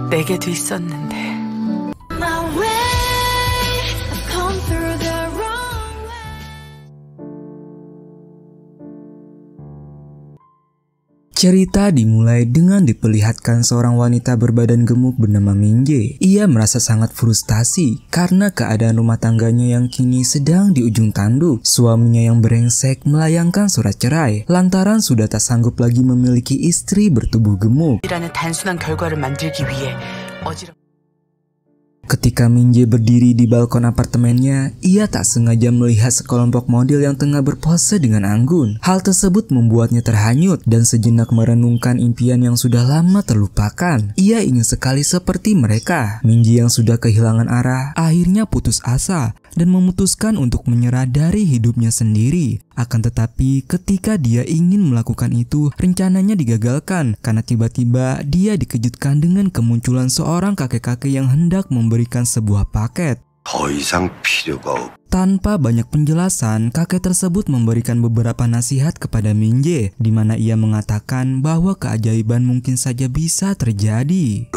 내게도 있었는데. Cerita dimulai dengan diperlihatkan seorang wanita berbadan gemuk bernama Minje. Ia merasa sangat frustasi karena keadaan rumah tangganya yang kini sedang di ujung tanduk. Suaminya yang brengsek melayangkan surat cerai lantaran sudah tak sanggup lagi memiliki istri bertubuh gemuk. Ketika Minje berdiri di balkon apartemennya, ia tak sengaja melihat sekelompok model yang tengah berpose dengan anggun. Hal tersebut membuatnya terhanyut dan sejenak merenungkan impian yang sudah lama terlupakan. Ia ingin sekali seperti mereka. Minje yang sudah kehilangan arah, akhirnya putus asa dan memutuskan untuk menyerah dari hidupnya sendiri. Akan tetapi ketika dia ingin melakukan itu, rencananya digagalkan karena tiba-tiba dia dikejutkan dengan kemunculan seorang kakek-kakek yang hendak memberikan sebuah paket. Tanpa banyak penjelasan, kakek tersebut memberikan beberapa nasihat kepada Minje, di mana ia mengatakan bahwa keajaiban mungkin saja bisa terjadi.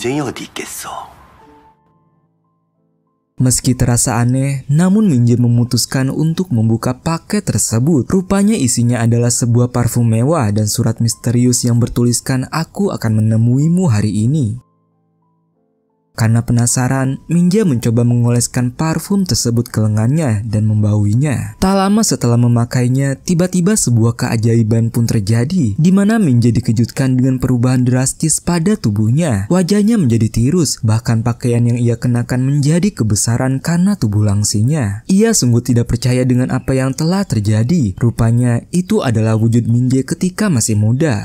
Meski terasa aneh, namun Minje memutuskan untuk membuka paket tersebut. Rupanya isinya adalah sebuah parfum mewah dan surat misterius yang bertuliskan "Aku akan menemuimu hari ini". Karena penasaran, Minje mencoba mengoleskan parfum tersebut ke lengannya dan membauinya. Tak lama setelah memakainya, tiba-tiba sebuah keajaiban pun terjadi, di mana Minje dikejutkan dengan perubahan drastis pada tubuhnya. Wajahnya menjadi tirus, bahkan pakaian yang ia kenakan menjadi kebesaran karena tubuh langsingnya. Ia sungguh tidak percaya dengan apa yang telah terjadi. Rupanya itu adalah wujud Minje ketika masih muda.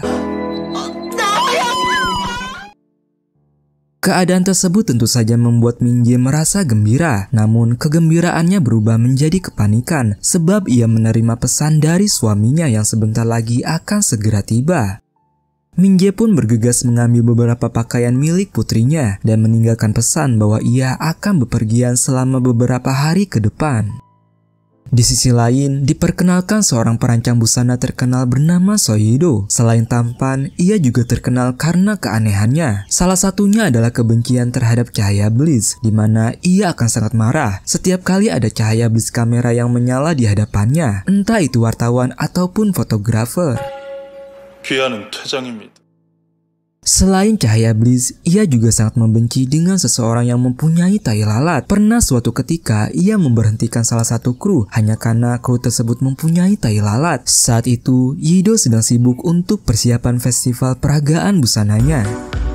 Keadaan tersebut tentu saja membuat Minje merasa gembira, namun kegembiraannya berubah menjadi kepanikan sebab ia menerima pesan dari suaminya yang sebentar lagi akan segera tiba. Minje pun bergegas mengambil beberapa pakaian milik putrinya dan meninggalkan pesan bahwa ia akan bepergian selama beberapa hari ke depan. Di sisi lain, diperkenalkan seorang perancang busana terkenal bernama Soido. Selain tampan, ia juga terkenal karena keanehannya. Salah satunya adalah kebencian terhadap cahaya blitz, di mana ia akan sangat marah setiap kali ada cahaya blitz kamera yang menyala di hadapannya, entah itu wartawan ataupun fotografer. 귀하는 퇴장입니다. Selain cahaya blitz, ia juga sangat membenci dengan seseorang yang mempunyai tai lalat. Pernah suatu ketika, ia memberhentikan salah satu kru hanya karena kru tersebut mempunyai tai lalat. Saat itu, Yido sedang sibuk untuk persiapan festival peragaan busananya.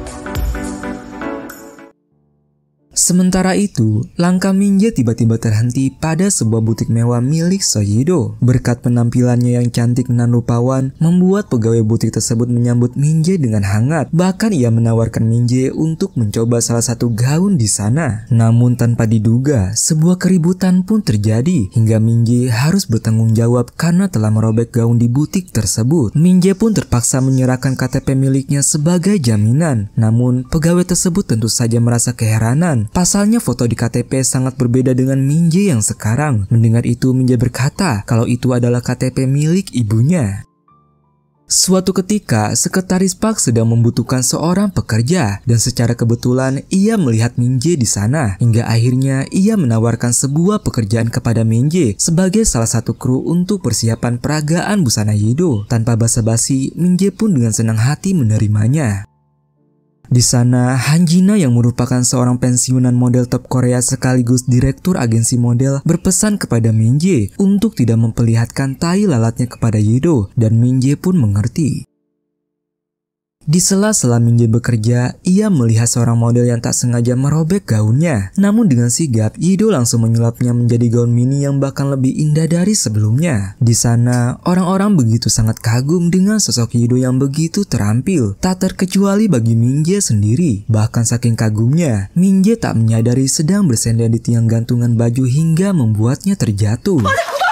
Sementara itu, langkah Minje tiba-tiba terhenti pada sebuah butik mewah milik Soido. Berkat penampilannya yang cantik dan rupawan, membuat pegawai butik tersebut menyambut Minje dengan hangat. Bahkan ia menawarkan Minje untuk mencoba salah satu gaun di sana. Namun tanpa diduga, sebuah keributan pun terjadi hingga Minje harus bertanggung jawab karena telah merobek gaun di butik tersebut. Minje pun terpaksa menyerahkan KTP miliknya sebagai jaminan. Namun, pegawai tersebut tentu saja merasa keheranan. Pasalnya foto di KTP sangat berbeda dengan Minje yang sekarang. Mendengar itu, Minje berkata kalau itu adalah KTP milik ibunya. Suatu ketika, sekretaris Park sedang membutuhkan seorang pekerja dan secara kebetulan ia melihat Minje di sana. Hingga akhirnya ia menawarkan sebuah pekerjaan kepada Minje sebagai salah satu kru untuk persiapan peragaan busana Yido. Tanpa basa-basi, Minje pun dengan senang hati menerimanya. Di sana, Hanjina yang merupakan seorang pensiunan model top Korea sekaligus direktur agensi model berpesan kepada Minje untuk tidak memperlihatkan tai lalatnya kepada Yido dan Minje pun mengerti. Di sela-sela Minje bekerja, ia melihat seorang model yang tak sengaja merobek gaunnya. Namun dengan sigap, Yido langsung menyulapnya menjadi gaun mini yang bahkan lebih indah dari sebelumnya. Di sana, orang-orang begitu sangat kagum dengan sosok Yido yang begitu terampil, tak terkecuali bagi Minje sendiri. Bahkan saking kagumnya, Minje tak menyadari sedang bersender di tiang gantungan baju hingga membuatnya terjatuh.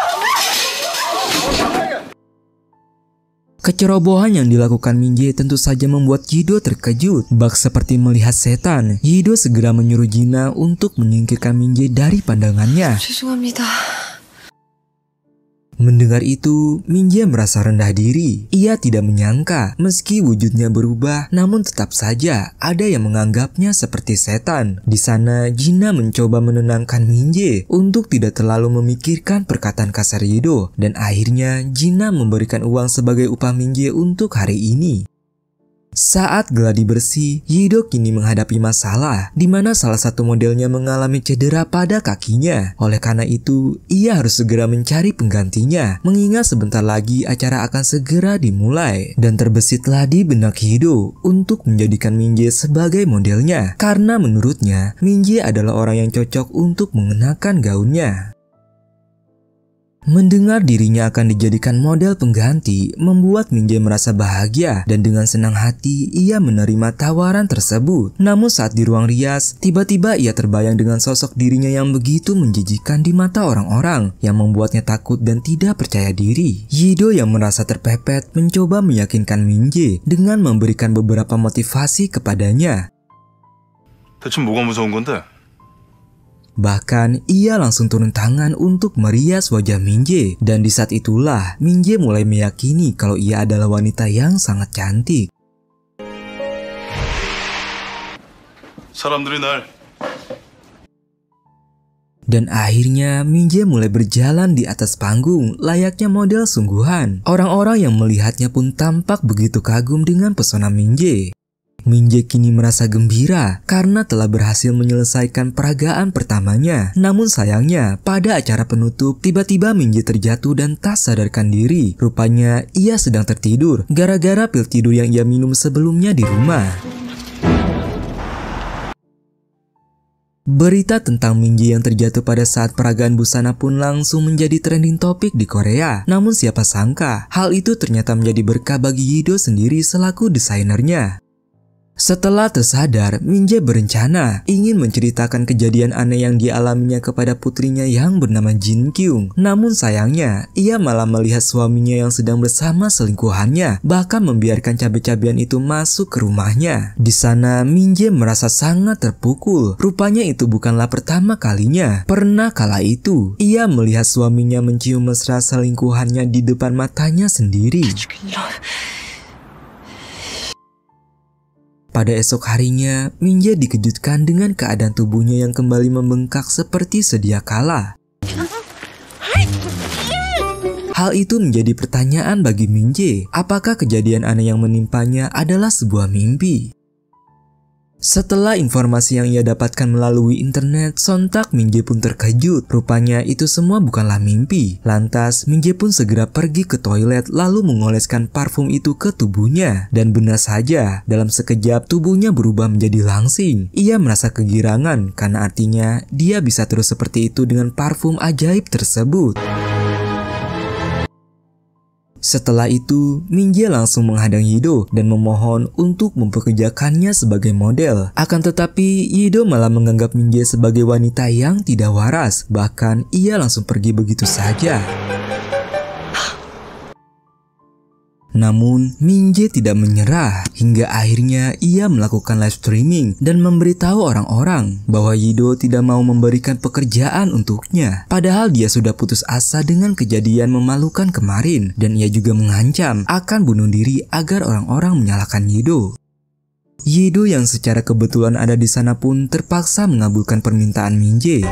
Kecerobohan yang dilakukan Minje tentu saja membuat Yido terkejut. Bak seperti melihat setan, Yido segera menyuruh Jina untuk menyingkirkan Minje dari pandangannya. Mendengar itu, Minje merasa rendah diri. Ia tidak menyangka meski wujudnya berubah, namun tetap saja ada yang menganggapnya seperti setan. Di sana, Jina mencoba menenangkan Minje untuk tidak terlalu memikirkan perkataan kasar Yido, dan akhirnya Jina memberikan uang sebagai upah Minje untuk hari ini. Saat geladi bersih, Yido kini menghadapi masalah di mana salah satu modelnya mengalami cedera pada kakinya. Oleh karena itu, ia harus segera mencari penggantinya, mengingat sebentar lagi acara akan segera dimulai. Dan terbesitlah di benak Yido untuk menjadikan Minje sebagai modelnya, karena menurutnya Minje adalah orang yang cocok untuk mengenakan gaunnya. Mendengar dirinya akan dijadikan model pengganti membuat Minje merasa bahagia dan dengan senang hati ia menerima tawaran tersebut. Namun saat di ruang rias, tiba-tiba ia terbayang dengan sosok dirinya yang begitu menjijikan di mata orang-orang yang membuatnya takut dan tidak percaya diri. Yido yang merasa terpepet mencoba meyakinkan Minje dengan memberikan beberapa motivasi kepadanya. 대체 뭐가 무서운 건데? Bahkan ia langsung turun tangan untuk merias wajah Minje, dan di saat itulah Minje mulai meyakini kalau ia adalah wanita yang sangat cantik. 사람들이 날 Dan akhirnya Minje mulai berjalan di atas panggung layaknya model sungguhan. Orang-orang yang melihatnya pun tampak begitu kagum dengan pesona Minje. Minje kini merasa gembira karena telah berhasil menyelesaikan peragaan pertamanya. Namun sayangnya, pada acara penutup, tiba-tiba Minje terjatuh dan tak sadarkan diri. Rupanya ia sedang tertidur gara-gara pil tidur yang ia minum sebelumnya di rumah. Berita tentang Minje yang terjatuh pada saat peragaan busana pun langsung menjadi trending topik di Korea. Namun siapa sangka, hal itu ternyata menjadi berkah bagi Yido sendiri selaku desainernya. Setelah tersadar, Minje berencana ingin menceritakan kejadian aneh yang dialaminya kepada putrinya yang bernama Jin Kyung. Namun sayangnya, ia malah melihat suaminya yang sedang bersama selingkuhannya, bahkan membiarkan cabai-cabian itu masuk ke rumahnya. Di sana, Minje merasa sangat terpukul. Rupanya itu bukanlah pertama kalinya. Pernah kala itu, ia melihat suaminya mencium mesra selingkuhannya di depan matanya sendiri. Pada esok harinya, Minje dikejutkan dengan keadaan tubuhnya yang kembali membengkak seperti sedia kala. Hal itu menjadi pertanyaan bagi Minje, apakah kejadian aneh yang menimpanya adalah sebuah mimpi? Setelah informasi yang ia dapatkan melalui internet, sontak Minje pun terkejut. Rupanya itu semua bukanlah mimpi. Lantas, Minje pun segera pergi ke toilet lalu mengoleskan parfum itu ke tubuhnya. Dan benar saja, dalam sekejap tubuhnya berubah menjadi langsing. Ia merasa kegirangan karena artinya dia bisa terus seperti itu dengan parfum ajaib tersebut. Setelah itu, Minje langsung menghadang Yido dan memohon untuk mempekerjakannya sebagai model. Akan tetapi, Yido malah menganggap Minje sebagai wanita yang tidak waras. Bahkan, ia langsung pergi begitu saja. Namun, Minje tidak menyerah. Hingga akhirnya ia melakukan live streaming dan memberitahu orang-orang bahwa Yido tidak mau memberikan pekerjaan untuknya. Padahal dia sudah putus asa dengan kejadian memalukan kemarin. Dan ia juga mengancam akan bunuh diri agar orang-orang menyalahkan Yido. Yido yang secara kebetulan ada di sana pun terpaksa mengabulkan permintaan Minje.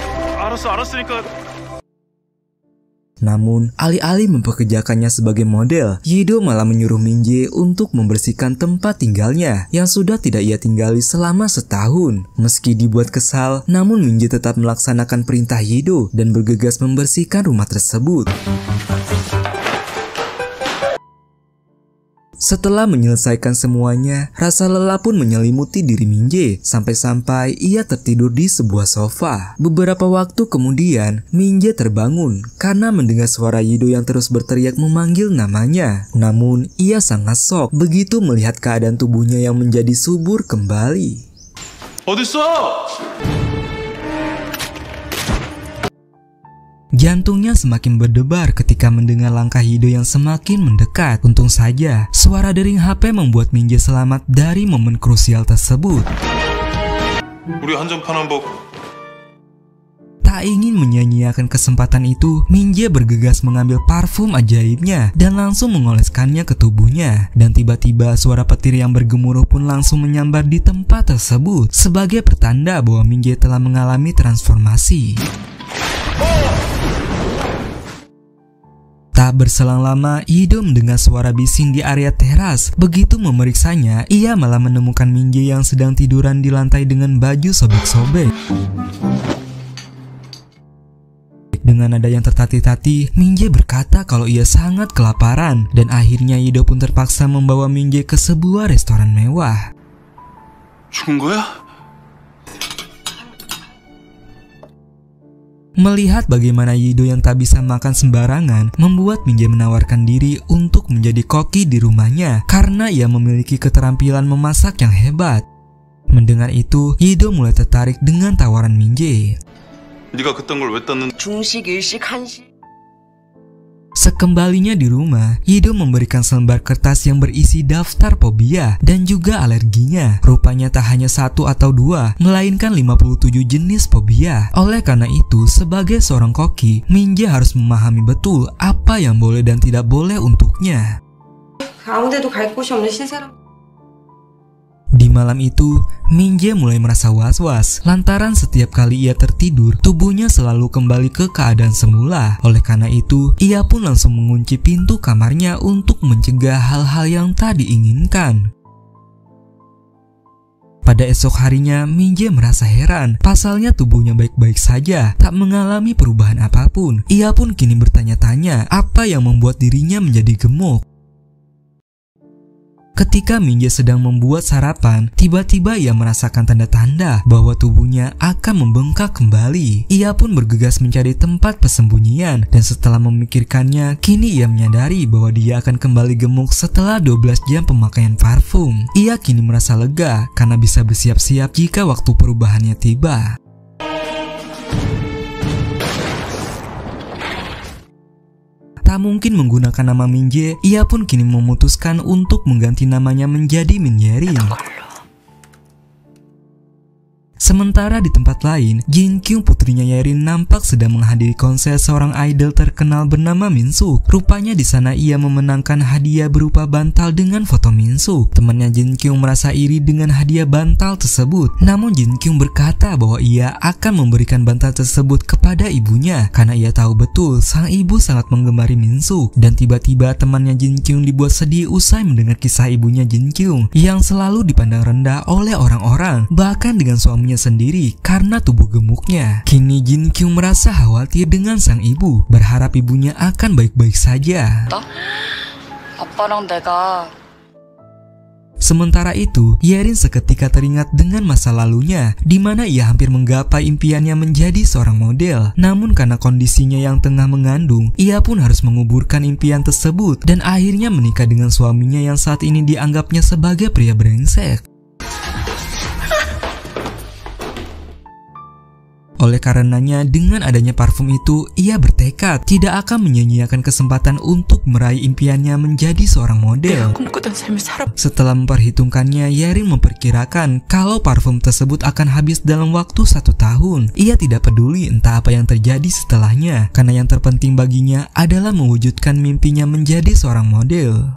Namun, alih-alih mempekerjakannya sebagai model, Yido malah menyuruh Minje untuk membersihkan tempat tinggalnya yang sudah tidak ia tinggali selama setahun. Meski dibuat kesal, namun Minje tetap melaksanakan perintah Yido dan bergegas membersihkan rumah tersebut. Setelah menyelesaikan semuanya, rasa lelah pun menyelimuti diri Minje sampai-sampai ia tertidur di sebuah sofa. Beberapa waktu kemudian, Minje terbangun karena mendengar suara Yido yang terus berteriak memanggil namanya. Namun, ia sangat shock begitu melihat keadaan tubuhnya yang menjadi subur kembali. 어딨어? Jantungnya semakin berdebar ketika mendengar langkah Yido yang semakin mendekat. Untung saja, suara dering HP membuat Minje selamat dari momen krusial tersebut. 우리 한정판 한복 Tak Tak ingin menyia-nyiakan kesempatan itu, Min-jae bergegas mengambil parfum ajaibnya dan langsung mengoleskannya ke tubuhnya. Dan tiba-tiba suara petir yang bergemuruh pun langsung menyambar di tempat tersebut sebagai pertanda bahwa Min-jae telah mengalami transformasi. Tak berselang lama, Yido mendengar suara bising di area teras. Begitu memeriksanya, ia malah menemukan Min-jae yang sedang tiduran di lantai dengan baju sobek-sobek. Dengan nada yang tertatih-tatih, Min-jae berkata kalau ia sangat kelaparan, dan akhirnya Yido pun terpaksa membawa Min-jae ke sebuah restoran mewah. 죽은 거야? Melihat bagaimana Yido yang tak bisa makan sembarangan, membuat Min-jae menawarkan diri untuk menjadi koki di rumahnya karena ia memiliki keterampilan memasak yang hebat. Mendengar itu, Yido mulai tertarik dengan tawaran Min-jae. 네가 그딴 걸 왜 땄는? 중식, 일식, 한식. Sekembalinya di rumah, Yido memberikan selembar kertas yang berisi daftar fobia dan juga alerginya. Rupanya tak hanya 1 atau 2, melainkan 57 jenis fobia. Oleh karena itu, sebagai seorang koki, Min-jae harus memahami betul apa yang boleh dan tidak boleh untuknya. 아무데도 갈 곳이 없는 신사람. Di malam itu, Min-jae mulai merasa was-was lantaran setiap kali ia tertidur, tubuhnya selalu kembali ke keadaan semula. Oleh karena itu, ia pun langsung mengunci pintu kamarnya untuk mencegah hal-hal yang tak diinginkan. Pada esok harinya, Min-jae merasa heran. Pasalnya tubuhnya baik-baik saja, tak mengalami perubahan apapun. Ia pun kini bertanya-tanya apa yang membuat dirinya menjadi gemuk. Ketika Min-jae sedang membuat sarapan, tiba-tiba ia merasakan tanda-tanda bahwa tubuhnya akan membengkak kembali. Ia pun bergegas mencari tempat persembunyian, dan setelah memikirkannya, kini ia menyadari bahwa dia akan kembali gemuk setelah 12 jam pemakaian parfum. Ia kini merasa lega karena bisa bersiap-siap jika waktu perubahannya tiba. Tak mungkin menggunakan nama Min-jae, ia pun kini memutuskan untuk mengganti namanya menjadi Min Yerin. Sementara di tempat lain, Jin-kyung putrinya Yerin nampak sedang menghadiri konser seorang idol terkenal bernama Min-suk. Rupanya di sana ia memenangkan hadiah berupa bantal dengan foto Min-suk. Temannya Jin-kyung merasa iri dengan hadiah bantal tersebut. Namun Jin-kyung berkata bahwa ia akan memberikan bantal tersebut kepada ibunya karena ia tahu betul sang ibu sangat menggemari Min-suk. Dan tiba-tiba temannya Jin-kyung dibuat sedih usai mendengar kisah ibunya Jin-kyung yang selalu dipandang rendah oleh orang-orang, bahkan dengan suaminya sendiri karena tubuh gemuknya. Kini Jin-kyung merasa khawatir dengan sang ibu, berharap ibunya akan baik-baik saja. 아빠랑 내가. Sementara itu, Yerin seketika teringat dengan masa lalunya, di mana ia hampir menggapai impiannya menjadi seorang model. Namun karena kondisinya yang tengah mengandung, ia pun harus menguburkan impian tersebut dan akhirnya menikah dengan suaminya yang saat ini dianggapnya sebagai pria brengsek. Oleh karenanya, dengan adanya parfum itu, ia bertekad tidak akan menyia-nyiakan kesempatan untuk meraih impiannya menjadi seorang model. Setelah memperhitungkannya, Yerin memperkirakan kalau parfum tersebut akan habis dalam waktu 1 tahun. Ia tidak peduli entah apa yang terjadi setelahnya, karena yang terpenting baginya adalah mewujudkan mimpinya menjadi seorang model.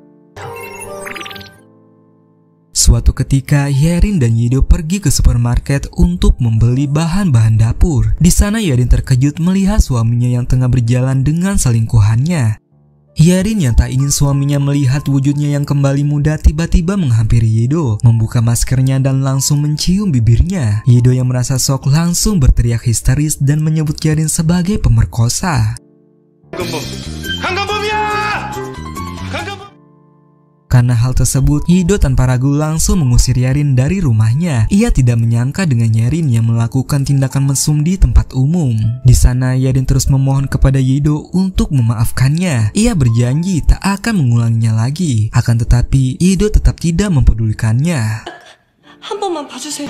Suatu ketika, Yerin dan Yido pergi ke supermarket untuk membeli bahan-bahan dapur. Di sana Yerin terkejut melihat suaminya yang tengah berjalan dengan selingkuhannya. Yerin yang tak ingin suaminya melihat wujudnya yang kembali muda tiba-tiba menghampiri Yido, membuka maskernya dan langsung mencium bibirnya. Yido yang merasa shock langsung berteriak histeris dan menyebut Yerin sebagai pemerkosa. Karena hal tersebut, Yido tanpa ragu langsung mengusir Yerin dari rumahnya. Ia tidak menyangka dengan Yerin yang melakukan tindakan mesum di tempat umum. Di sana, Yerin terus memohon kepada Yido untuk memaafkannya. Ia berjanji tak akan mengulanginya lagi. Akan tetapi, Yido tetap tidak mempedulikannya. 한 번만 봐주세요.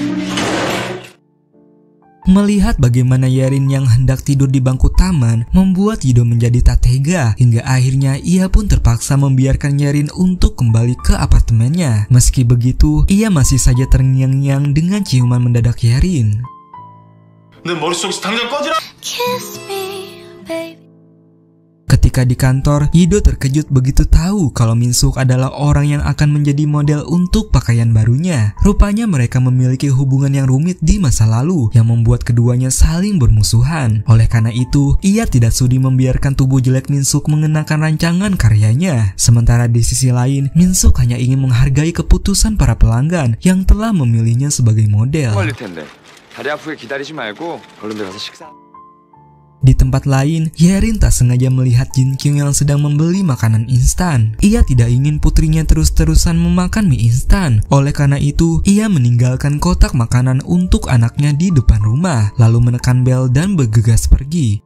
Melihat bagaimana Yerin yang hendak tidur di bangku taman membuat Yido menjadi tak tega, hingga akhirnya ia pun terpaksa membiarkan Yerin untuk kembali ke apartemennya. Meski begitu, ia masih saja terngiang-ngiang dengan ciuman mendadak Yerin. 내 머릿속에서 당장 꺼지라! Kiss me, baby. Ketika di kantor, Yido terkejut begitu tahu kalau Min-suk adalah orang yang akan menjadi model untuk pakaian barunya. Rupanya mereka memiliki hubungan yang rumit di masa lalu yang membuat keduanya saling bermusuhan. Oleh karena itu, ia tidak sudi membiarkan tubuh jelek Min-suk mengenakan rancangan karyanya. Sementara di sisi lain, Min-suk hanya ingin menghargai keputusan para pelanggan yang telah memilihnya sebagai model. 다리 아프게 기다리지 말고 얼른 들어가서 식사. Di tempat lain, Yerin tak sengaja melihat Jin Kyung yang sedang membeli makanan instan. Ia tidak ingin putrinya terus-terusan memakan mie instan. Oleh karena itu, ia meninggalkan kotak makanan untuk anaknya di depan rumah, lalu menekan bel dan bergegas pergi.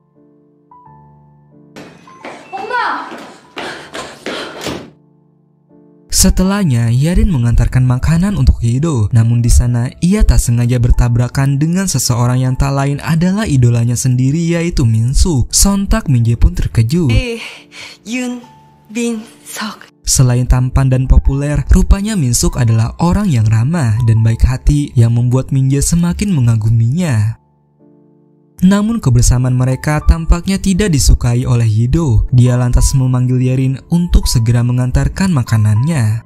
Setelahnya, Yerin mengantarkan makanan untuk Yido. Namun di sana, ia tak sengaja bertabrakan dengan seseorang yang tak lain adalah idolanya sendiri, yaitu Min-suk. Sontak Min-jae pun terkejut. Yun Min-suk. Selain tampan dan populer, rupanya Min-suk adalah orang yang ramah dan baik hati yang membuat Min-jae semakin mengaguminya. Namun kebersamaan mereka tampaknya tidak disukai oleh Yido. Dia lantas memanggil Yerin untuk segera mengantarkan makanannya.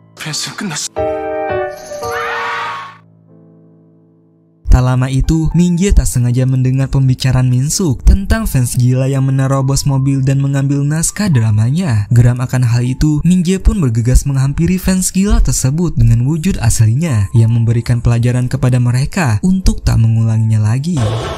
Tak lama itu, Min-jae tak sengaja mendengar pembicaraan Min-suk tentang fans gila yang menerobos mobil dan mengambil naskah dramanya. Geram akan hal itu, Min-jae pun bergegas menghampiri fans gila tersebut dengan wujud aslinya yang memberikan pelajaran kepada mereka untuk tak mengulanginya lagi.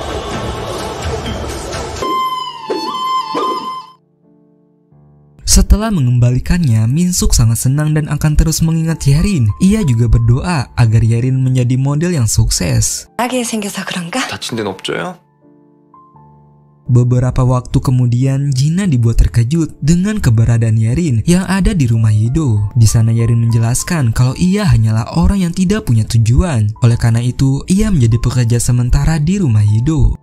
Setelah mengembalikannya, Min-suk sangat senang dan akan terus mengingat Yerin. Ia juga berdoa agar Yerin menjadi model yang sukses. 나게 생겨서 그런가? 다친 데는 없죠요? Beberapa waktu kemudian, Jina dibuat terkejut dengan keberadaan Yerin yang ada di rumah Yido. Di sana Yerin menjelaskan kalau ia hanyalah orang yang tidak punya tujuan. Oleh karena itu, ia menjadi pekerja sementara di rumah Yido.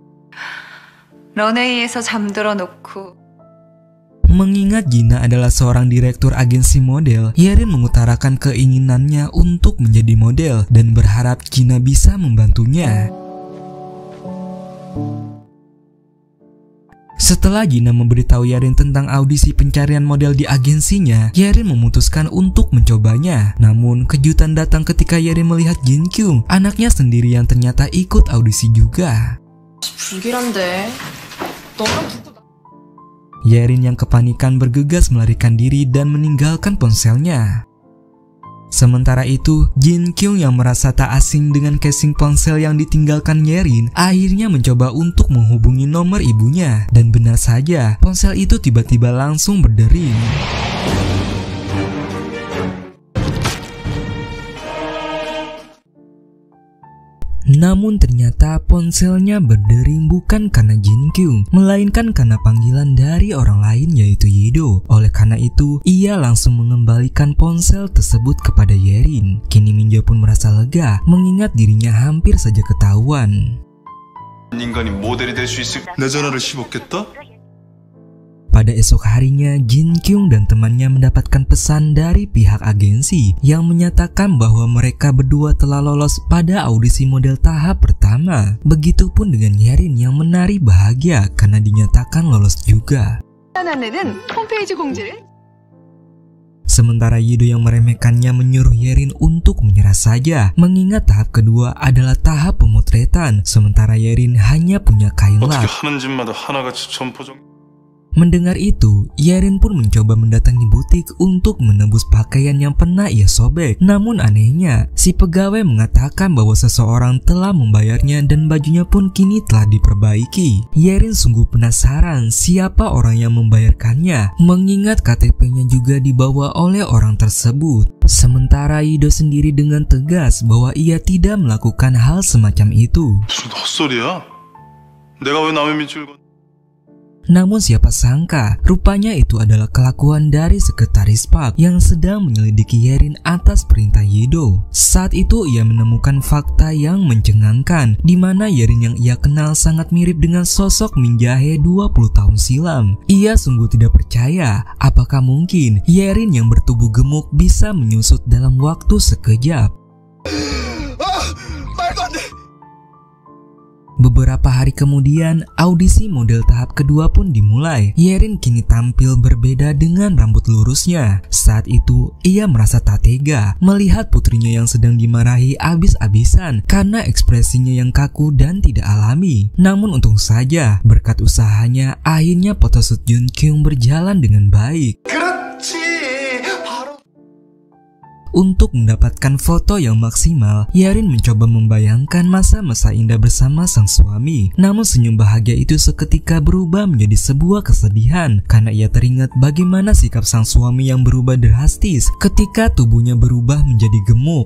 런웨이에서 잠들어 놓고 Mengingat Jina adalah seorang direktur agensi model, Yerin mengutarakan keinginannya untuk menjadi model dan berharap Jina bisa membantunya. Setelah Jina memberitahu Yerin tentang audisi pencarian model di agensinya, Yerin memutuskan untuk mencobanya. Namun, kejutan datang ketika Yerin melihat Jin Kyung, anaknya sendiri yang ternyata ikut audisi juga. 불길한데. 너랑 Yerin yang kepanikan bergegas melarikan diri dan meninggalkan ponselnya. Sementara itu, Jin Kyung yang merasa tak asing dengan casing ponsel yang ditinggalkan Yerin, akhirnya mencoba untuk menghubungi nomor ibunya. Dan benar saja, ponsel itu tiba-tiba langsung berdering. Namun ternyata ponselnya berdering bukan karena Jin Kyung, melainkan karena panggilan dari orang lain yaitu Yido. Oleh karena itu, ia langsung mengembalikan ponsel tersebut kepada Yerin. Kini Min-jae pun merasa lega mengingat dirinya hampir saja ketahuan. 인간이 모델이 될 수 있을 내 전화를 씹었겠다? Pada esok harinya, Jin Kyung dan temannya mendapatkan pesan dari pihak agensi yang menyatakan bahwa mereka berdua telah lolos pada audisi model tahap pertama. Begitupun dengan Yerin yang menari bahagia karena dinyatakan lolos juga. 안에는 홈페이지 공지를 Sementara Yido yang meremehkannya menyuruh Yerin untuk menyerah saja, mengingat tahap kedua adalah tahap pemotretan, sementara Yerin hanya punya kain 어떻게 lap. 하는 짓마다 하나같이 점포정. Mendengar itu, Yerin pun mencoba mendatangi butik untuk menebus pakaian yang pernah ia sobek. Namun anehnya, si pegawai mengatakan bahwa seseorang telah membayarnya dan bajunya pun kini telah diperbaiki. Yerin sungguh penasaran siapa orang yang membayarkannya, mengingat KTP-nya juga dibawa oleh orang tersebut. Sementara Yido sendiri dengan tegas bahwa ia tidak melakukan hal semacam itu. 무슨 헛소리야? 내가 왜 남의 밑을 건? Namun siapa sangka, rupanya itu adalah kelakuan dari sekretaris Park yang sedang menyelidiki Yerin atas perintah Yido. Saat itu ia menemukan fakta yang mencengangkan, di mana Yerin yang ia kenal sangat mirip dengan sosok Min Jae 20 tahun silam. Ia sungguh tidak percaya, apakah mungkin Yerin yang bertubuh gemuk bisa menyusut dalam waktu sekejap. Beberapa hari kemudian, audisi model tahap kedua pun dimulai. Yerin kini tampil berbeda dengan rambut lurusnya. Saat itu, ia merasa tak tega melihat putrinya yang sedang dimarahi abis-abisan karena ekspresinya yang kaku dan tidak alami. Namun untung saja, berkat usahanya, akhirnya photoshoot Jungkyung berjalan dengan baik. Untuk mendapatkan foto yang maksimal, Yerin mencoba membayangkan masa-masa indah bersama sang suami. Namun senyum bahagia itu seketika berubah menjadi sebuah kesedihan karena ia teringat bagaimana sikap sang suami yang berubah drastis ketika tubuhnya berubah menjadi gemuk.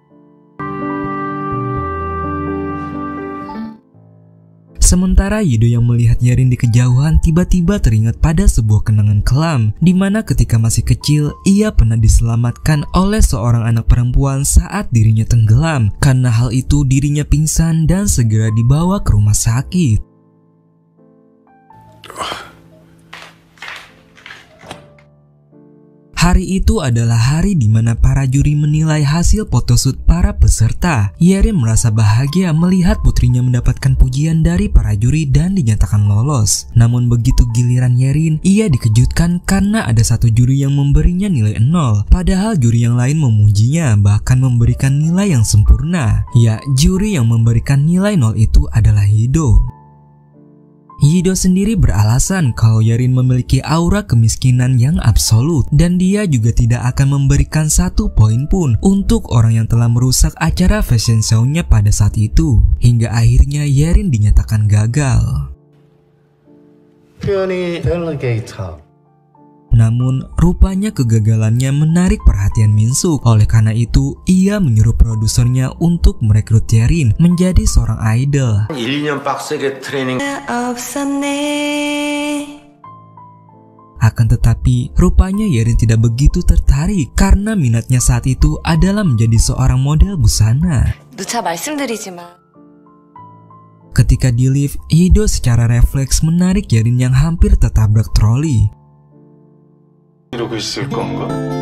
Sementara Yido yang melihat Yerin di kejauhan tiba-tiba teringat pada sebuah kenangan kelam, di mana ketika masih kecil ia pernah diselamatkan oleh seorang anak perempuan saat dirinya tenggelam. Karena hal itu dirinya pingsan dan segera dibawa ke rumah sakit. Hari itu adalah hari di mana para juri menilai hasil photoshoot para peserta. Yerin merasa bahagia melihat putrinya mendapatkan pujian dari para juri dan dinyatakan lolos. Namun begitu giliran Yerin, ia dikejutkan karena ada satu juri yang memberinya nilai 0. Padahal juri yang lain memujinya, bahkan memberikan nilai yang sempurna. Ya, juri yang memberikan nilai 0 itu adalah Yido. Yido sendiri beralasan kalau Yerin memiliki aura kemiskinan yang absolut dan dia juga tidak akan memberikan 1 poin pun untuk orang yang telah merusak acara fashion show-nya pada saat itu. Hingga akhirnya Yerin dinyatakan gagal. Namun, rupanya kegagalannya menarik perhatian Minsuk. Oleh karena itu, ia menyuruh produsernya untuk merekrut Yerin menjadi seorang idol. 1년 빡세게 트레이닝 Akan tetapi, rupanya Yerin tidak begitu tertarik karena minatnya saat itu adalah menjadi seorang model busana. 누차 말씀드리지만 Ketika di lift, Yido secara refleks menarik Yerin yang hampir tertabrak troli. 이러고 있을 건가?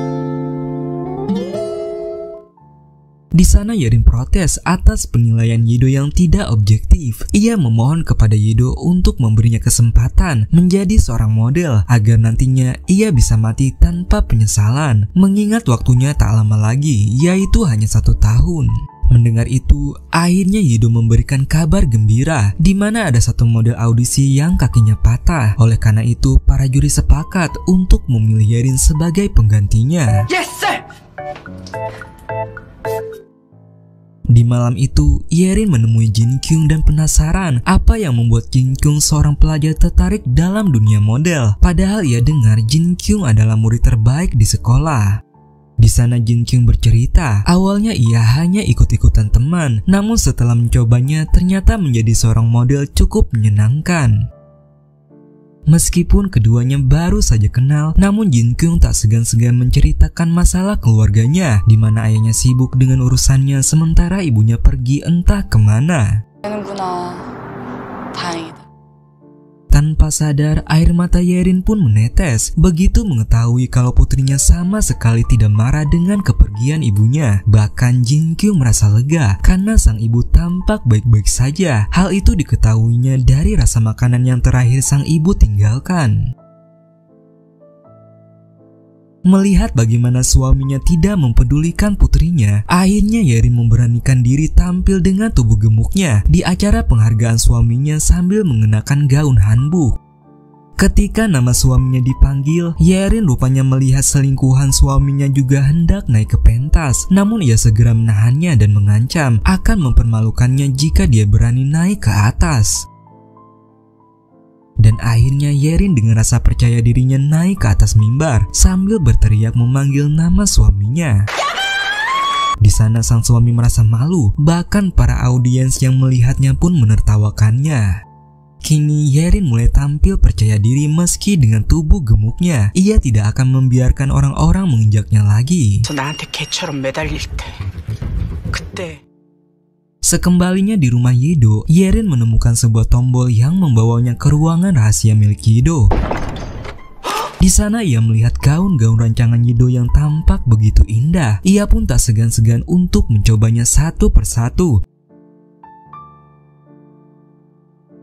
Di sana Yerin protes atas penilaian Yido yang tidak objektif. Ia memohon kepada Yido untuk memberinya kesempatan menjadi seorang model agar nantinya ia bisa mati tanpa penyesalan. Mengingat waktunya tak lama lagi, yaitu hanya 1 tahun. Mendengar itu, akhirnya Yido memberikan kabar gembira di mana ada satu model audisi yang kakinya patah. Oleh karena itu, para juri sepakat untuk memilih Yerin sebagai penggantinya. Yes, sir! Di malam itu, Yerin menemui Jin-kyung dan penasaran apa yang membuat Jin-kyung seorang pelajar tertarik dalam dunia model. Padahal ia dengar Jin-kyung adalah murid terbaik di sekolah. Di sana Jin-kyung bercerita, awalnya ia hanya ikut-ikutan teman, namun setelah mencobanya ternyata menjadi seorang model cukup menyenangkan. Meskipun keduanya baru saja kenal, namun Jin-kyung tak segan-segan menceritakan masalah keluarganya, di mana ayahnya sibuk dengan urusannya sementara ibunya pergi entah kemana. 다행이다. Tanpa sadar, air mata Yerin pun menetes begitu mengetahui kalau putrinya sama sekali tidak marah dengan kepergian ibunya. Bahkan Jin-kyung merasa lega karena sang ibu tampak baik-baik saja. Hal itu diketahuinya dari rasa makanan yang terakhir sang ibu tinggalkan. Melihat bagaimana suaminya tidak mempedulikan putrinya, akhirnya Yerin memberanikan diri tampil dengan tubuh gemuknya di acara penghargaan suaminya sambil mengenakan gaun hanbok. Ketika nama suaminya dipanggil, Yerin rupanya melihat selingkuhan suaminya juga hendak naik ke pentas. Namun ia segera menahannya dan mengancam akan mempermalukannya jika dia berani naik ke atas. Dan akhirnya Yerin dengan rasa percaya dirinya naik ke atas mimbar sambil berteriak memanggil nama suaminya. Di sana sang suami merasa malu, bahkan para audiens yang melihatnya pun menertawakannya. Kini Yerin mulai tampil percaya diri meski dengan tubuh gemuknya. Ia tidak akan membiarkan orang-orang menginjaknya lagi. 나한테 개처럼 매달릴 때 그때 Sekembalinya di rumah Yido, Yerin menemukan sebuah tombol yang membawanya ke ruangan rahasia milik Yido. Di sana ia melihat gaun-gaun rancangan Yido yang tampak begitu indah. Ia pun tak segan-segan untuk mencobanya satu persatu.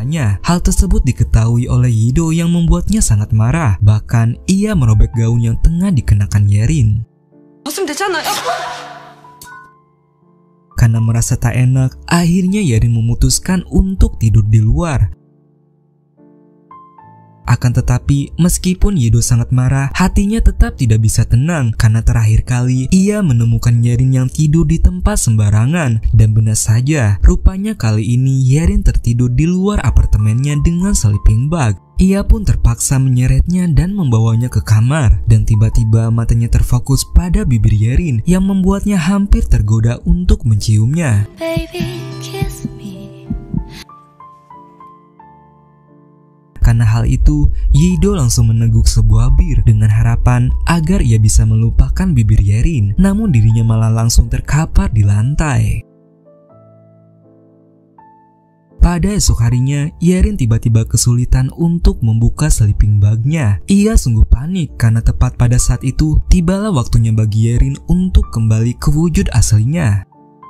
Sayangnya, hal tersebut diketahui oleh Yido yang membuatnya sangat marah. Bahkan, ia merobek gaun yang tengah dikenakan Yerin. Karena merasa tak enak, akhirnya Yerin memutuskan untuk tidur di luar. Akan tetapi, meskipun Yido sangat marah, hatinya tetap tidak bisa tenang karena terakhir kali ia menemukan Yerin yang tidur di tempat sembarangan. Dan benar saja, rupanya kali ini Yerin tertidur di luar apartemennya dengan sleeping bag. Ia pun terpaksa menyeretnya dan membawanya ke kamar. Dan tiba-tiba matanya terfokus pada bibir Yerin yang membuatnya hampir tergoda untuk menciumnya. Baby, kiss me. Karena hal itu, Yido langsung meneguk sebuah bir dengan harapan agar ia bisa melupakan bibir Yerin. Namun dirinya malah langsung terkapar di lantai. Pada esok harinya, Yerin tiba-tiba kesulitan untuk membuka sleeping bag-nya. Ia sungguh panik karena tepat pada saat itu, tibalah waktunya bagi Yerin untuk kembali ke wujud aslinya.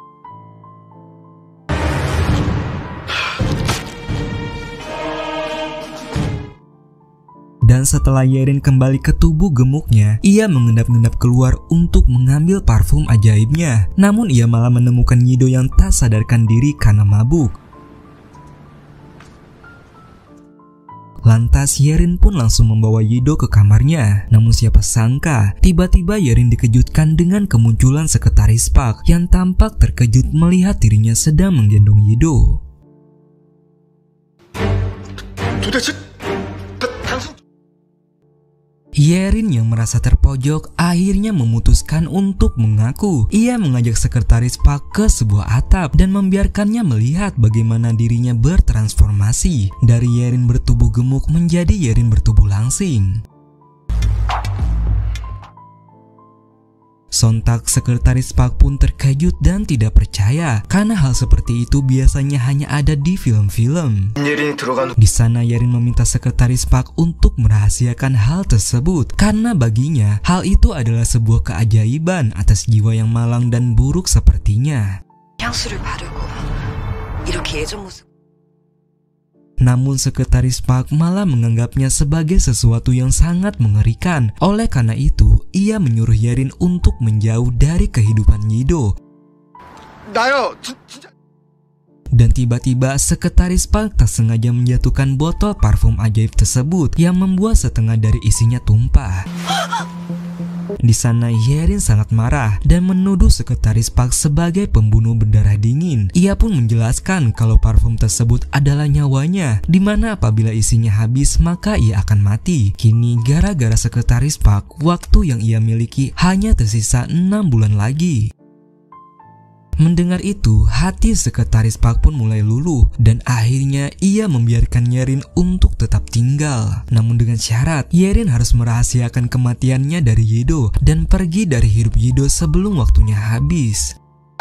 Dan setelah Yerin kembali ke tubuh gemuknya, ia mengendap-endap keluar untuk mengambil parfum ajaibnya. Namun ia malah menemukan Yido yang tak sadarkan diri karena mabuk. Lantas Yerin pun langsung membawa Yido ke kamarnya. Namun siapa sangka, tiba-tiba Yerin dikejutkan dengan kemunculan sekretaris Park yang tampak terkejut melihat dirinya sedang menggendong Yido. Yerin yang merasa terpojok akhirnya memutuskan untuk mengaku. Ia mengajak sekretaris Park ke sebuah atap dan membiarkannya melihat bagaimana dirinya bertransformasi dari Yerin bertubuh gemuk menjadi Yerin bertubuh langsing. Sontak sekretaris Park pun terkejut dan tidak percaya karena hal seperti itu biasanya hanya ada di film-film. Di sana Yerin meminta sekretaris Park untuk merahasiakan hal tersebut karena baginya hal itu adalah sebuah keajaiban atas jiwa yang malang dan buruk sepertinya. Namun sekretaris Park malah menganggapnya sebagai sesuatu yang sangat mengerikan. Oleh karena itu, ia menyuruh Yerin untuk menjauh dari kehidupan Yido. Dan tiba-tiba sekretaris Park tak sengaja menjatuhkan botol parfum ajaib tersebut yang membuat setengah dari isinya tumpah. Di sana Yerin sangat marah dan menuduh sekretaris Park sebagai pembunuh berdarah dingin. Ia pun menjelaskan kalau parfum tersebut adalah nyawanya, dimana apabila isinya habis maka ia akan mati. Kini gara-gara sekretaris Park, waktu yang ia miliki hanya tersisa 6 bulan lagi. Mendengar itu, hati sekretaris Park pun mulai luluh dan akhirnya ia membiarkan Yerin untuk tetap tinggal. Namun dengan syarat, Yerin harus merahasiakan kematiannya dari Yido dan pergi dari hidup Yido sebelum waktunya habis.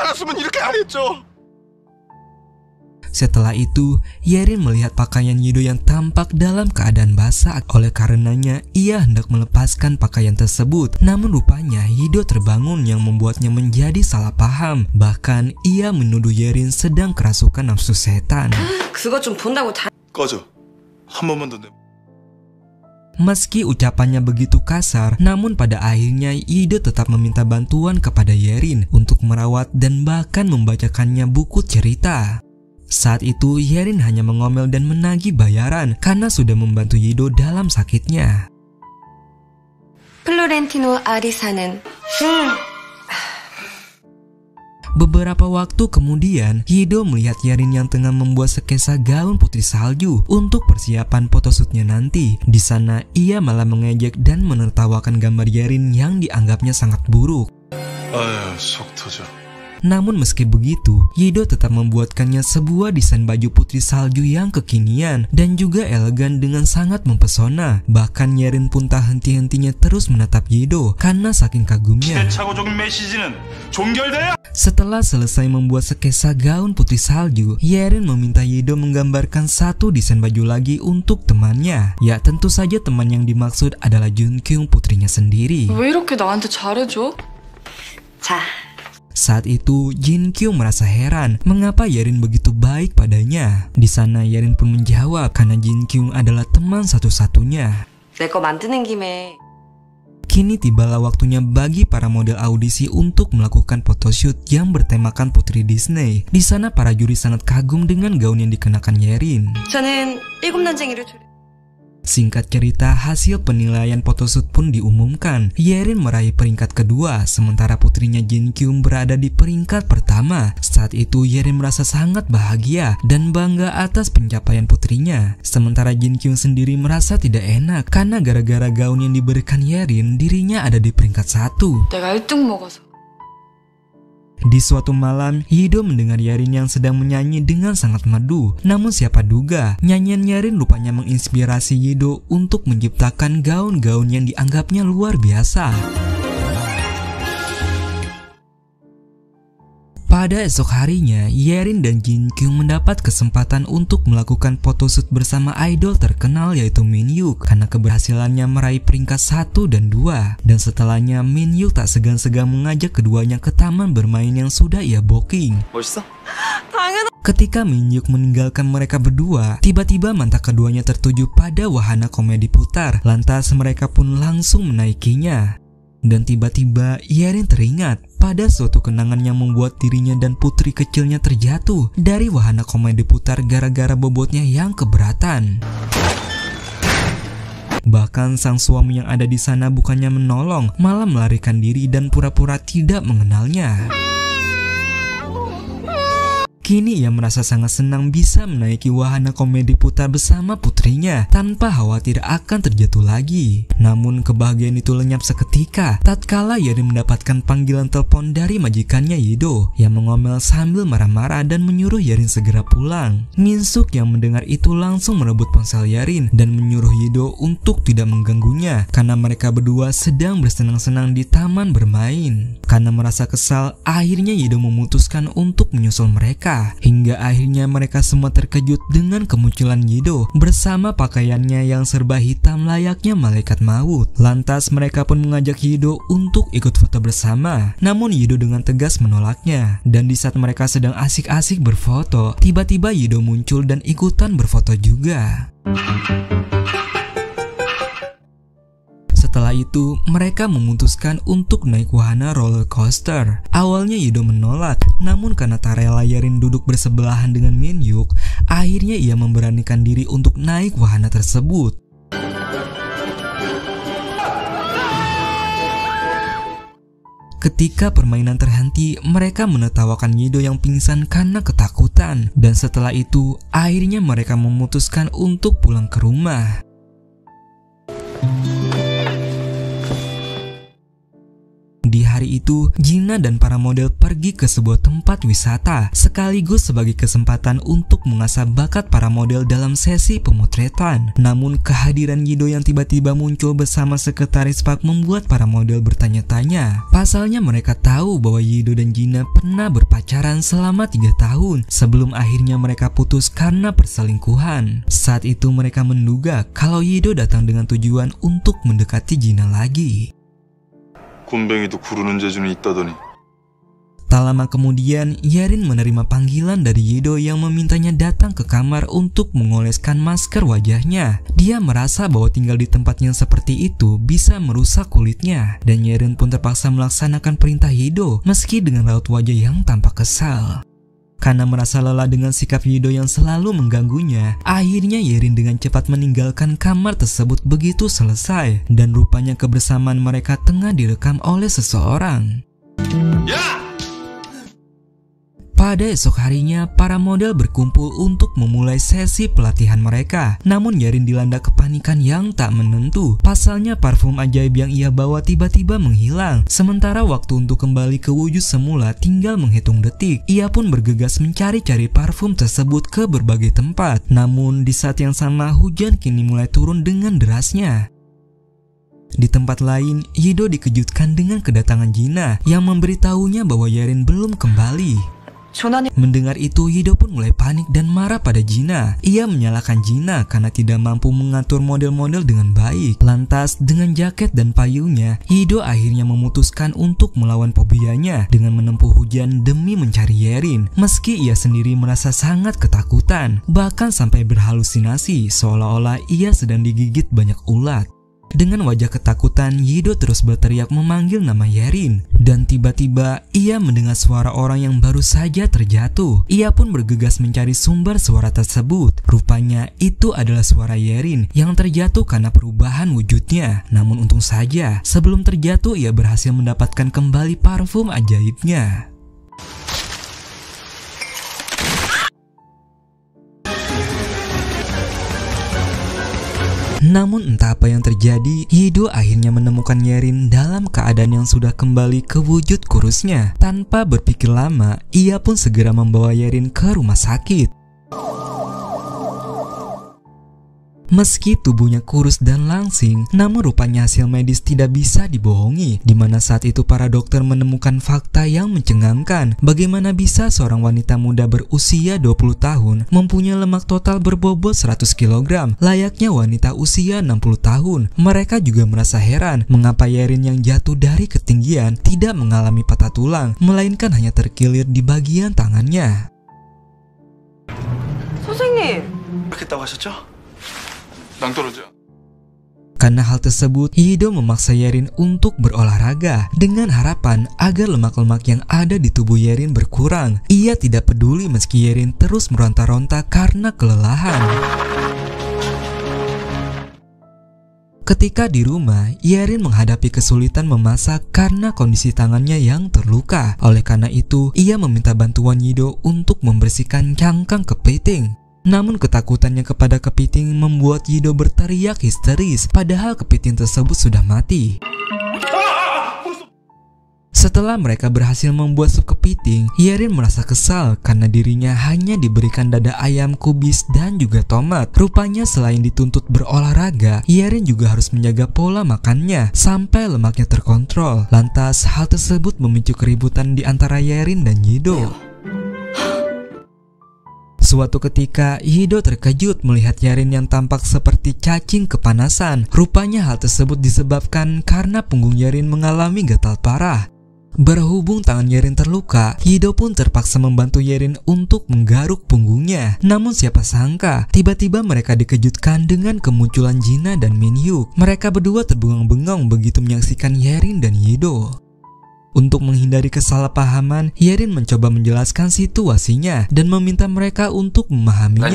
Setelah itu, Yerin melihat pakaian Yido yang tampak dalam keadaan basah. Oleh karenanya, ia hendak melepaskan pakaian tersebut. Namun rupanya Yido terbangun yang membuatnya menjadi salah paham. Bahkan, ia menuduh Yerin sedang kerasukan nafsu setan. 꺼져. 한 번만 더 내. Meski ucapannya begitu kasar, namun pada akhirnya Yido tetap meminta bantuan kepada Yerin untuk merawat dan bahkan membacakannya buku cerita. Saat itu Yerin hanya mengomel dan menagih bayaran karena sudah membantu Yido dalam sakitnya. 플로렌티노 아리사는 Beberapa waktu kemudian, Yido melihat Yerin yang tengah membuat sekesa gaun putri salju untuk persiapan photoshootnya nanti. Di sana, ia malah mengejek dan menertawakan gambar Yerin yang dianggapnya sangat buruk. 아유, 속 터져. Namun meski begitu, Yido tetap membuatkannya sebuah desain baju putri salju yang kekinian dan juga elegan dengan sangat mempesona. Bahkan Yerin pun tak henti-hentinya terus menatap Yido karena saking kagumnya. 시대착오적인 메시지는 종결돼야. Setelah selesai membuat sekesa gaun putri salju, Yerin meminta Yido menggambarkan satu desain baju lagi untuk temannya. Ya tentu saja teman yang dimaksud adalah Junkyung putrinya sendiri. 왜 이렇게 나한테 잘해줘? 자, Saat itu Jin Kyung merasa heran mengapa Yerin begitu baik padanya. Di sana Yerin pun menjawab karena Jin Kyung adalah teman satu-satunya. 내 거 만드는 김에 Kini tibalah waktunya bagi para model audisi untuk melakukan photoshoot yang bertemakan Putri Disney. Di sana para juri sangat kagum dengan gaun yang dikenakan Yerin. 저는 일곱 난쟁이를 초대. Singkat cerita, hasil penilaian photoshoot pun diumumkan. Yerin meraih peringkat kedua, sementara putrinya Jin Kyung berada di peringkat pertama. Saat itu Yerin merasa sangat bahagia dan bangga atas pencapaian putrinya. Sementara Jin Kyung sendiri merasa tidak enak karena gara-gara gaun yang diberikan Yerin, dirinya ada di peringkat 1. 내가 1등 먹어서. Di suatu malam, Yido mendengar Yerin yang sedang menyanyi dengan sangat merdu. Namun siapa duga, nyanyian Yerin rupanya menginspirasi Yido untuk menciptakan gaun-gaun yang dianggapnya luar biasa. Pada esok harinya, Yerin dan Jin Kyung mendapat kesempatan untuk melakukan photoshoot bersama idol terkenal yaitu Minhyuk karena keberhasilannya meraih peringkat 1 dan 2. Dan setelahnya, Minhyuk tak segan-segan mengajak keduanya ke taman bermain yang sudah ia booking. 멋있어? Ketika Minhyuk meninggalkan mereka berdua, tiba-tiba mata keduanya tertuju pada wahana komedi putar. Lantas mereka pun langsung menaikinya. Dan tiba-tiba Yerin teringat pada suatu kenangan yang membuat dirinya dan putri kecilnya terjatuh dari wahana komedi putar gara-gara bobotnya yang keberatan. Bahkan sang suami yang ada di sana bukannya menolong, malah melarikan diri dan pura-pura tidak mengenalnya. Kini ia merasa sangat senang bisa menaiki wahana komedi putar bersama putrinya tanpa khawatir akan terjatuh lagi. Namun kebahagiaan itu lenyap seketika tatkala Yerin mendapatkan panggilan telepon dari majikannya Yido yang mengomel sambil marah-marah dan menyuruh Yerin segera pulang. Min-suk yang mendengar itu langsung merebut ponsel Yerin dan menyuruh Yido untuk tidak mengganggunya karena mereka berdua sedang bersenang-senang di taman bermain. Karena merasa kesal, akhirnya Yido memutuskan untuk menyusul mereka. Hingga akhirnya mereka semua terkejut dengan kemunculan Yido bersama pakaiannya yang serba hitam layaknya malaikat maut. Lantas mereka pun mengajak Yido untuk ikut foto bersama. Namun Yido dengan tegas menolaknya. Dan di saat mereka sedang asik-asik berfoto, tiba-tiba Yido muncul dan ikutan berfoto juga. Setelah itu, mereka memutuskan untuk naik wahana roller coaster. Awalnya Yido menolak, namun karena tak rela Yerin duduk bersebelahan dengan Minhyuk, akhirnya ia memberanikan diri untuk naik wahana tersebut. Ketika permainan terhenti, mereka menertawakan Yido yang pingsan karena ketakutan. Dan setelah itu, akhirnya mereka memutuskan untuk pulang ke rumah. Di hari itu, Jina dan para model pergi ke sebuah tempat wisata, sekaligus sebagai kesempatan untuk mengasah bakat para model dalam sesi pemotretan. Namun kehadiran Yido yang tiba-tiba muncul bersama sekretaris Park membuat para model bertanya-tanya. Pasalnya mereka tahu bahwa Yido dan Jina pernah berpacaran selama 3 tahun sebelum akhirnya mereka putus karena perselingkuhan. Saat itu mereka menduga kalau Yido datang dengan tujuan untuk mendekati Jina lagi. 곰뱅이도 구르는 재주는 있다더니. Tak lama kemudian, Yerin menerima panggilan dari Yido yang memintanya datang ke kamar untuk mengoleskan masker wajahnya. Dia merasa bahwa tinggal di tempat yang seperti itu bisa merusak kulitnya. Dan Yerin pun terpaksa melaksanakan perintah Yido meski dengan raut wajah yang tampak kesal. Karena merasa lelah dengan sikap Yido yang selalu mengganggunya, akhirnya Yerin dengan cepat meninggalkan kamar tersebut begitu selesai. Dan rupanya kebersamaan mereka tengah direkam oleh seseorang. Pada esok harinya, para model berkumpul untuk memulai sesi pelatihan mereka. Namun Yerin dilanda kepanikan yang tak menentu. Pasalnya parfum ajaib yang ia bawa tiba-tiba menghilang. Sementara waktu untuk kembali ke wujud semula tinggal menghitung detik. Ia pun bergegas mencari-cari parfum tersebut ke berbagai tempat. Namun di saat yang sama, hujan kini mulai turun dengan derasnya. Di tempat lain, Yido dikejutkan dengan kedatangan Jina yang memberitahunya bahwa Yerin belum kembali. 조난이 Mendengar itu, Yido pun mulai panik dan marah pada Gina. Ia menyalahkan Gina karena tidak mampu mengatur model-model dengan baik. Lantas, dengan jaket dan payungnya, Yido akhirnya memutuskan untuk melawan fobianya dengan menempuh hujan demi mencari Yerin. Meski ia sendiri merasa sangat ketakutan, bahkan sampai berhalusinasi seolah-olah ia sedang digigit banyak ulat. Dengan wajah ketakutan, Yido terus berteriak memanggil nama Yerin. Dan tiba-tiba, ia mendengar suara orang yang baru saja terjatuh. Ia pun bergegas mencari sumber suara tersebut. Rupanya, itu adalah suara Yerin yang terjatuh karena perubahan wujudnya. Namun untung saja, sebelum terjatuh ia berhasil mendapatkan kembali parfum ajaibnya. Namun entah apa yang terjadi, Yido akhirnya menemukan Yerin dalam keadaan yang sudah kembali ke wujud kurusnya. Tanpa berpikir lama, ia pun segera membawa Yerin ke rumah sakit. Meski tubuhnya kurus dan langsing, namun rupanya hasil medis tidak bisa dibohongi, di mana saat itu para dokter menemukan fakta yang mencengangkan. Bagaimana bisa seorang wanita muda berusia 20 tahun mempunyai lemak total berbobot 100 kg, layaknya wanita usia 60 tahun. Mereka juga merasa heran mengapa Yerin yang jatuh dari ketinggian tidak mengalami patah tulang, melainkan hanya terkilir di bagian tangannya. 선생님, 이렇게 따고 하셨죠? 낭떠러져. Karena hal tersebut, Yido memaksa Yerin untuk berolahraga dengan harapan agar lemak-lemak yang ada di tubuh Yerin berkurang. Ia tidak peduli meski Yerin terus meronta-ronta karena kelelahan. Ketika di rumah, Yerin menghadapi kesulitan memasak karena kondisi tangannya yang terluka. Oleh karena itu, ia meminta bantuan Yido untuk membersihkan cangkang kepiting. Namun ketakutannya kepada kepiting membuat Yido berteriak histeris, padahal kepiting tersebut sudah mati. Setelah mereka berhasil membuat sup kepiting, Yerin merasa kesal karena dirinya hanya diberikan dada ayam kubis dan juga tomat. Rupanya selain dituntut berolahraga, Yerin juga harus menjaga pola makannya sampai lemaknya terkontrol. Lantas hal tersebut memicu keributan di antara Yerin dan Yido. Suatu ketika, Yido terkejut melihat Yerin yang tampak seperti cacing kepanasan. Rupanya hal tersebut disebabkan karena punggung Yerin mengalami gatal parah. Berhubung tangan Yerin terluka, Yido pun terpaksa membantu Yerin untuk menggaruk punggungnya. Namun siapa sangka, tiba-tiba mereka dikejutkan dengan kemunculan Gina dan Minhyuk. Mereka berdua terbengong-bengong begitu menyaksikan Yerin dan Yido. Untuk menghindari kesalahpahaman, Yerin mencoba menjelaskan situasinya dan meminta mereka untuk memahaminya.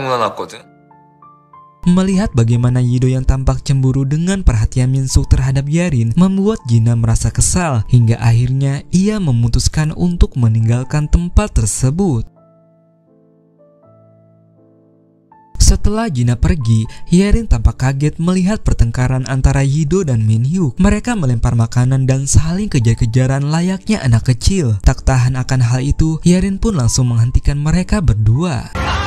Melihat bagaimana Yido yang tampak cemburu dengan perhatian Minsuk terhadap Yerin membuat Gina merasa kesal, hingga akhirnya ia memutuskan untuk meninggalkan tempat tersebut. Setelah Gina pergi, Yerin tampak kaget melihat pertengkaran antara Yido dan Minhyuk. Mereka melempar makanan dan saling kejar-kejaran layaknya anak kecil. Tak tahan akan hal itu, Yerin pun langsung menghentikan mereka berdua.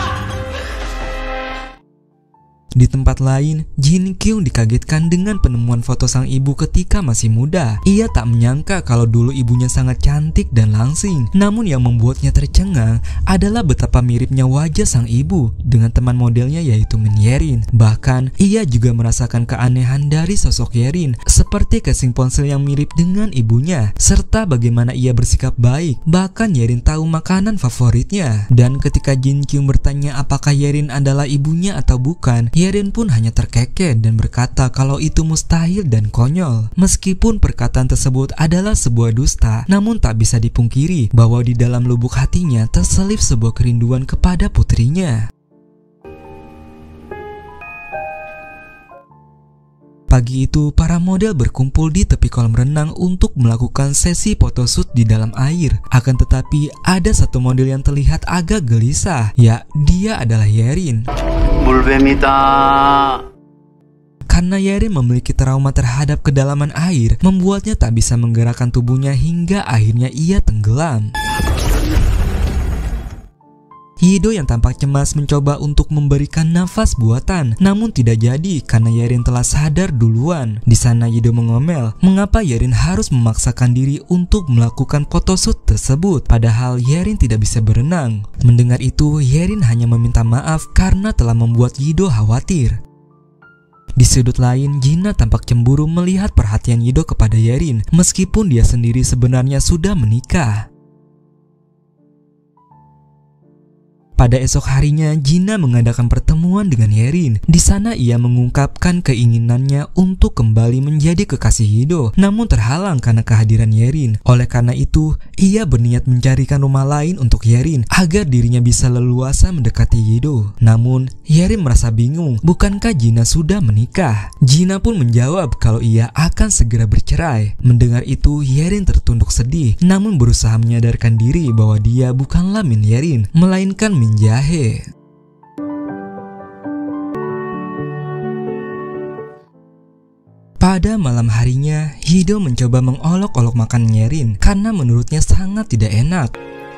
Di tempat lain, Jin Kyung dikagetkan dengan penemuan foto sang ibu ketika masih muda. Ia tak menyangka kalau dulu ibunya sangat cantik dan langsing. Namun yang membuatnya tercengang adalah betapa miripnya wajah sang ibu dengan teman modelnya yaitu Min Yerin. Bahkan, ia juga merasakan keanehan dari sosok Yerin, seperti casing ponsel yang mirip dengan ibunya, serta bagaimana ia bersikap baik. Bahkan Yerin tahu makanan favoritnya. Dan ketika Jin Kyung bertanya apakah Yerin adalah ibunya atau bukan, Yerin pun hanya terkekeh dan berkata kalau itu mustahil dan konyol. Meskipun perkataan tersebut adalah sebuah dusta, namun tak bisa dipungkiri bahwa di dalam lubuk hatinya terselip sebuah kerinduan kepada putrinya. Pagi itu, para model berkumpul di tepi kolam renang untuk melakukan sesi photoshoot di dalam air. Akan tetapi, ada satu model yang terlihat agak gelisah. Ya, dia adalah Yerin. 물뱀이다. Karena Yerin memiliki trauma terhadap kedalaman air, membuatnya tak bisa menggerakkan tubuhnya hingga akhirnya ia tenggelam. Yido yang tampak cemas mencoba untuk memberikan nafas buatan, namun tidak jadi karena Yerin telah sadar duluan. Di sana Yido mengomel, mengapa Yerin harus memaksakan diri untuk melakukan photoshoot tersebut, padahal Yerin tidak bisa berenang. Mendengar itu, Yerin hanya meminta maaf karena telah membuat Yido khawatir. Di sudut lain, Gina tampak cemburu melihat perhatian Yido kepada Yerin, meskipun dia sendiri sebenarnya sudah menikah. Pada esok harinya, Gina mengadakan pertemuan dengan Yerin. Di sana ia mengungkapkan keinginannya untuk kembali menjadi kekasih Yido, namun terhalang karena kehadiran Yerin. Oleh karena itu, ia berniat mencarikan rumah lain untuk Yerin agar dirinya bisa leluasa mendekati Yido. Namun, Yerin merasa bingung, bukankah Gina sudah menikah? Gina pun menjawab kalau ia akan segera bercerai. Mendengar itu, Yerin tertunduk sedih, namun berusaha menyadarkan diri bahwa dia bukanlah Min Yerin, melainkan Min Jae. Pada malam harinya, Yido mencoba mengolok-olok makan Yerin karena menurutnya sangat tidak enak.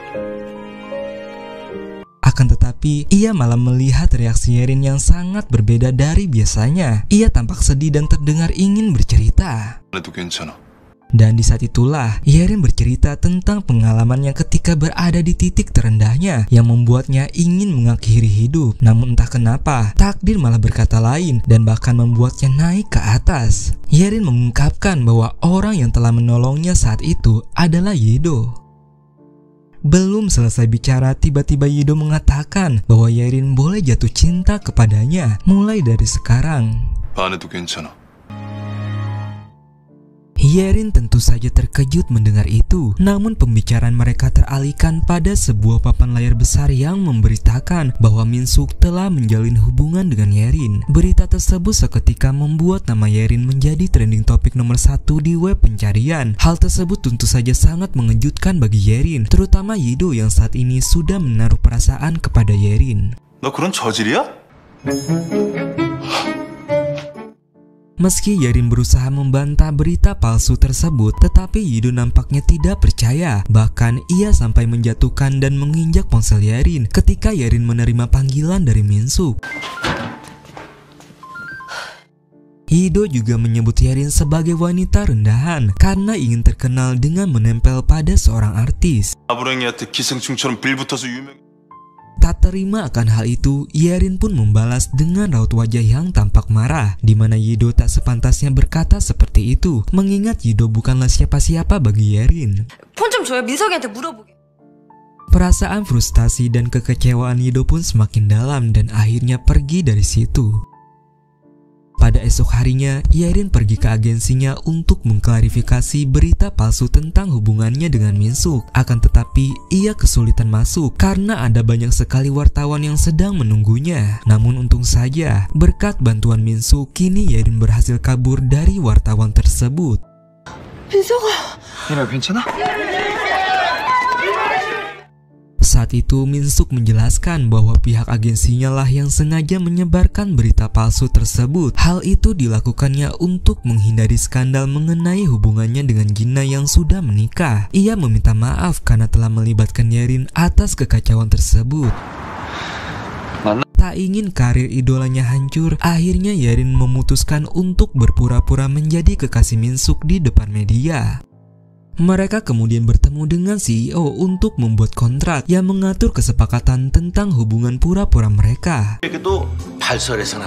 Akan tetapi, ia malah melihat reaksi Yerin yang sangat berbeda dari biasanya. Ia tampak sedih dan terdengar ingin bercerita. 그래도 괜찮아. Dan di saat itulah, Yerin bercerita tentang pengalamannya ketika berada di titik terendahnya yang membuatnya ingin mengakhiri hidup. Namun entah kenapa, takdir malah berkata lain dan bahkan membuatnya naik ke atas. Yerin mengungkapkan bahwa orang yang telah menolongnya saat itu adalah Yido. Belum selesai bicara, tiba-tiba Yido mengatakan bahwa Yerin boleh jatuh cinta kepadanya mulai dari sekarang. 반해도 괜찮아. Yerin tentu saja terkejut mendengar itu, namun pembicaraan mereka teralihkan pada sebuah papan layar besar yang memberitakan bahwa Minsuk telah menjalin hubungan dengan Yerin. Berita tersebut seketika membuat nama Yerin menjadi trending topik nomor 1 di web pencarian. Hal tersebut tentu saja sangat mengejutkan bagi Yerin, terutama Yido yang saat ini sudah menaruh perasaan kepada Yerin. 너 그런 저질이야? Meski Yerin berusaha membantah berita palsu tersebut, tetapi Yido nampaknya tidak percaya. Bahkan ia sampai menjatuhkan dan menginjak ponsel Yerin ketika Yerin menerima panggilan dari Minsuk. Yido juga menyebut Yerin sebagai wanita rendahan karena ingin terkenal dengan menempel pada seorang artis. 아브랭이한테 기생충처럼 빌붙어서 유명. Tak terima akan hal itu, Yerin pun membalas dengan raut wajah yang tampak marah, di mana Yido tak sepantasnya berkata seperti itu, mengingat Yido bukanlah siapa-siapa bagi Yerin. 폰 좀 줘요. 민석이한테 물어보게. Perasaan frustasi dan kekecewaan Yido pun semakin dalam dan akhirnya pergi dari situ. Pada esok harinya, Yerin pergi ke agensinya untuk mengklarifikasi berita palsu tentang hubungannya dengan Minsuk. Akan tetapi, ia kesulitan masuk karena ada banyak sekali wartawan yang sedang menunggunya. Namun untung saja, berkat bantuan Minsuk, kini Yerin berhasil kabur dari wartawan tersebut. 민아 괜찮아? Saat itu Minsuk menjelaskan bahwa pihak agensinya lah yang sengaja menyebarkan berita palsu tersebut. Hal itu dilakukannya untuk menghindari skandal mengenai hubungannya dengan Gina yang sudah menikah. Ia meminta maaf karena telah melibatkan Yerin atas kekacauan tersebut. Tak ingin karir idolanya hancur, akhirnya Yerin memutuskan untuk berpura-pura menjadi kekasih Minsuk di depan media. Mereka kemudian bertemu dengan CEO untuk membuat kontrak yang mengatur kesepakatan tentang hubungan pura-pura mereka. 얘기도 발설해서는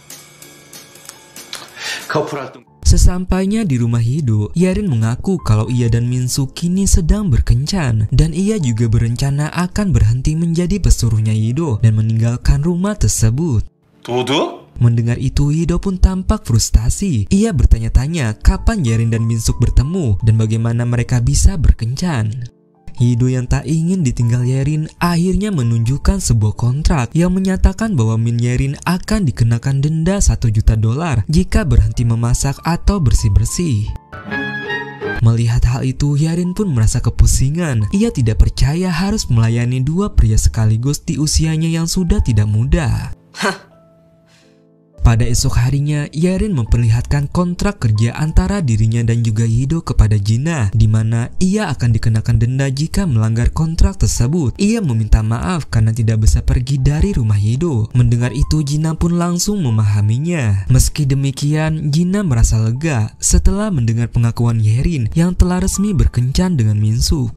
커플 활동. Sesampainya di rumah Yido, Yerin mengaku kalau ia dan Minsuk kini sedang berkencan dan ia juga berencana akan berhenti menjadi pesuruhnya Yido dan meninggalkan rumah tersebut. 도도? Mendengar itu, Yido pun tampak frustasi. Ia bertanya-tanya kapan Yerin dan Minsuk bertemu dan bagaimana mereka bisa berkencan. Yido yang tak ingin ditinggal Yerin akhirnya menunjukkan sebuah kontrak yang menyatakan bahwa Min Yerin akan dikenakan denda $1 juta jika berhenti memasak atau bersih-bersih. Melihat hal itu, Yerin pun merasa kepusingan. Ia tidak percaya harus melayani dua pria sekaligus di usianya yang sudah tidak muda. Pada esok harinya, Yerin memperlihatkan kontrak kerja antara dirinya dan juga Yido kepada Jina, di mana ia akan dikenakan denda jika melanggar kontrak tersebut. Ia meminta maaf karena tidak bisa pergi dari rumah Yido. Mendengar itu, Jina pun langsung memahaminya. Meski demikian, Jina merasa lega setelah mendengar pengakuan Yerin yang telah resmi berkencan dengan Minsuk.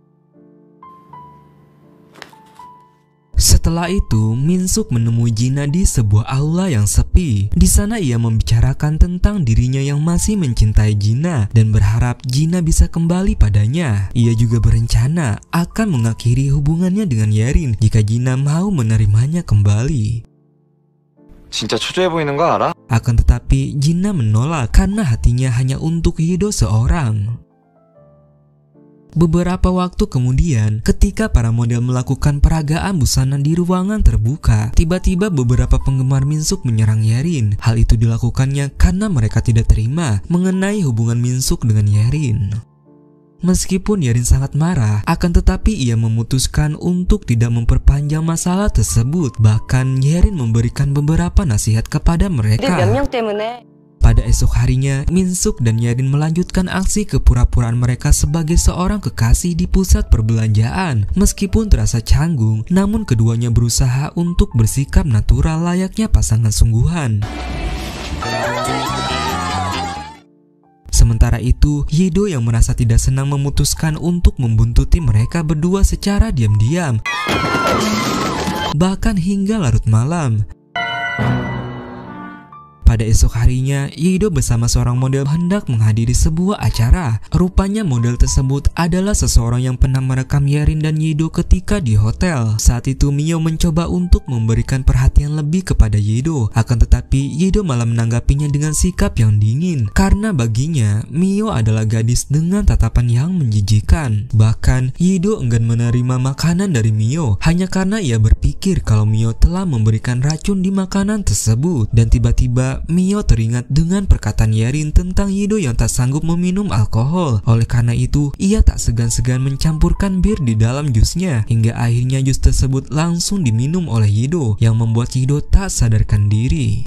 Setelah itu, Minsuk menemui Jina di sebuah aula yang sepi. Di sana ia membicarakan tentang dirinya yang masih mencintai Jina dan berharap Jina bisa kembali padanya. Ia juga berencana akan mengakhiri hubungannya dengan Yerin jika Jina mau menerimanya kembali. 진짜 초조해 보이는 거 알아? Akan tetapi Jina menolak karena hatinya hanya untuk Yido seorang. Beberapa waktu kemudian, ketika para model melakukan peragaan busana di ruangan terbuka, tiba-tiba beberapa penggemar Minsuk menyerang Yerin. Hal itu dilakukannya karena mereka tidak terima mengenai hubungan Minsuk dengan Yerin. Meskipun Yerin sangat marah, akan tetapi ia memutuskan untuk tidak memperpanjang masalah tersebut. Bahkan Yerin memberikan beberapa nasihat kepada mereka. Pada esok harinya, Minsuk dan Yerin melanjutkan aksi kepura-puraan mereka sebagai seorang kekasih di pusat perbelanjaan. Meskipun terasa canggung, namun keduanya berusaha untuk bersikap natural layaknya pasangan sungguhan. Sementara itu, Yido yang merasa tidak senang memutuskan untuk membuntuti mereka berdua secara diam-diam, bahkan hingga larut malam. Pada esok harinya, Yido bersama seorang model hendak menghadiri sebuah acara. Rupanya model tersebut adalah seseorang yang pernah merekam Yerin dan Yido ketika di hotel. Saat itu Mio mencoba untuk memberikan perhatian lebih kepada Yido. Akan tetapi Yido malah menanggapinya dengan sikap yang dingin. Karena baginya, Mio adalah gadis dengan tatapan yang menjijikan. Bahkan, Yido enggan menerima makanan dari Mio hanya karena ia berpikir kalau Mio telah memberikan racun di makanan tersebut. Dan tiba-tiba Mio teringat dengan perkataan Yerin tentang Yido yang tak sanggup meminum alkohol. Oleh karena itu, ia tak segan-segan mencampurkan bir di dalam jusnya, hingga akhirnya jus tersebut langsung diminum oleh Yido, yang membuat Yido tak sadarkan diri.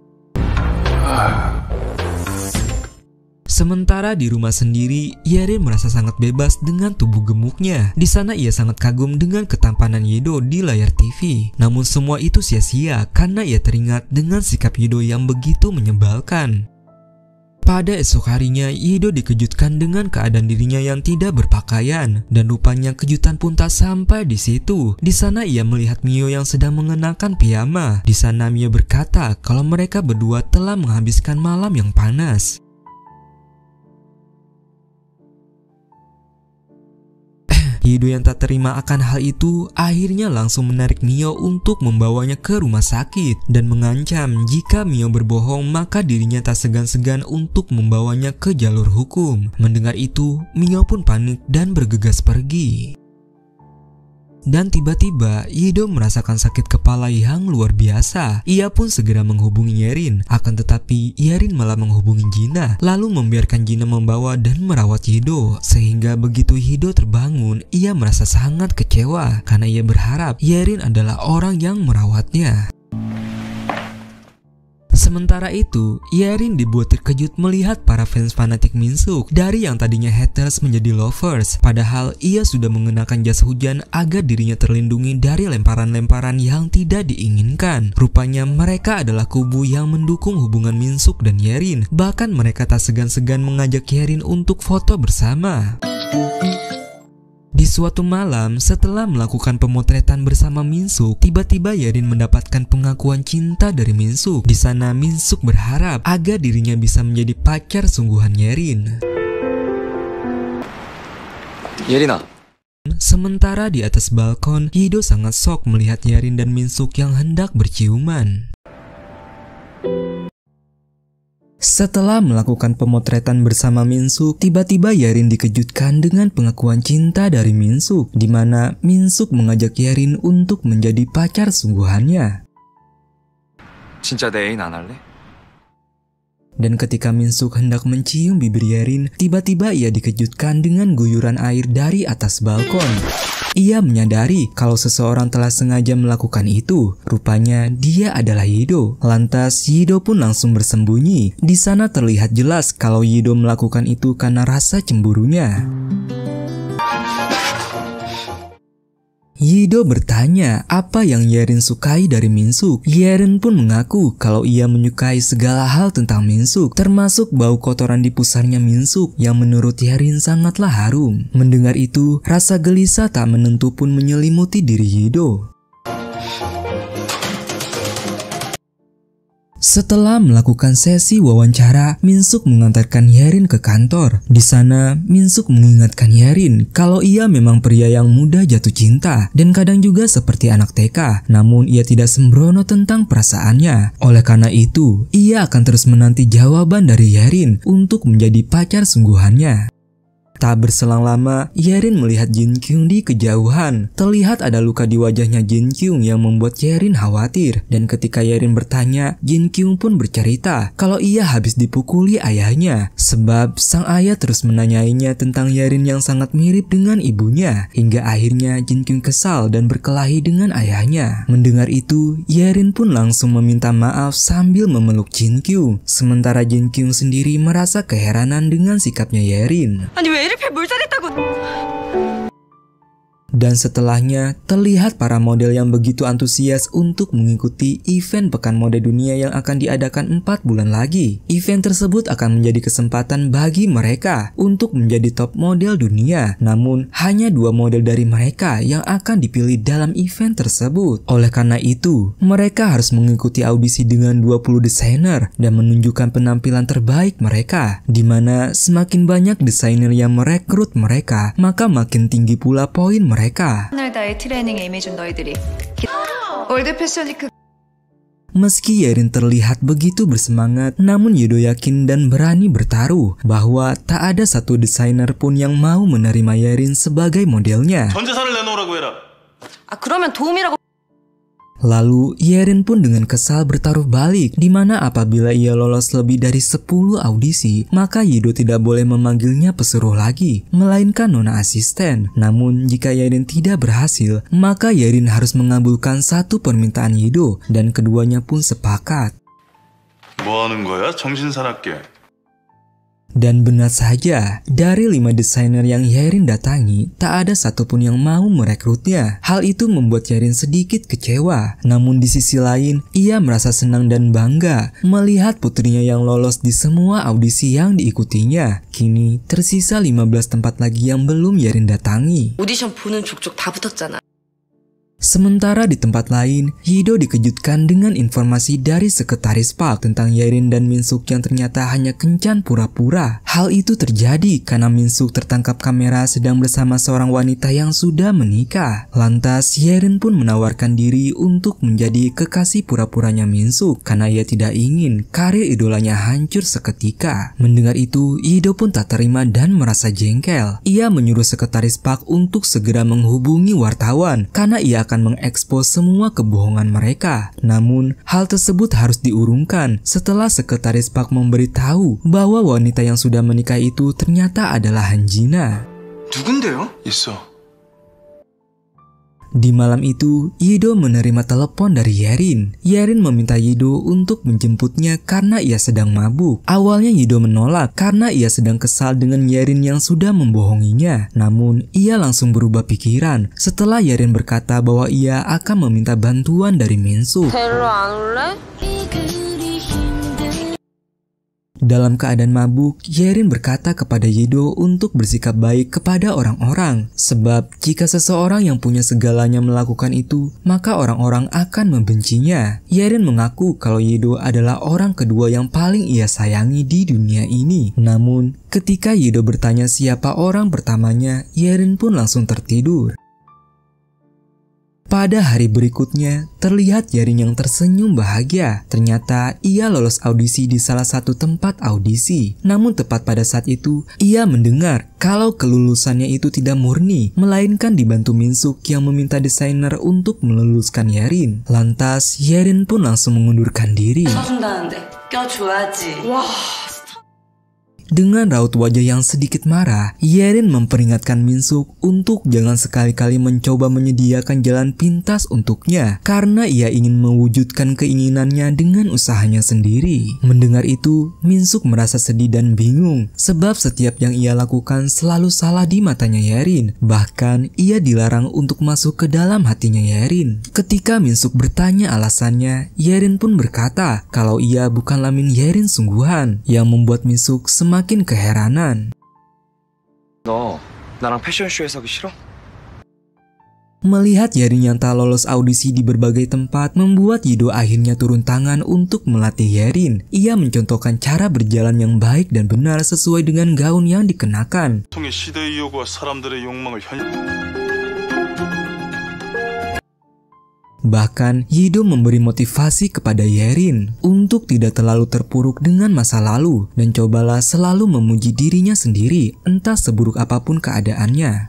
Sementara di rumah sendiri, Yerin merasa sangat bebas dengan tubuh gemuknya. Di sana ia sangat kagum dengan ketampanan Yido di layar TV. Namun semua itu sia-sia karena ia teringat dengan sikap Yido yang begitu menyebalkan. Pada esok harinya, Yido dikejutkan dengan keadaan dirinya yang tidak berpakaian, dan rupanya kejutan pun tak sampai di situ. Di sana ia melihat Mio yang sedang mengenakan piyama. Di sana Mio berkata kalau mereka berdua telah menghabiskan malam yang panas. Yido yang tak terima akan hal itu akhirnya langsung menarik Mio untuk membawanya ke rumah sakit dan mengancam jika Mio berbohong maka dirinya tak segan-segan untuk membawanya ke jalur hukum. Mendengar itu, Mio pun panik dan bergegas pergi. Dan tiba-tiba Yido merasakan sakit kepala yang luar biasa. Ia pun segera menghubungi Yerin. Akan tetapi Yerin malah menghubungi Jina, lalu membiarkan Jina membawa dan merawat Yido. Sehingga begitu Yido terbangun, ia merasa sangat kecewa karena ia berharap Yerin adalah orang yang merawatnya. Sementara itu, Yerin dibuat terkejut melihat para fans fanatik Minsuk dari yang tadinya haters menjadi lovers. Padahal ia sudah mengenakan jas hujan agar dirinya terlindungi dari lemparan-lemparan yang tidak diinginkan. Rupanya mereka adalah kubu yang mendukung hubungan Minsuk dan Yerin. Bahkan mereka tak segan-segan mengajak Yerin untuk foto bersama. Di suatu malam, setelah melakukan pemotretan bersama Minsuk, tiba-tiba Yerin mendapatkan pengakuan cinta dari Minsuk. Di sana Minsuk berharap agar dirinya bisa menjadi pacar sungguhan Yerin. 예린아, Sementara di atas balkon, Yido sangat shock melihat Yerin dan Minsuk yang hendak berciuman. Setelah melakukan pemotretan bersama Minsuk, tiba-tiba Yerin dikejutkan dengan pengakuan cinta dari Minsuk, di mana Minsuk mengajak Yerin untuk menjadi pacar sungguhannya. 진짜 내 애인 안 할래? Dan ketika Minsuk hendak mencium bibir Yerin, tiba-tiba ia dikejutkan dengan guyuran air dari atas balkon. Ia menyadari kalau seseorang telah sengaja melakukan itu. Rupanya dia adalah Yido. Lantas Yido pun langsung bersembunyi. Di sana terlihat jelas kalau Yido melakukan itu karena rasa cemburunya. Yido bertanya apa yang Yerin sukai dari Minsuk. Yerin pun mengaku kalau ia menyukai segala hal tentang Minsuk, termasuk bau kotoran di pusarnya Minsuk yang menurut Yerin sangatlah harum. Mendengar itu, rasa gelisah tak menentu pun menyelimuti diri Yido. Setelah melakukan sesi wawancara, Minsuk mengantarkan Yerin ke kantor. Di sana, Minsuk mengingatkan Yerin kalau ia memang pria yang mudah jatuh cinta dan kadang juga seperti anak TK. Namun ia tidak sembrono tentang perasaannya. Oleh karena itu, ia akan terus menanti jawaban dari Yerin untuk menjadi pacar sungguhannya. Tak berselang lama, Yerin melihat Jin Kyung di kejauhan. Terlihat ada luka di wajahnya Jin Kyung yang membuat Yerin khawatir. Dan ketika Yerin bertanya, Jin Kyung pun bercerita kalau ia habis dipukuli ayahnya. Sebab sang ayah terus menanyainya tentang Yerin yang sangat mirip dengan ibunya. Hingga akhirnya Jin Kyung kesal dan berkelahi dengan ayahnya. Mendengar itu, Yerin pun langsung meminta maaf sambil memeluk Jin Kyung. Sementara Jin Kyung sendiri merasa keheranan dengan sikapnya Yerin. 아니 왜 이렇게 몰살했다고? Dan setelahnya, terlihat para model yang begitu antusias untuk mengikuti event Pekan Mode Dunia yang akan diadakan 4 bulan lagi. Event tersebut akan menjadi kesempatan bagi mereka untuk menjadi top model dunia. Namun, hanya 2 model dari mereka yang akan dipilih dalam event tersebut. Oleh karena itu, mereka harus mengikuti audisi dengan 20 desainer dan menunjukkan penampilan terbaik mereka. Di mana semakin banyak desainer yang merekrut mereka, maka makin tinggi pula poin mereka. 오늘 다의 트레이닝에 임해준 너희들이 월드 패션위크 Meski Yerin terlihat begitu bersemangat, namun Yido yakin dan berani bertaruh bahwa tak ada satu desainer pun yang mau menerima Yerin sebagai modelnya. 전 재산을 내놓으라고 해라. 아 그러면 도움이라고. Lalu Yerin pun dengan kesal bertaruh balik, di mana apabila ia lolos lebih dari 10 audisi, maka Yido tidak boleh memanggilnya pesuruh lagi, melainkan nona asisten. Namun jika Yerin tidak berhasil, maka Yerin harus mengabulkan satu permintaan Yido, dan keduanya pun sepakat. 뭐 하는 거야? 정신 사납게. Dan benar saja, dari 5 desainer yang Yerin datangi, tak ada satupun yang mau merekrutnya. Hal itu membuat Yerin sedikit kecewa. Namun di sisi lain, ia merasa senang dan bangga melihat putrinya yang lolos di semua audisi yang diikutinya. Kini tersisa 15 tempat lagi yang belum Yerin datangi. 오디션 보는 족족 다 붙었잖아. Sementara di tempat lain, Yido dikejutkan dengan informasi dari sekretaris Park tentang Yerin dan Minsuk yang ternyata hanya kencan pura-pura. Hal itu terjadi karena Minsuk tertangkap kamera sedang bersama seorang wanita yang sudah menikah. Lantas Yerin pun menawarkan diri untuk menjadi kekasih pura-puranya Minsuk karena ia tidak ingin karir idolanya hancur seketika. Mendengar itu, Yido pun tak terima dan merasa jengkel. Ia menyuruh sekretaris Park untuk segera menghubungi wartawan karena ia akan mengekspos semua kebohongan mereka. Namun, hal tersebut harus diurungkan setelah sekretaris Park memberitahu bahwa wanita yang sudah menikah itu ternyata adalah Han Jina. 누군데요? 있어. Di malam itu, Yido menerima telepon dari Yerin. Yerin meminta Yido untuk menjemputnya karena ia sedang mabuk. Awalnya Yido menolak karena ia sedang kesal dengan Yerin yang sudah membohonginya. Namun, ia langsung berubah pikiran setelah Yerin berkata bahwa ia akan meminta bantuan dari Minsuk. Dalam keadaan mabuk, Yerin berkata kepada Yido untuk bersikap baik kepada orang-orang. Sebab jika seseorang yang punya segalanya melakukan itu, maka orang-orang akan membencinya. Yerin mengaku kalau Yido adalah orang kedua yang paling ia sayangi di dunia ini. Namun, ketika Yido bertanya siapa orang pertamanya, Yerin pun langsung tertidur. Pada hari berikutnya, terlihat Yerin yang tersenyum bahagia. Ternyata ia lolos audisi di salah satu tempat audisi. Namun tepat pada saat itu, ia mendengar kalau kelulusannya itu tidak murni, melainkan dibantu Minsuk yang meminta desainer untuk meluluskan Yerin. Lantas, Yerin pun langsung mengundurkan diri. 사준다는데 아껴줘야지. Dengan raut wajah yang sedikit marah, Yerin memperingatkan Minsuk untuk jangan sekali-kali mencoba menyediakan jalan pintas untuknya karena ia ingin mewujudkan keinginannya dengan usahanya sendiri. Mendengar itu, Minsuk merasa sedih dan bingung sebab setiap yang ia lakukan selalu salah di matanya Yerin. Bahkan ia dilarang untuk masuk ke dalam hatinya Yerin. Ketika Minsuk bertanya alasannya, Yerin pun berkata kalau ia bukanlah Min Yerin sungguhan, yang membuat Minsuk semakin keheranan. 너 나랑 패션쇼에서 하기 싫어? Melihat Yerin yang tak lolos audisi di berbagai tempat membuat Yido akhirnya turun tangan untuk melatih Yerin. Ia mencontohkan cara berjalan yang baik dan benar sesuai dengan gaun yang dikenakan. 통해 시대의 요구와 사람들의 욕망을 Bahkan, Yido memberi motivasi kepada Yerin untuk tidak terlalu terpuruk dengan masa lalu dan cobalah selalu memuji dirinya sendiri, entah seburuk apapun keadaannya.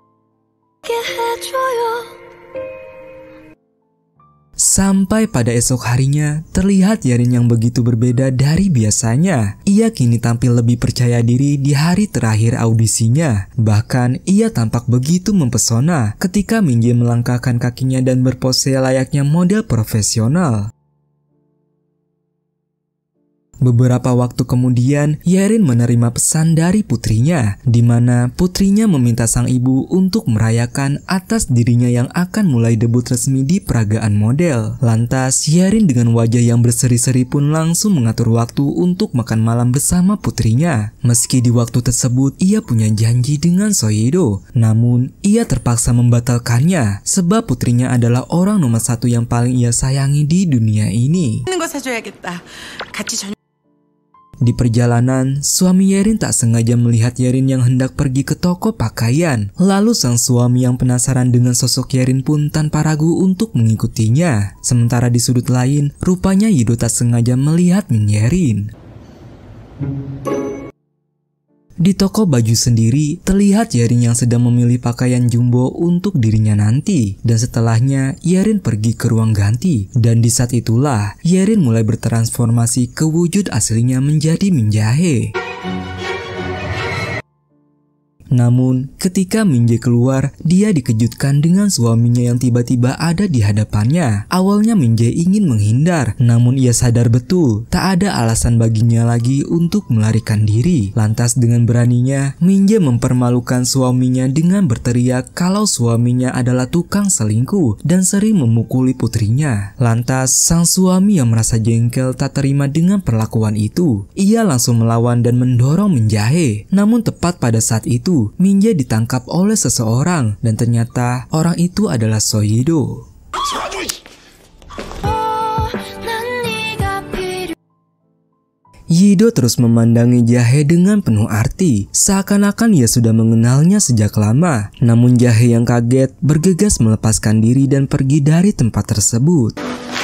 Sampai pada esok harinya, terlihat Yerin yang begitu berbeda dari biasanya. Ia kini tampil lebih percaya diri di hari terakhir audisinya. Bahkan, ia tampak begitu mempesona ketika Minjae melangkahkan kakinya dan berpose layaknya model profesional. Beberapa waktu kemudian, Yerin menerima pesan dari putrinya, di mana putrinya meminta sang ibu untuk merayakan atas dirinya yang akan mulai debut resmi di peragaan model. Lantas, Yerin dengan wajah yang berseri-seri pun langsung mengatur waktu untuk makan malam bersama putrinya. Meski di waktu tersebut, ia punya janji dengan Soyedo, namun ia terpaksa membatalkannya, sebab putrinya adalah orang nomor satu yang paling ia sayangi di dunia ini. 거 사줘야겠다. 같이 저녁. Di perjalanan, suami Yerin tak sengaja melihat Yerin yang hendak pergi ke toko pakaian. Lalu sang suami yang penasaran dengan sosok Yerin pun tanpa ragu untuk mengikutinya. Sementara di sudut lain, rupanya Yido tak sengaja melihat Min Yerin. Di toko baju sendiri, terlihat Yerin yang sedang memilih pakaian jumbo untuk dirinya nanti. Dan setelahnya, Yerin pergi ke ruang ganti. Dan di saat itulah, Yerin mulai bertransformasi ke wujud aslinya menjadi Min Jae. Namun, ketika Minjae keluar, dia dikejutkan dengan suaminya yang tiba-tiba ada di hadapannya. Awalnya Minjae ingin menghindar, namun ia sadar betul tak ada alasan baginya lagi untuk melarikan diri. Lantas dengan beraninya, Minjae mempermalukan suaminya dengan berteriak kalau suaminya adalah tukang selingkuh dan sering memukuli putrinya. Lantas, sang suami yang merasa jengkel tak terima dengan perlakuan itu. Ia langsung melawan dan mendorong Minjae. Namun tepat pada saat itu, Minjae ditangkap oleh seseorang dan ternyata orang itu adalah Soyedo. Yido terus memandangi Jae dengan penuh arti, seakan-akan ia sudah mengenalnya sejak lama. Namun Jae yang kaget bergegas melepaskan diri dan pergi dari tempat tersebut.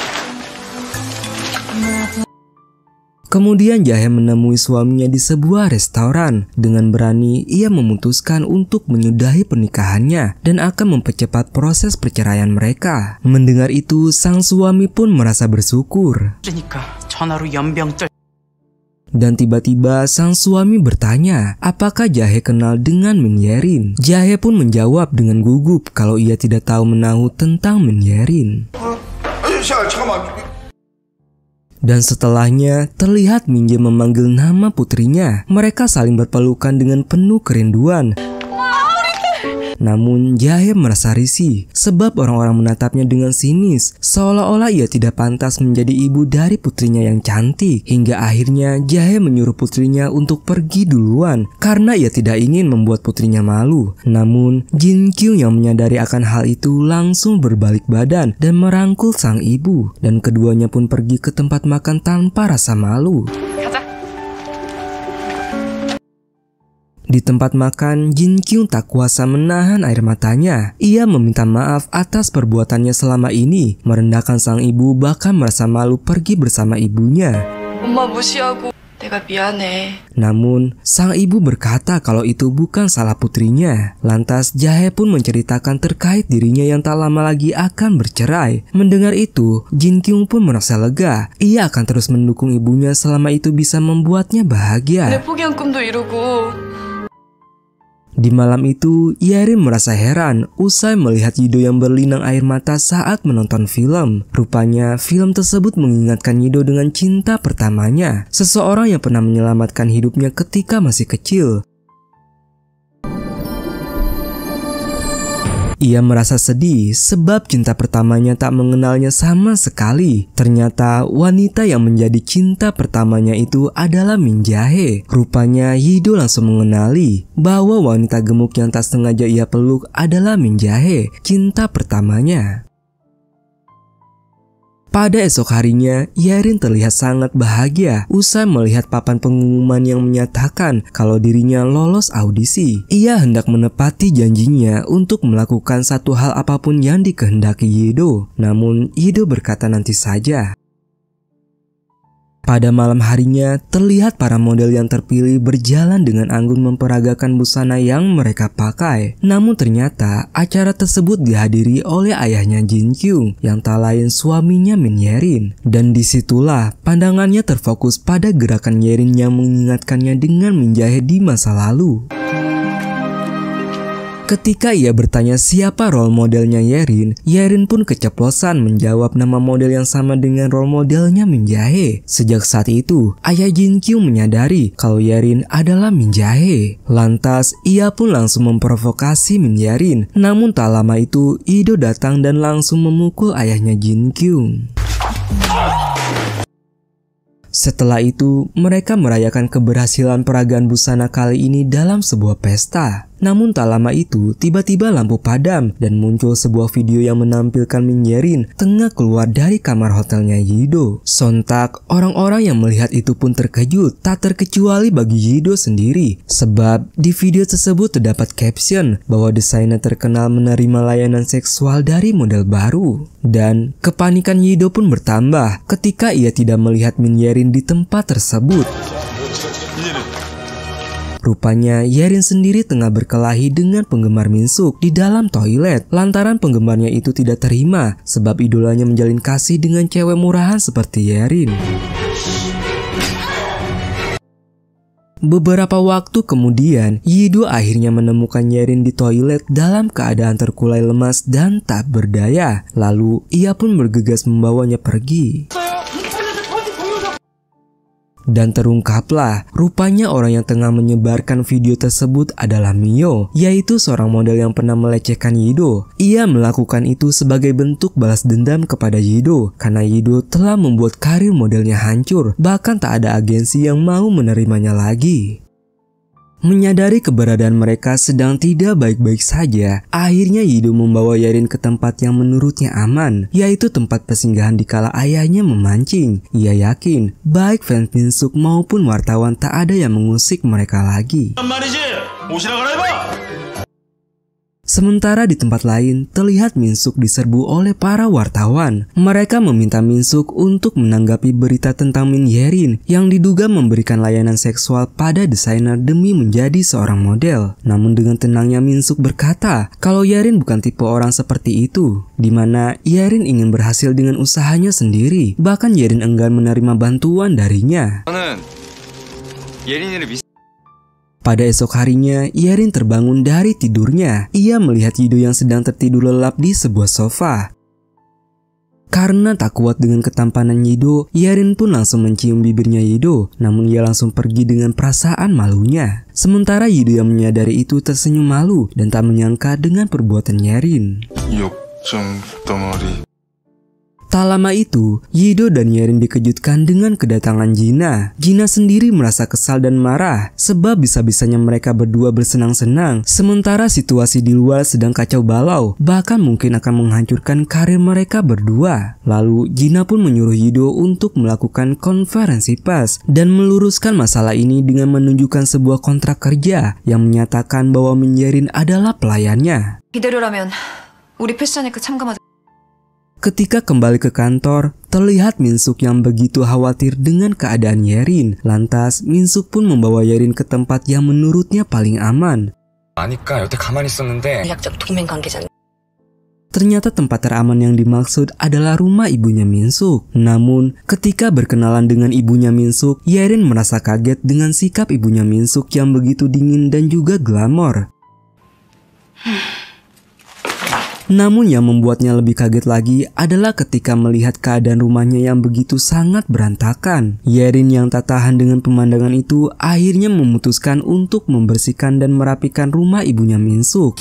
Kemudian Jae menemui suaminya di sebuah restoran. Dengan berani, ia memutuskan untuk menyudahi pernikahannya dan akan mempercepat proses perceraian mereka. Mendengar itu, sang suami pun merasa bersyukur. 그러니까 전화로 연병 쩔. Dan tiba-tiba sang suami bertanya, apakah Jae kenal dengan Min Yerin? Jae pun menjawab dengan gugup kalau ia tidak tahu menahu tentang Min Yerin. Dan setelahnya, terlihat Minjae memanggil nama putrinya. Mereka saling berpelukan dengan penuh kerinduan. Namun Jae merasa risih sebab orang-orang menatapnya dengan sinis, seolah-olah ia tidak pantas menjadi ibu dari putrinya yang cantik. Hingga akhirnya Jae menyuruh putrinya untuk pergi duluan karena ia tidak ingin membuat putrinya malu. Namun Jin Kyung yang menyadari akan hal itu langsung berbalik badan dan merangkul sang ibu, dan keduanya pun pergi ke tempat makan tanpa rasa malu. Di tempat makan, Jin Kyung tak kuasa menahan air matanya. Ia meminta maaf atas perbuatannya selama ini, merendahkan sang ibu bahkan merasa malu pergi bersama ibunya. 엄마 무시하고 내가 미안해. Namun, sang ibu berkata kalau itu bukan salah putrinya. Lantas, Jae pun menceritakan terkait dirinya yang tak lama lagi akan bercerai. Mendengar itu, Jin Kyung pun merasa lega. Ia akan terus mendukung ibunya selama itu bisa membuatnya 내 bahagia. 포기한 꿈도 이루고. Di malam itu, Yerin merasa heran usai melihat Yido yang berlinang air mata saat menonton film. Rupanya, film tersebut mengingatkan Yido dengan cinta pertamanya, seseorang yang pernah menyelamatkan hidupnya ketika masih kecil. Ia merasa sedih sebab cinta pertamanya tak mengenalnya sama sekali. Ternyata wanita yang menjadi cinta pertamanya itu adalah Min Jae. Rupanya Yido langsung mengenali bahwa wanita gemuk yang tak sengaja ia peluk adalah Min Jae, cinta pertamanya. Pada esok harinya, Yerin terlihat sangat bahagia usai melihat papan pengumuman yang menyatakan kalau dirinya lolos audisi. Ia hendak menepati janjinya untuk melakukan satu hal apapun yang dikehendaki Yido. Namun, Yido berkata nanti saja. Pada malam harinya, terlihat para model yang terpilih berjalan dengan anggun memperagakan busana yang mereka pakai. Namun ternyata, acara tersebut dihadiri oleh ayahnya Jin Kyung, yang tak lain suaminya Min Yerin. Dan disitulah, pandangannya terfokus pada gerakan Yerin yang mengingatkannya dengan Min Jae di masa lalu. Ketika ia bertanya siapa role modelnya Yerin, Yerin pun keceplosan menjawab nama model yang sama dengan role modelnya Min Jae. Sejak saat itu, ayah Jin Kyung menyadari kalau Yerin adalah Min Jae. Lantas, ia pun langsung memprovokasi Min Yerin. Namun tak lama itu, Yido datang dan langsung memukul ayahnya Jin Kyung. Setelah itu, mereka merayakan keberhasilan peragaan busana kali ini dalam sebuah pesta. Namun tak lama itu, tiba-tiba lampu padam dan muncul sebuah video yang menampilkan Min Yerin tengah keluar dari kamar hotelnya Yido. Sontak, orang-orang yang melihat itu pun terkejut, tak terkecuali bagi Yido sendiri. Sebab di video tersebut terdapat caption bahwa desainer terkenal menerima layanan seksual dari model baru. Dan kepanikan Yido pun bertambah ketika ia tidak melihat Min Yerin di tempat tersebut. Rupanya Yerin sendiri tengah berkelahi dengan penggemar Minsuk di dalam toilet lantaran penggemarnya itu tidak terima sebab idolanya menjalin kasih dengan cewek murahan seperti Yerin. Beberapa waktu kemudian, Yido akhirnya menemukan Yerin di toilet dalam keadaan terkulai lemas dan tak berdaya. Lalu, ia pun bergegas membawanya pergi. Dan terungkaplah, rupanya orang yang tengah menyebarkan video tersebut adalah Mio, yaitu seorang model yang pernah melecehkan Yido. Ia melakukan itu sebagai bentuk balas dendam kepada Yido, karena Yido telah membuat karir modelnya hancur, bahkan tak ada agensi yang mau menerimanya lagi. Menyadari keberadaan mereka sedang tidak baik-baik saja, akhirnya Yido membawa Yerin ke tempat yang menurutnya aman, yaitu tempat persinggahan dikala ayahnya memancing. Ia yakin, baik fans Minsuk maupun wartawan tak ada yang mengusik mereka lagi. Sementara di tempat lain, terlihat Minsuk diserbu oleh para wartawan. Mereka meminta Minsuk untuk menanggapi berita tentang Min Yerin yang diduga memberikan layanan seksual pada desainer demi menjadi seorang model. Namun dengan tenangnya Minsuk berkata kalau Yerin bukan tipe orang seperti itu, di mana Yerin ingin berhasil dengan usahanya sendiri. Bahkan Yerin enggan menerima bantuan darinya. Pada esok harinya, Yerin terbangun dari tidurnya. Ia melihat Yido yang sedang tertidur lelap di sebuah sofa. Karena tak kuat dengan ketampanan Yido, Yerin pun langsung mencium bibirnya Yido. Namun ia langsung pergi dengan perasaan malunya. Sementara Yido yang menyadari itu tersenyum malu dan tak menyangka dengan perbuatan Yerin. Tak lama itu, Yido dan Yerin dikejutkan dengan kedatangan Jina. Jina sendiri merasa kesal dan marah sebab bisa-bisanya mereka berdua bersenang-senang sementara situasi di luar sedang kacau balau, bahkan mungkin akan menghancurkan karir mereka berdua. Lalu Jina pun menyuruh Yido untuk melakukan konferensi pers dan meluruskan masalah ini dengan menunjukkan sebuah kontrak kerja yang menyatakan bahwa Min Yerin adalah pelayannya. 이대로라면 우리 패션위크 참가마 Ketika kembali ke kantor, terlihat Minsuk yang begitu khawatir dengan keadaan Yerin. Lantas, Minsuk pun membawa Yerin ke tempat yang menurutnya paling aman. 아니까 여태 가만히 있었는데 약적 동맹 관계자. Ternyata tempat teraman yang dimaksud adalah rumah ibunya Minsuk. Namun, ketika berkenalan dengan ibunya Minsuk, Yerin merasa kaget dengan sikap ibunya Minsuk yang begitu dingin dan juga glamor. Namun yang membuatnya lebih kaget lagi adalah ketika melihat keadaan rumahnya yang begitu sangat berantakan. Yerin yang tak tahan dengan pemandangan itu akhirnya memutuskan untuk membersihkan dan merapikan rumah ibunya Minsuk.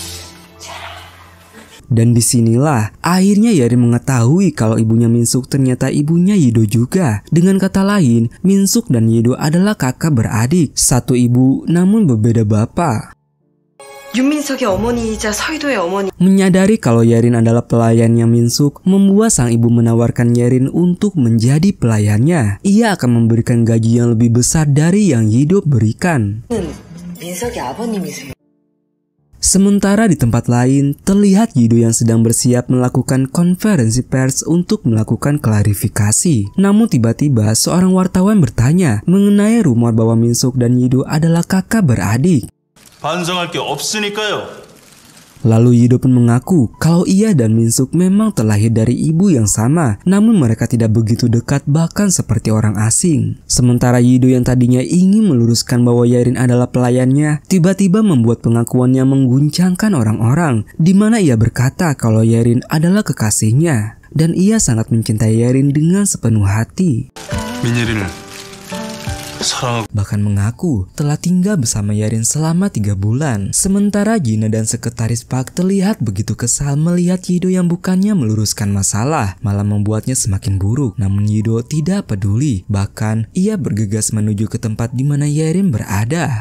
Dan disinilah akhirnya Yerin mengetahui kalau ibunya Minsuk ternyata ibunya Yido juga. Dengan kata lain, Minsuk dan Yido adalah kakak beradik, satu ibu namun berbeda bapak. 윤민석의 어머니이자 서희도의 어머니. Menyadari kalau Yerin adalah pelayannya Minsuk, membuat sang ibu menawarkan Yerin untuk menjadi pelayannya. Ia akan memberikan gaji yang lebih besar dari yang Yido berikan. 민석이 아버님이세요. Sementara di tempat lain, terlihat Yido yang sedang bersiap melakukan konferensi pers untuk melakukan klarifikasi. Namun tiba-tiba seorang wartawan bertanya mengenai rumor bahwa Minsuk dan Yido adalah kakak beradik. 반성할 게 없으니까요. Lalu Yido pun mengaku kalau ia dan Minsuk memang terlahir dari ibu yang sama, namun mereka tidak begitu dekat bahkan seperti orang asing. Sementara Yido yang tadinya ingin meluruskan bahwa Yerin adalah pelayannya, tiba-tiba membuat pengakuan yang mengguncangkan orang-orang, di mana ia berkata kalau Yerin adalah kekasihnya, dan ia sangat mencintai Yerin dengan sepenuh hati. 민예린을 사랑하고 Bahkan mengaku telah tinggal bersama Yerin selama 3 bulan. Sementara Gina dan sekretaris Park terlihat begitu kesal melihat Yido yang bukannya meluruskan masalah, malah membuatnya semakin buruk. Namun Yido tidak peduli, bahkan ia bergegas menuju ke tempat di mana Yerin berada.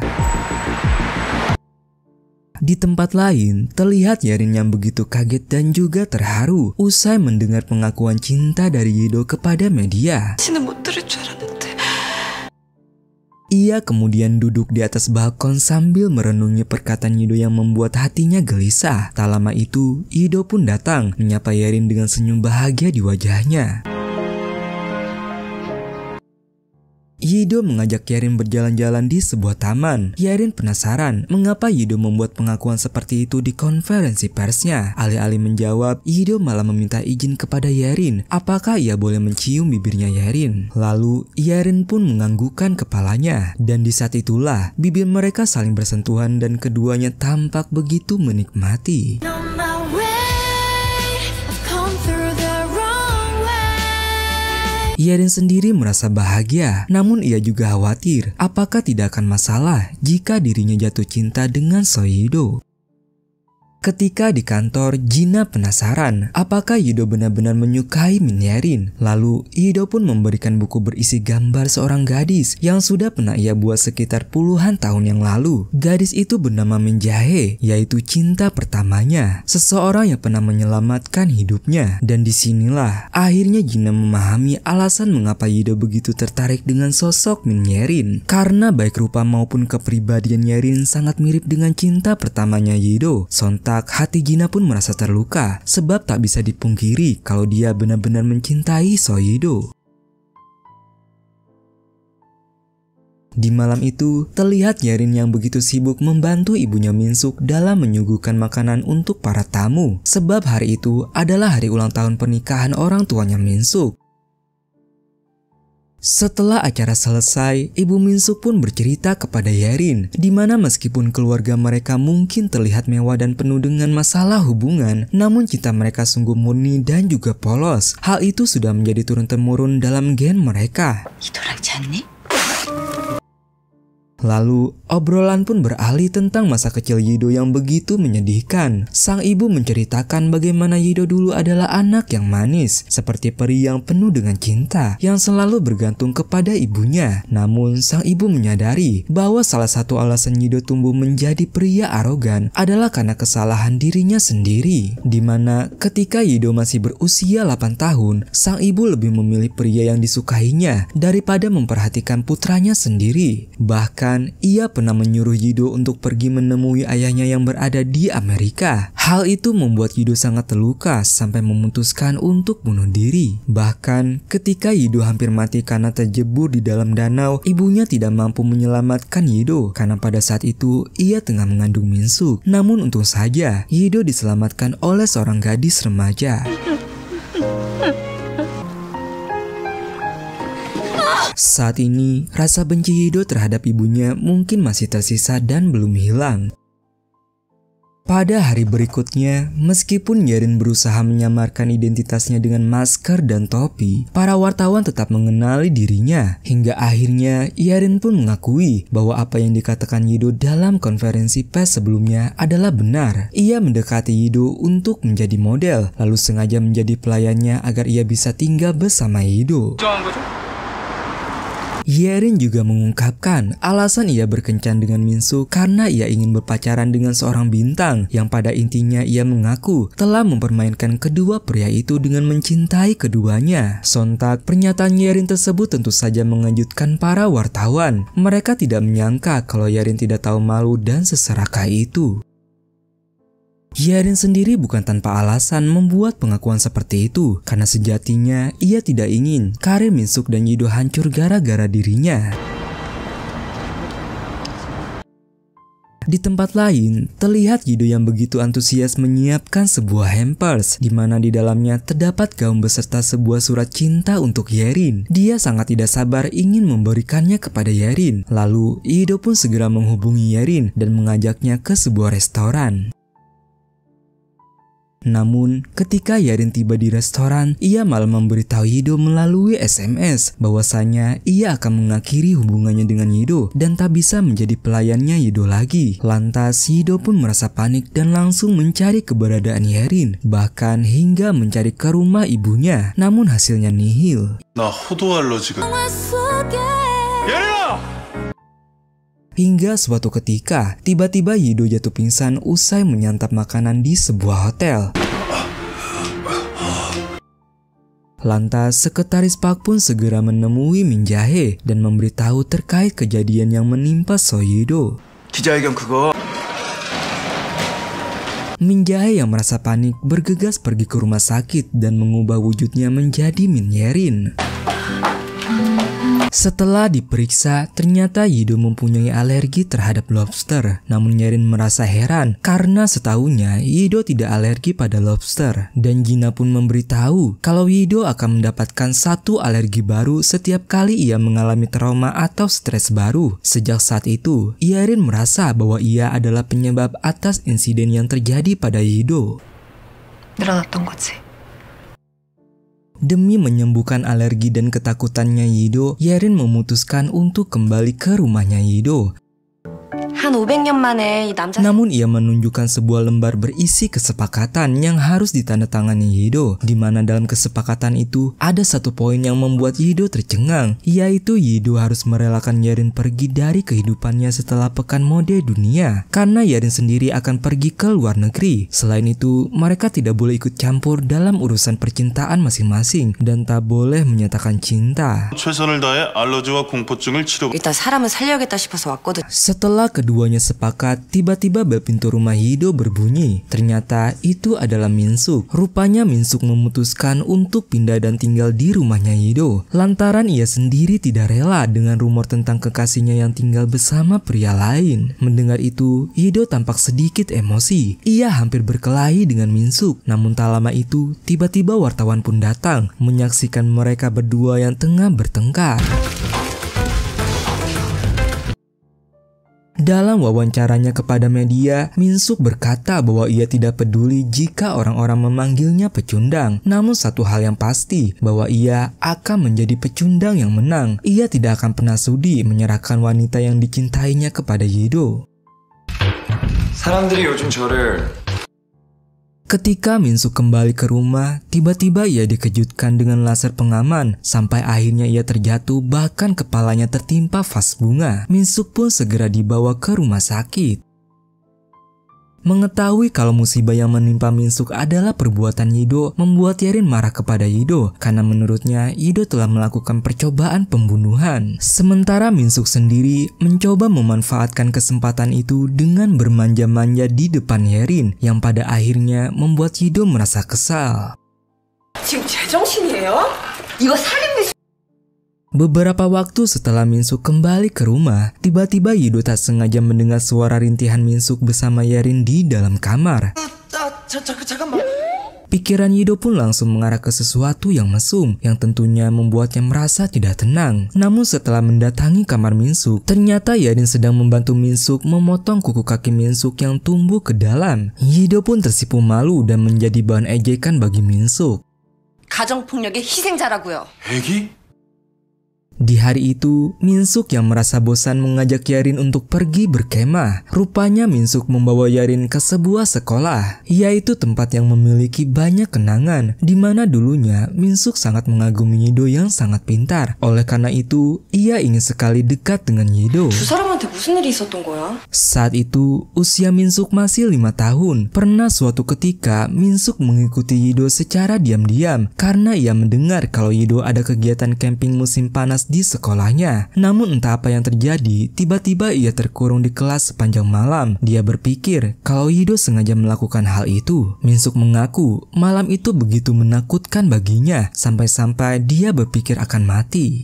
Di tempat lain, terlihat Yerin yang begitu kaget dan juga terharu usai mendengar pengakuan cinta dari Yido kepada media. 씨는 못 들을 줄 알았는데. Ia kemudian duduk di atas balkon sambil merenungi perkataan Yido yang membuat hatinya gelisah. Tak lama itu, Yido pun datang menyapa Yerin dengan senyum bahagia di wajahnya. Yido mengajak Yerin berjalan-jalan di sebuah taman. Yerin penasaran mengapa Yido membuat pengakuan seperti itu di konferensi persnya. Alih-alih menjawab, Yido malah meminta izin kepada Yerin apakah ia boleh mencium bibirnya Yerin. Lalu Yerin pun menganggukkan kepalanya, dan di saat itulah bibir mereka saling bersentuhan dan keduanya tampak begitu menikmati. On my way, I've come through the wrong way. Yerin sendiri merasa bahagia, namun ia juga khawatir apakah tidak akan masalah jika dirinya jatuh cinta dengan Soyido. Ketika di kantor, Gina penasaran apakah Yido benar-benar menyukai Min Yerin. Lalu Yido pun memberikan buku berisi gambar seorang gadis yang sudah pernah ia buat sekitar puluhan tahun yang lalu. Gadis itu bernama Min Jae, yaitu cinta pertamanya, seseorang yang pernah menyelamatkan hidupnya. Dan disinilah akhirnya Gina memahami alasan mengapa Yido begitu tertarik dengan sosok Min Yerin. Karena baik rupa maupun kepribadian Yerin sangat mirip dengan cinta pertamanya Yido. Sontak hati Gina pun merasa terluka, sebab tak bisa dipungkiri kalau dia benar-benar mencintai Soyido. Di malam itu, terlihat Yerin yang begitu sibuk membantu ibunya Minsuk dalam menyuguhkan makanan untuk para tamu, sebab hari itu adalah hari ulang tahun pernikahan orang tuanya Minsuk. Setelah acara selesai, ibu Minsuk pun bercerita kepada Yerin, di mana meskipun keluarga mereka mungkin terlihat mewah dan penuh dengan masalah hubungan, namun cinta mereka sungguh murni dan juga polos. Hal itu sudah menjadi turun-temurun dalam gen mereka. 이도랑지 않니? Lalu, obrolan pun beralih tentang masa kecil Yido yang begitu menyedihkan. Sang ibu menceritakan bagaimana Yido dulu adalah anak yang manis, seperti peri yang penuh dengan cinta, yang selalu bergantung kepada ibunya. Namun, sang ibu menyadari bahwa salah satu alasan Yido tumbuh menjadi pria arogan adalah karena kesalahan dirinya sendiri. Di mana ketika Yido masih berusia 8 tahun, sang ibu lebih memilih pria yang disukainya daripada memperhatikan putranya sendiri. Bahkan, Bahkan, ia pernah menyuruh Yido untuk pergi menemui ayahnya yang berada di Amerika. Hal itu membuat Yido sangat terluka sampai memutuskan untuk bunuh diri. Bahkan, ketika Yido hampir mati karena terjebur di dalam danau, ibunya tidak mampu menyelamatkan Yido karena pada saat itu ia tengah mengandung Minsuk. Namun untung saja, Yido diselamatkan oleh seorang gadis remaja. Saat ini, rasa benci Yido terhadap ibunya mungkin masih tersisa dan belum hilang. Pada hari berikutnya, meskipun Yerin berusaha menyamarkan identitasnya dengan masker dan topi, para wartawan tetap mengenali dirinya. Hingga akhirnya, Yerin pun mengakui bahwa apa yang dikatakan Yido dalam konferensi pers sebelumnya adalah benar. Ia mendekati Yido untuk menjadi model, lalu sengaja menjadi pelayannya agar ia bisa tinggal bersama Yido. Yerin juga mengungkapkan alasan ia berkencan dengan Minsuk karena ia ingin berpacaran dengan seorang bintang yang pada intinya ia mengaku telah mempermainkan kedua pria itu dengan mencintai keduanya. Sontak, pernyataan Yerin tersebut tentu saja mengejutkan para wartawan. Mereka tidak menyangka kalau Yerin tidak tahu malu dan seserakah itu. Yerin sendiri bukan tanpa alasan membuat pengakuan seperti itu, karena sejatinya ia tidak ingin karir Minsuk dan Yido hancur gara-gara dirinya. Di tempat lain, terlihat Yido yang begitu antusias menyiapkan sebuah hampers, di mana di dalamnya terdapat gaun beserta sebuah surat cinta untuk Yerin. Dia sangat tidak sabar ingin memberikannya kepada Yerin. Lalu, Yido pun segera menghubungi Yerin dan mengajaknya ke sebuah restoran. Namun, ketika Yerin tiba di restoran, ia malah memberitahu Yido melalui SMS bahwasanya ia akan mengakhiri hubungannya dengan Yido dan tak bisa menjadi pelayannya Yido lagi. Lantas, Yido pun merasa panik dan langsung mencari keberadaan Yerin, bahkan hingga mencari ke rumah ibunya. Namun hasilnya nihil. 나 호두 알러지가. Hingga suatu ketika, tiba-tiba Yido jatuh pingsan usai menyantap makanan di sebuah hotel. Lantas, sekretaris Park pun segera menemui Min Jae dan memberitahu terkait kejadian yang menimpa Soyido. 기자회견 그거 Min Jae yang merasa panik bergegas pergi ke rumah sakit dan mengubah wujudnya menjadi Min Yerin. Setelah diperiksa, ternyata Yido mempunyai alergi terhadap lobster. Namun Yerin merasa heran karena setahunya Yido tidak alergi pada lobster. Dan Gina pun memberitahu kalau Yido akan mendapatkan satu alergi baru setiap kali ia mengalami trauma atau stres baru. Sejak saat itu, Yerin merasa bahwa ia adalah penyebab atas insiden yang terjadi pada Yido. 늘어났던 거지. Demi menyembuhkan alergi dan ketakutannya Yido, Yerin memutuskan untuk kembali ke rumahnya Yido. 한 500년 만에 이 남자 Namun ia menunjukkan sebuah lembar berisi kesepakatan yang harus ditandatangani Yido, di mana dalam kesepakatan itu ada satu poin yang membuat Yido tercengang, yaitu Yido harus merelakan Yerin pergi dari kehidupannya setelah pekan mode dunia, karena Yerin sendiri akan pergi ke luar negeri. Selain itu, mereka tidak boleh ikut campur dalam urusan percintaan masing-masing dan tak boleh menyatakan cinta. 최선을 다해 알러지와 공포증을 치료. 일단 사람을 살려야겠다 싶어서 왔거든. Setelah keduanya sepakat, tiba-tiba bel pintu rumah Yido berbunyi. Ternyata itu adalah Minsuk. Rupanya Minsuk memutuskan untuk pindah dan tinggal di rumahnya Yido, lantaran ia sendiri tidak rela dengan rumor tentang kekasihnya yang tinggal bersama pria lain. Mendengar itu, Yido tampak sedikit emosi. Ia hampir berkelahi dengan Minsuk. Namun tak lama itu, tiba-tiba wartawan pun datang menyaksikan mereka berdua yang tengah bertengkar. Dalam wawancaranya kepada media, Minsuk berkata bahwa ia tidak peduli jika orang-orang memanggilnya pecundang. Namun satu hal yang pasti, bahwa ia akan menjadi pecundang yang menang. Ia tidak akan pernah sudi menyerahkan wanita yang dicintainya kepada Yido. 사람들이 요즘 저를 Ketika Minsuk kembali ke rumah, tiba-tiba ia dikejutkan dengan laser pengaman, sampai akhirnya ia terjatuh bahkan kepalanya tertimpa vas bunga. Minsuk pun segera dibawa ke rumah sakit. Mengetahui kalau musibah yang menimpa Minsuk adalah perbuatan Yido membuat Yerin marah kepada Yido karena menurutnya Yido telah melakukan percobaan pembunuhan. Sementara Minsuk sendiri mencoba memanfaatkan kesempatan itu dengan bermanja-manja di depan Yerin yang pada akhirnya membuat Yido merasa kesal. 지금 제정신이에요? 이거 살인미수. Beberapa waktu setelah Minsuk kembali ke rumah, tiba-tiba Yido tak sengaja mendengar suara rintihan Minsuk bersama Yerin di dalam kamar. 잠깐만. Pikiran Yido pun langsung mengarah ke sesuatu yang mesum, yang tentunya membuatnya merasa tidak tenang. Namun setelah mendatangi kamar Minsuk, ternyata Yerin sedang membantu Minsuk memotong kuku kaki Minsuk yang tumbuh ke dalam. Yido pun tersipu malu dan menjadi bahan ejekan bagi Minsuk. 가정폭력의 희생자라고요. 애기? Di hari itu, Minsuk yang merasa bosan mengajak Yerin untuk pergi berkemah. Rupanya Minsuk membawa Yerin ke sebuah sekolah, yaitu tempat yang memiliki banyak kenangan, di mana dulunya Minsuk sangat mengagumi Yido yang sangat pintar. Oleh karena itu, ia ingin sekali dekat dengan Yido. 두 사람한테 무슨 일이 있었던 거야? Saat itu, usia Minsuk masih 5 tahun. Pernah suatu ketika, Minsuk mengikuti Yido secara diam-diam karena ia mendengar kalau Yido ada kegiatan camping musim panas di sekolahnya. Namun entah apa yang terjadi, tiba-tiba ia terkurung di kelas sepanjang malam. Dia berpikir kalau Yido sengaja melakukan hal itu. Minsuk mengaku malam itu begitu menakutkan baginya, sampai-sampai dia berpikir akan mati.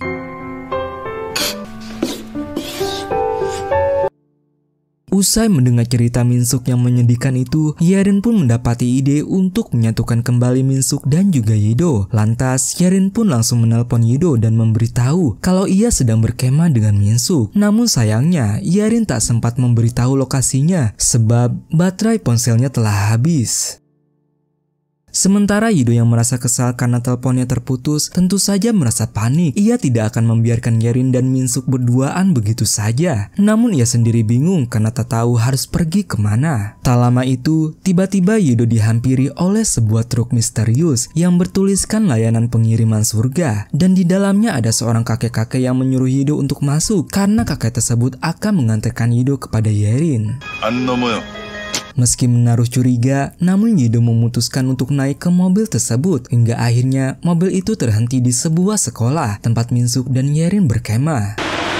Usai mendengar cerita Minsuk yang menyedihkan itu, Yerin pun mendapati ide untuk menyatukan kembali Minsuk dan juga Yido. Lantas, Yerin pun langsung menelpon Yido dan memberitahu kalau ia sedang berkemah dengan Minsuk. Namun sayangnya, Yerin tak sempat memberitahu lokasinya sebab baterai ponselnya telah habis. Sementara Yido yang merasa kesal karena teleponnya terputus, tentu saja merasa panik. Ia tidak akan membiarkan Yerin dan Minsuk berduaan begitu saja. Namun ia sendiri bingung karena tak tahu harus pergi kemana. Tak lama itu, tiba-tiba Yido dihampiri oleh sebuah truk misterius yang bertuliskan layanan pengiriman surga. Dan di dalamnya ada seorang kakek-kakek yang menyuruh Yido untuk masuk karena kakek tersebut akan mengantarkan Yido kepada Yerin. 안 넘어요. Meski menaruh curiga, namun Yido memutuskan untuk naik ke mobil tersebut hingga akhirnya mobil itu terhenti di sebuah sekolah tempat Minsuk dan Yerin berkemah.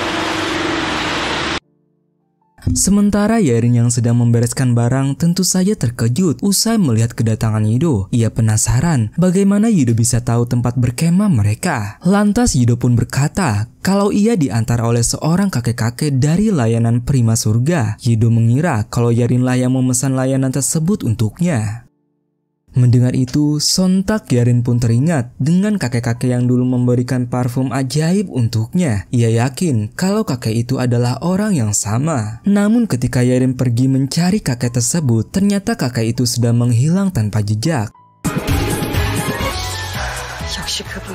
Sementara Yerin yang sedang membereskan barang tentu saja terkejut usai melihat kedatangan Yido. Ia penasaran bagaimana Yido bisa tahu tempat berkemah mereka. Lantas Yido pun berkata kalau ia diantar oleh seorang kakek-kakek dari layanan Prima Surga. Yido mengira kalau Yerin lah yang memesan layanan tersebut untuknya. Mendengar itu, sontak Yerin pun teringat dengan kakek-kakek yang dulu memberikan parfum ajaib untuknya. Ia yakin kalau kakek itu adalah orang yang sama. Namun ketika Yerin pergi mencari kakek tersebut, ternyata kakek itu sudah menghilang tanpa jejak. 역시 그분.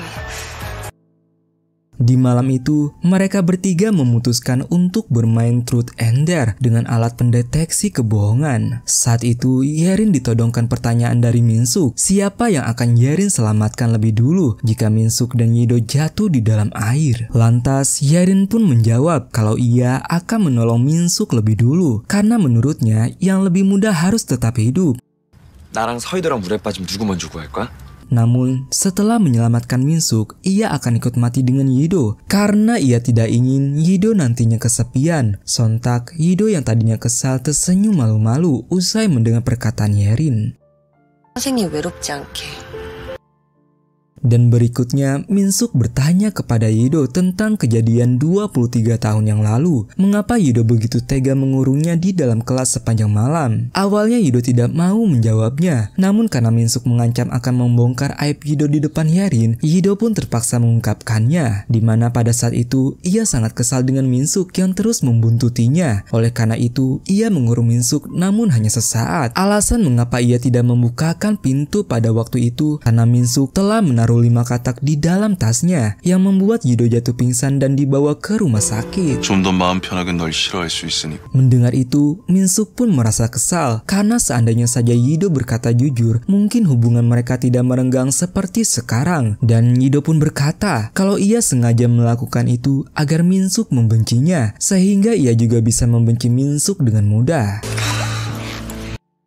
Di malam itu, mereka bertiga memutuskan untuk bermain truth and dare dengan alat pendeteksi kebohongan. Saat itu, Yerin ditodongkan pertanyaan dari Minsuk, siapa yang akan Yerin selamatkan lebih dulu jika Minsuk dan Yido jatuh di dalam air. Lantas, Yerin pun menjawab kalau ia akan menolong Minsuk lebih dulu, karena menurutnya yang lebih mudah harus tetap hidup. 나랑 서희도랑 물에 빠지면 누구 먼저 구할까? Namun, setelah menyelamatkan Minsuk, ia akan ikut mati dengan Yido karena ia tidak ingin Yido nantinya kesepian. Sontak, Yido yang tadinya kesal tersenyum malu-malu usai mendengar perkataan Yerin. 선생님 외롭지 않게. Dan berikutnya, Minsuk bertanya kepada Yido tentang kejadian 23 tahun yang lalu. Mengapa Yido begitu tega mengurungnya di dalam kelas sepanjang malam? Awalnya Yido tidak mau menjawabnya. Namun karena Minsuk mengancam akan membongkar aib Yido di depan Yerin, Yido pun terpaksa mengungkapkannya. Dimana pada saat itu, ia sangat kesal dengan Minsuk yang terus membuntutinya. Oleh karena itu, ia mengurung Minsuk namun hanya sesaat. Alasan mengapa ia tidak membukakan pintu pada waktu itu karena Minsuk telah menaruh 5 katak di dalam tasnya yang membuat Yido jatuh pingsan dan dibawa ke rumah sakit. 좀 더 마음 편하게 널 싫어할 수 있으니. Mendengar itu, Minsuk pun merasa kesal karena seandainya saja Yido berkata jujur, mungkin hubungan mereka tidak merenggang seperti sekarang. Dan Yido pun berkata kalau ia sengaja melakukan itu agar Minsuk membencinya, sehingga ia juga bisa membenci Minsuk dengan mudah.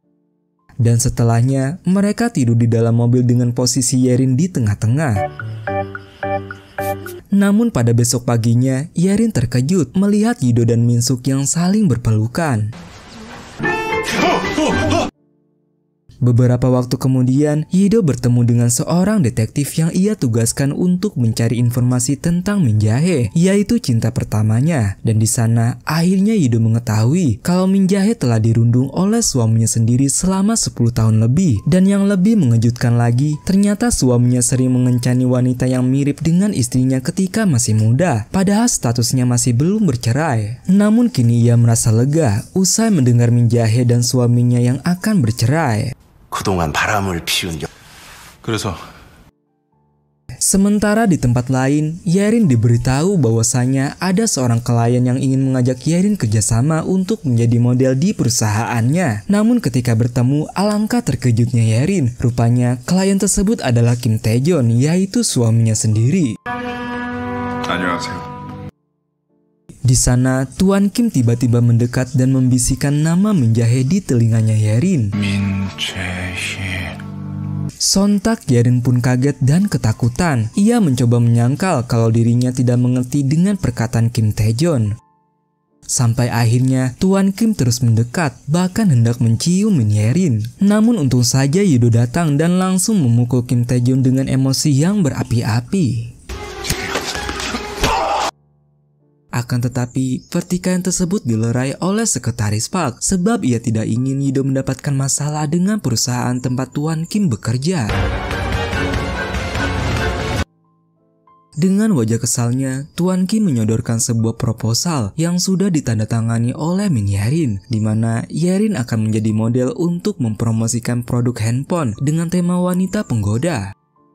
Dan setelahnya, mereka tidur di dalam mobil dengan posisi Yerin di tengah-tengah. Namun pada besok paginya, Yerin terkejut melihat Yido dan Minsuk yang saling berpelukan. Beberapa waktu kemudian, Yido bertemu dengan seorang detektif yang ia tugaskan untuk mencari informasi tentang Min Jae, yaitu cinta pertamanya. Dan di sana, akhirnya Yido mengetahui kalau Min Jae telah dirundung oleh suaminya sendiri selama 10 tahun lebih. Dan yang lebih mengejutkan lagi, ternyata suaminya sering mengencani wanita yang mirip dengan istrinya ketika masih muda, padahal statusnya masih belum bercerai. Namun kini ia merasa lega usai mendengar Min Jae dan suaminya yang akan bercerai. 그동안 바람을 피운 그래서 Sementara di tempat lain, Yerin diberitahu bahwasanya ada seorang klien yang ingin mengajak Yerin kerjasama untuk menjadi model di perusahaannya. Namun ketika bertemu, alangkah terkejutnya Yerin. Rupanya klien tersebut adalah Kim Taejon, yaitu suaminya sendiri. 안녕하세요. Di sana, Tuan Kim tiba-tiba mendekat dan membisikkan nama Min Jae di telinganya Yerin. 민재희. Sontak Yerin pun kaget dan ketakutan. Ia mencoba menyangkal kalau dirinya tidak mengerti dengan perkataan Kim Taejon. Sampai akhirnya Tuan Kim terus mendekat, bahkan hendak mencium Min Yerin. Namun untung saja Yido datang dan langsung memukul Kim Taejon dengan emosi yang berapi-api. Akan tetapi, pertikaian tersebut dilerai oleh sekretaris Park sebab ia tidak ingin Yido mendapatkan masalah dengan perusahaan tempat Tuan Kim bekerja. Dengan wajah kesalnya, Tuan Kim menyodorkan sebuah proposal yang sudah ditandatangani oleh Min Yerin, di mana Yerin akan menjadi model untuk mempromosikan produk handphone dengan tema wanita penggoda.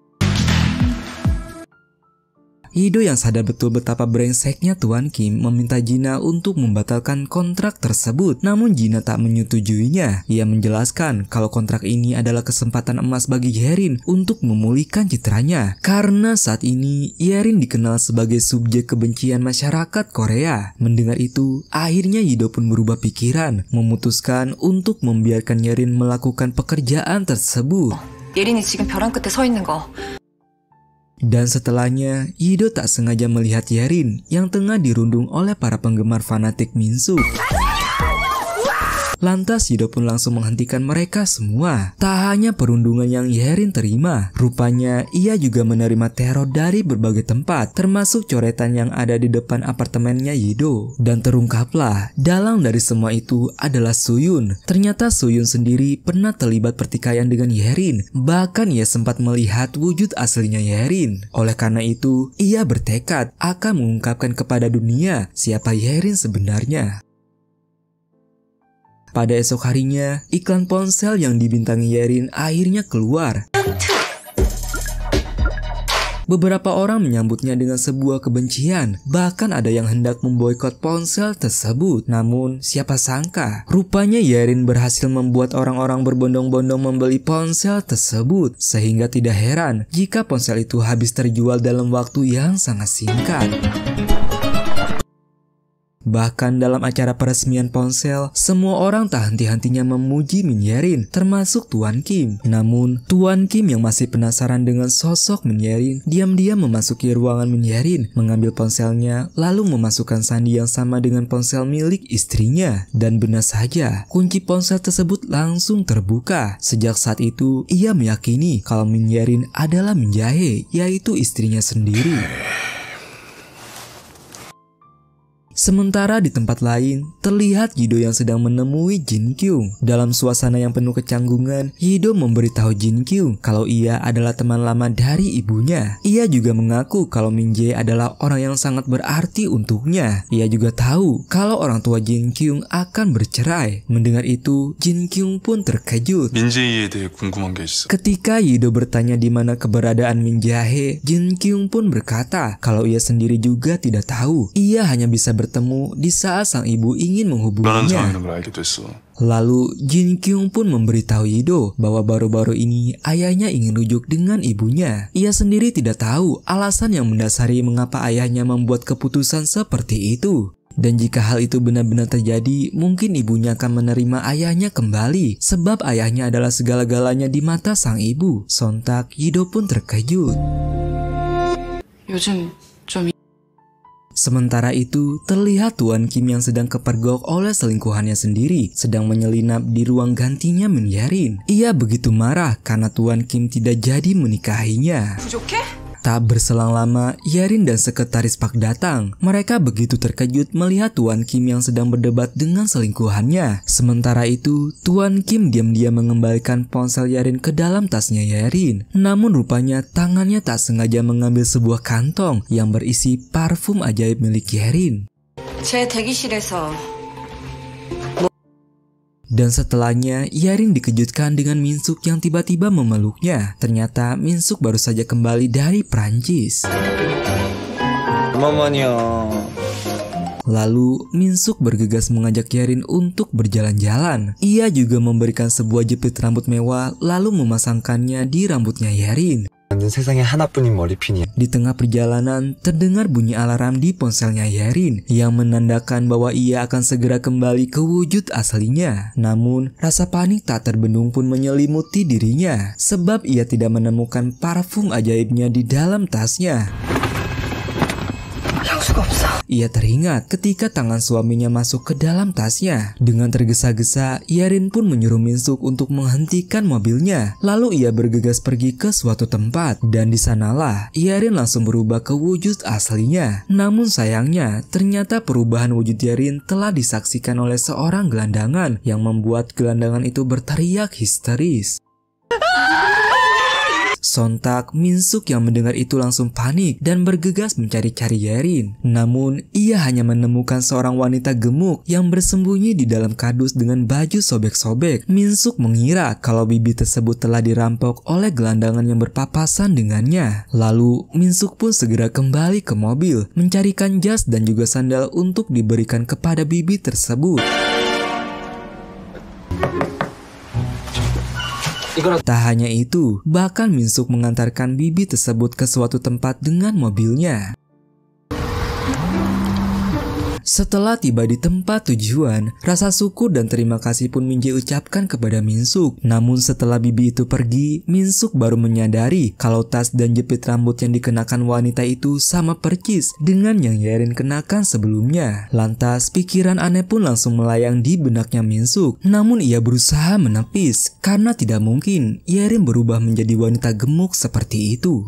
Yido yang sadar betul betapa brengseknya Tuan Kim meminta Jina untuk membatalkan kontrak tersebut. Namun Jina tak menyetujuinya. Ia menjelaskan kalau kontrak ini adalah kesempatan emas bagi Yerin untuk memulihkan citranya. Karena saat ini Yerin dikenal sebagai subjek kebencian masyarakat Korea. Mendengar itu, akhirnya Yido pun berubah pikiran, memutuskan untuk membiarkan Yerin melakukan pekerjaan tersebut. 예린이 지금 벼랑 끝에 서 있는 거. Dan setelahnya, Yido tak sengaja melihat Yerin yang tengah dirundung oleh para penggemar fanatik Minsuk. Lantas Yido pun langsung menghentikan mereka semua. Tak hanya perundungan yang Yerin terima, rupanya ia juga menerima teror dari berbagai tempat, termasuk coretan yang ada di depan apartemennya Yido. Dan terungkaplah, dalang dari semua itu adalah Suyun. Ternyata Suyun sendiri pernah terlibat pertikaian dengan Yerin. Bahkan ia sempat melihat wujud aslinya Yerin. Oleh karena itu, ia bertekad akan mengungkapkan kepada dunia siapa Yerin sebenarnya. Pada esok harinya, iklan ponsel yang dibintangi Yerin akhirnya keluar. Beberapa orang menyambutnya dengan sebuah kebencian, bahkan ada yang hendak memboikot ponsel tersebut. Namun, siapa sangka, rupanya Yerin berhasil membuat orang-orang berbondong-bondong membeli ponsel tersebut. Sehingga tidak heran jika ponsel itu habis terjual dalam waktu yang sangat singkat. Bahkan dalam acara peresmian ponsel, semua orang tak henti-hentinya memuji Min Yerin, termasuk Tuan Kim. Namun, Tuan Kim yang masih penasaran dengan sosok Min Yerin, diam-diam memasuki ruangan Min Yerin, mengambil ponselnya, lalu memasukkan sandi yang sama dengan ponsel milik istrinya. Dan benar saja, kunci ponsel tersebut langsung terbuka. Sejak saat itu, ia meyakini kalau Min Yerin adalah Min Jae, yaitu istrinya sendiri. Sementara di tempat lain, terlihat Yido yang sedang menemui Jin Kyung. Dalam suasana yang penuh kecanggungan, Yido memberitahu Jin Kyung kalau ia adalah teman lama dari ibunya. Ia juga mengaku kalau Min Jae adalah orang yang sangat berarti untuknya. Ia juga tahu kalau orang tua Jin Kyung akan bercerai. Mendengar itu, Jin Kyung pun terkejut. 민재희에 대해 궁금한 게 있어. Ketika Yido bertanya di mana keberadaan Min Jae, Jin Kyung pun berkata kalau ia sendiri juga tidak tahu. Ia hanya bisa bertemu di saat sang ibu ingin 불안한 menghubunginya. 상황이라는 걸 알게 됐어. Lalu Jin Kyung pun memberitahu Yido bahwa baru-baru ini ayahnya ingin rujuk dengan ibunya. Ia sendiri tidak tahu alasan yang mendasari mengapa ayahnya membuat keputusan seperti itu. Dan jika hal itu benar-benar terjadi, mungkin ibunya akan menerima ayahnya kembali, sebab ayahnya adalah segala-galanya di mata sang ibu. Sontak Yido pun terkejut. 요즘 좀 Sementara itu, terlihat Tuan Kim yang sedang kepergok oleh selingkuhannya sendiri sedang menyelinap di ruang gantinya Min Yerin. Ia begitu marah karena Tuan Kim tidak jadi menikahinya. Tak berselang lama, Yerin dan sekretaris Park datang. Mereka begitu terkejut melihat Tuan Kim yang sedang berdebat dengan selingkuhannya. Sementara itu, Tuan Kim diam-diam mengembalikan ponsel Yerin ke dalam tasnya Yerin. Namun rupanya tangannya tak sengaja mengambil sebuah kantong yang berisi parfum ajaib milik Yerin. 제 대기실에서 Dan setelahnya, Yerin dikejutkan dengan Minsuk yang tiba-tiba memeluknya. Ternyata Minsuk baru saja kembali dari Prancis. Lalu, Minsuk bergegas mengajak Yerin untuk berjalan-jalan. Ia juga memberikan sebuah jepit rambut mewah, lalu memasangkannya di rambutnya Yerin. 세상에 하나뿐인 머리핀이야. Di tengah perjalanan, terdengar bunyi alarm di ponselnya Yerin yang menandakan bahwa ia akan segera kembali ke wujud aslinya. Namun, rasa panik tak terbendung pun menyelimuti dirinya, sebab ia tidak menemukan parfum ajaibnya di dalam tasnya. Ia teringat ketika tangan suaminya masuk ke dalam tasnya. Dengan tergesa-gesa, Yerin pun menyuruh Minsuk untuk menghentikan mobilnya. Lalu ia bergegas pergi ke suatu tempat, dan di sanalah Yerin langsung berubah ke wujud aslinya. Namun sayangnya, ternyata perubahan wujud Yerin telah disaksikan oleh seorang gelandangan yang membuat gelandangan itu berteriak histeris. Sontak, Minsuk yang mendengar itu langsung panik dan bergegas mencari-cari Yerin. Namun, ia hanya menemukan seorang wanita gemuk yang bersembunyi di dalam kardus dengan baju sobek-sobek. Minsuk mengira kalau bibi tersebut telah dirampok oleh gelandangan yang berpapasan dengannya. Lalu, Minsuk pun segera kembali ke mobil, mencarikan jas dan juga sandal untuk diberikan kepada bibi tersebut. Tak hanya itu, bahkan Minsuk mengantarkan bibi tersebut ke suatu tempat dengan mobilnya. Setelah tiba di tempat tujuan, rasa syukur dan terima kasih pun Min Jae ucapkan kepada Minsuk. Namun setelah bibi itu pergi, Minsuk baru menyadari kalau tas dan jepit rambut yang dikenakan wanita itu sama percis dengan yang Yerin kenakan sebelumnya. Lantas pikiran aneh pun langsung melayang di benaknya Minsuk. Namun ia berusaha menepis karena tidak mungkin Yerin berubah menjadi wanita gemuk seperti itu.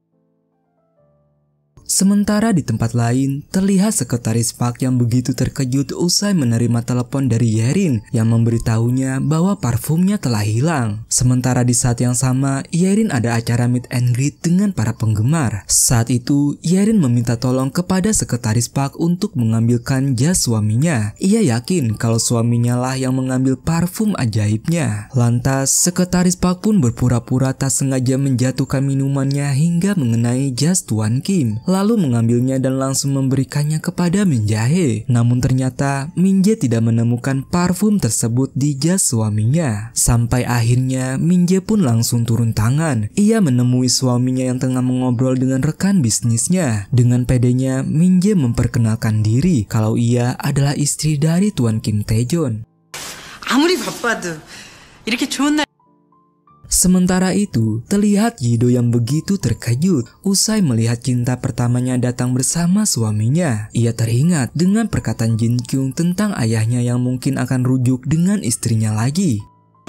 Sementara di tempat lain, terlihat sekretaris Park yang begitu terkejut usai menerima telepon dari Yerin yang memberitahunya bahwa parfumnya telah hilang. Sementara di saat yang sama, Yerin ada acara meet and greet dengan para penggemar. Saat itu, Yerin meminta tolong kepada sekretaris Park untuk mengambilkan jas suaminya. Ia yakin kalau suaminya lah yang mengambil parfum ajaibnya. Lantas, sekretaris Park pun berpura-pura tak sengaja menjatuhkan minumannya hingga mengenai jas Tuan Kim. Lalu mengambilnya dan langsung memberikannya kepada Min Jae. Namun ternyata Min Jae tidak menemukan parfum tersebut di jas suaminya. Sampai akhirnya Min Jae pun langsung turun tangan. Ia menemui suaminya yang tengah mengobrol dengan rekan bisnisnya. Dengan pedenya Min Jae memperkenalkan diri kalau ia adalah istri dari Tuan Kim Taejon. 아무리 바빠도 이렇게 좋은 날 Sementara itu, terlihat Yido yang begitu terkejut usai melihat cinta pertamanya datang bersama suaminya. Ia teringat dengan perkataan Jin Kyung tentang ayahnya yang mungkin akan rujuk dengan istrinya lagi.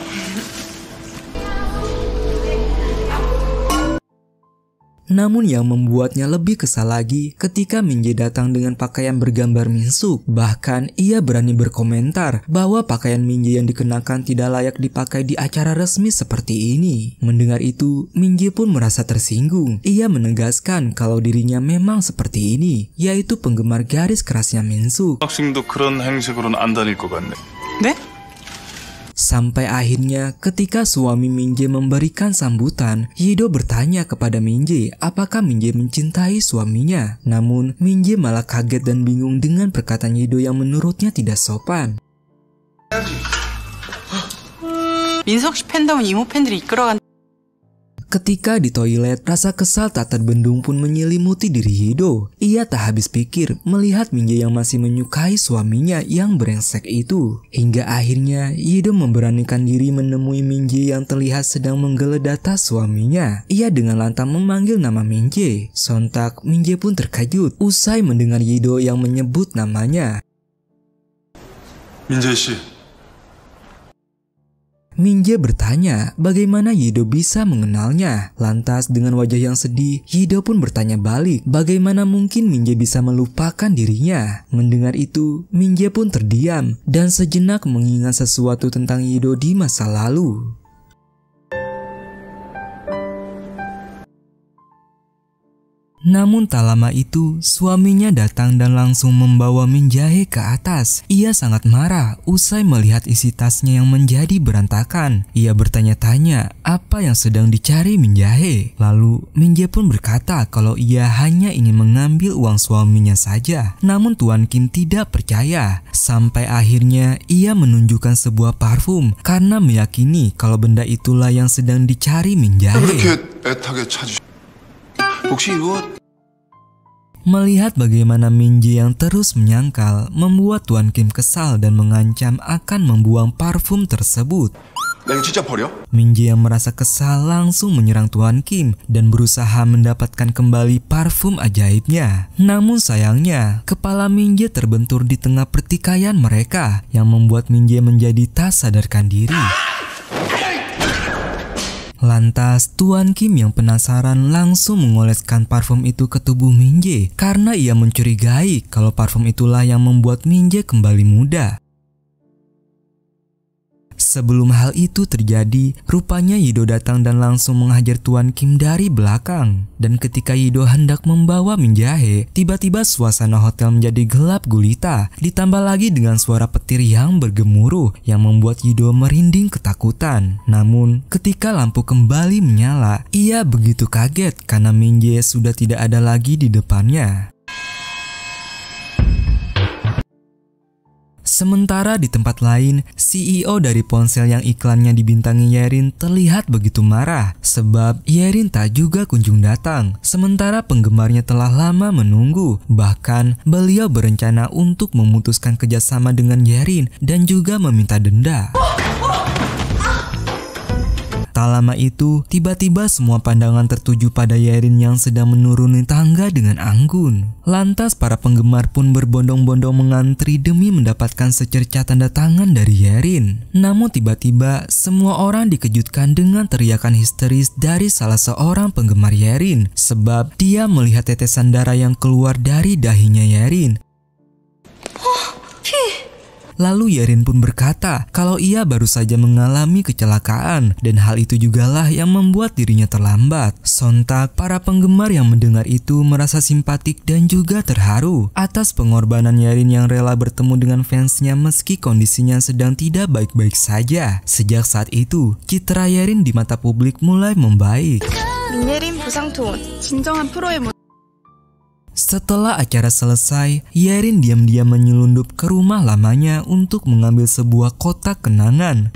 Namun yang membuatnya lebih kesal lagi ketika Min Jae datang dengan pakaian bergambar Minsuk. Bahkan ia berani berkomentar bahwa pakaian Min Jae yang dikenakan tidak layak dipakai di acara resmi seperti ini. Mendengar itu, Min Jae pun merasa tersinggung. Ia menegaskan kalau dirinya memang seperti ini, yaitu penggemar garis kerasnya Minsuk. 학생도 그런 행색으로는 안 다닐 것 같네. 네? Sampai akhirnya ketika suami Min Jae memberikan sambutan, Yido bertanya kepada Min Jae apakah Min Jae mencintai suaminya. Namun Min Jae malah kaget dan bingung dengan perkataan Yido yang menurutnya tidak sopan. 민석 씨 팬덤은 이모 팬들이 이끌어간 Ketika di toilet, rasa kesal tak terbendung pun menyelimuti diri Yido. Ia tak habis pikir melihat Min-jae yang masih menyukai suaminya yang brengsek itu. Hingga akhirnya Yido memberanikan diri menemui Min-jae yang terlihat sedang menggeledah tas suaminya. Ia dengan lantang memanggil nama Min-jae. Sontak Min-jae pun terkejut usai mendengar Yido yang menyebut namanya. 민재 씨, Min-jae bertanya bagaimana Yido bisa mengenalnya. Lantas dengan wajah yang sedih, Yido pun bertanya balik bagaimana mungkin Min-jae bisa melupakan dirinya. Mendengar itu, Min-jae pun terdiam dan sejenak mengingat sesuatu tentang Yido di masa lalu. Namun tak lama itu, suaminya datang dan langsung membawa Min-jae ke atas. Ia sangat marah usai melihat isi tasnya yang menjadi berantakan. Ia bertanya-tanya apa yang sedang dicari Min-jae. Lalu Min-jae pun berkata kalau ia hanya ingin mengambil uang suaminya saja. Namun Tuan Kim tidak percaya. Sampai akhirnya ia menunjukkan sebuah parfum karena meyakini kalau benda itulah yang sedang dicari Min-jae. 그렇게 애타게 혹시 이거 Melihat bagaimana Min-jae yang terus menyangkal membuat Tuan Kim kesal dan mengancam akan membuang parfum tersebut. 나 이거 진짜 버려? Min-jae yang merasa kesal langsung menyerang Tuan Kim dan berusaha mendapatkan kembali parfum ajaibnya. Namun sayangnya, kepala Min-jae terbentur di tengah pertikaian mereka yang membuat Min-jae menjadi tak sadarkan diri. Lantas Tuan Kim yang penasaran langsung mengoleskan parfum itu ke tubuh Min-jae karena ia mencurigai kalau parfum itulah yang membuat Min-jae kembali muda. Sebelum hal itu terjadi, rupanya Yido datang dan langsung menghajar Tuan Kim dari belakang. Dan ketika Yido hendak membawa Min-jae, tiba-tiba suasana hotel menjadi gelap gulita. Ditambah lagi dengan suara petir yang bergemuruh yang membuat Yido merinding ketakutan. Namun, ketika lampu kembali menyala, ia begitu kaget karena Min-jae sudah tidak ada lagi di depannya. Sementara di tempat lain, CEO dari ponsel yang iklannya dibintangi Yerin terlihat begitu marah sebab Yerin tak juga kunjung datang. Sementara penggemarnya telah lama menunggu. Bahkan beliau berencana untuk memutuskan kerjasama dengan Yerin dan juga meminta denda. Tak lama itu, tiba-tiba semua pandangan tertuju pada Yerin yang sedang menuruni tangga dengan anggun. Lantas para penggemar pun berbondong-bondong mengantri demi mendapatkan secerca tanda tangan dari Yerin. Namun tiba-tiba semua orang dikejutkan dengan teriakan histeris dari salah seorang penggemar Yerin sebab dia melihat tetesan darah yang keluar dari dahinya Yerin. Lalu Yerin pun berkata kalau ia baru saja mengalami kecelakaan dan hal itu jugalah yang membuat dirinya terlambat. Sontak para penggemar yang mendengar itu merasa simpatik dan juga terharu atas pengorbanan Yerin yang rela bertemu dengan fansnya meski kondisinya sedang tidak baik-baik saja. Sejak saat itu, citra Yerin di mata publik mulai membaik. 민예린 부상투혼, 진정한 프로의 모습. Setelah acara selesai, Yerin diam-diam menyelundup ke rumah lamanya untuk mengambil sebuah kotak kenangan.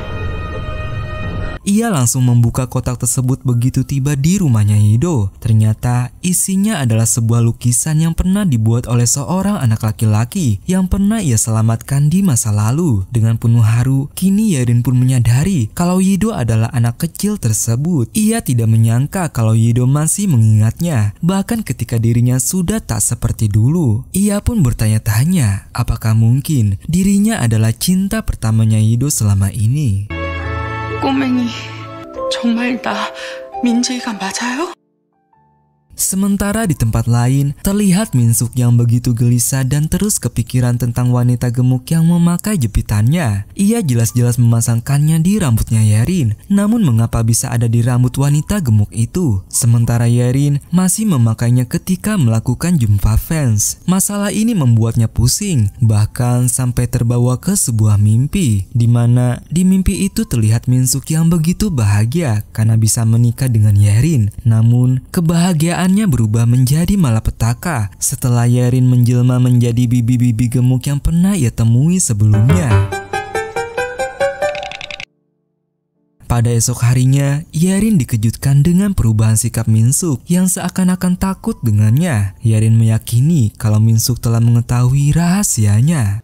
Ia langsung membuka kotak tersebut begitu tiba di rumahnya Yido. Ternyata isinya adalah sebuah lukisan yang pernah dibuat oleh seorang anak laki-laki yang pernah ia selamatkan di masa lalu. Dengan penuh haru, kini Yerin pun menyadari kalau Yido adalah anak kecil tersebut. Ia tidak menyangka kalau Yido masih mengingatnya, bahkan ketika dirinya sudah tak seperti dulu. Ia pun bertanya-tanya, apakah mungkin dirinya adalah cinta pertamanya Yido selama ini? 꼬맹이, 정말 나 민재가 맞아요? Sementara di tempat lain, terlihat Min-suk yang begitu gelisah dan terus kepikiran tentang wanita gemuk yang memakai jepitannya. Ia jelas-jelas memasangkannya di rambutnya Yerin, namun mengapa bisa ada di rambut wanita gemuk itu? Sementara Yerin masih memakainya ketika melakukan jumpa fans. Masalah ini membuatnya pusing, bahkan sampai terbawa ke sebuah mimpi, di mana di mimpi itu terlihat Min-suk yang begitu bahagia karena bisa menikah dengan Yerin. Namun, kebahagiaan berubah menjadi malapetaka setelah Yerin menjelma menjadi bibi-bibi gemuk yang pernah ia temui sebelumnya. Pada esok harinya, Yerin dikejutkan dengan perubahan sikap Minsuk yang seakan-akan takut dengannya. Yerin meyakini kalau Minsuk telah mengetahui rahasianya.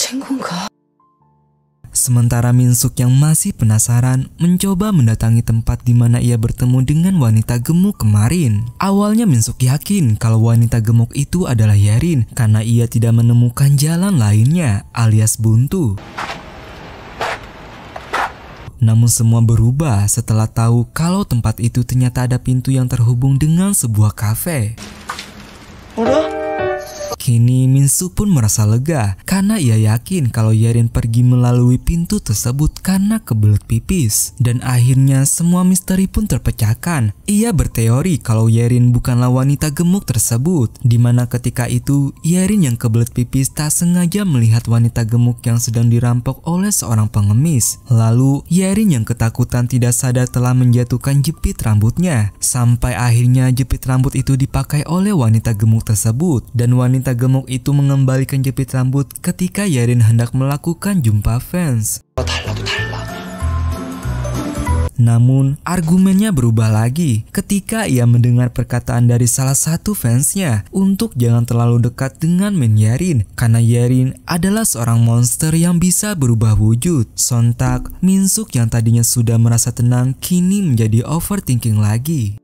Sementara Minsuk yang masih penasaran mencoba mendatangi tempat di mana ia bertemu dengan wanita gemuk kemarin. Awalnya Minsuk yakin kalau wanita gemuk itu adalah Yerin karena ia tidak menemukan jalan lainnya alias buntu. Namun semua berubah setelah tahu kalau tempat itu ternyata ada pintu yang terhubung dengan sebuah kafe. Kini Minsuk pun merasa lega karena ia yakin kalau Yerin pergi melalui pintu tersebut karena kebelet pipis. Dan akhirnya semua misteri pun terpecahkan. Ia berteori kalau Yerin bukanlah wanita gemuk tersebut, dimana ketika itu Yerin yang kebelet pipis tak sengaja melihat wanita gemuk yang sedang dirampok oleh seorang pengemis. Lalu Yerin yang ketakutan tidak sadar telah menjatuhkan jepit rambutnya, sampai akhirnya jepit rambut itu dipakai oleh wanita gemuk tersebut. Dan wanita gemuk itu mengembalikan jepit rambut ketika Yerin hendak melakukan jumpa fans. Namun argumennya berubah lagi ketika ia mendengar perkataan dari salah satu fansnya untuk jangan terlalu dekat dengan Min Yerin karena Yerin adalah seorang monster yang bisa berubah wujud. Sontak, Minsuk yang tadinya sudah merasa tenang kini menjadi overthinking lagi.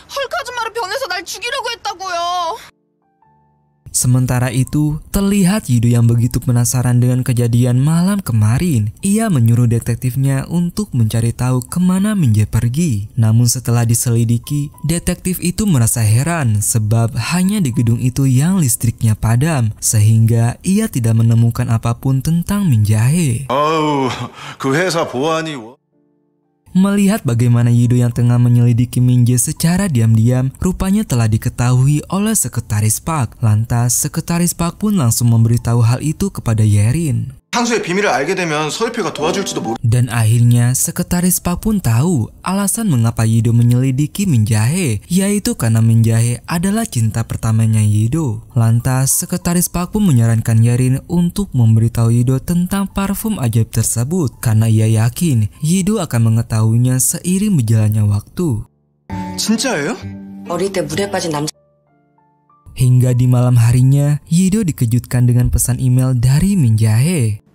Sementara itu, terlihat Yido yang begitu penasaran dengan kejadian malam kemarin. Ia menyuruh detektifnya untuk mencari tahu kemana Min Jae pergi. Namun setelah diselidiki, detektif itu merasa heran sebab hanya di gedung itu yang listriknya padam, sehingga ia tidak menemukan apapun tentang Min Jae. Melihat bagaimana Yido yang tengah menyelidiki Min Jae secara diam-diam, rupanya telah diketahui oleh Sekretaris Park. Lantas, Sekretaris Park pun langsung memberitahu hal itu kepada Yerin. Dan akhirnya Sekretaris Park pun tahu alasan mengapa Yido menyelidiki Min Jae, yaitu karena Min Jae adalah cinta pertamanya Yido. Lantas Sekretaris Park pun menyarankan Yerin untuk memberitahu Yido tentang parfum ajaib tersebut karena ia yakin Yido akan mengetahuinya seiring berjalannya waktu. Hingga di malam harinya, Yido dikejutkan dengan pesan email dari Min Jae.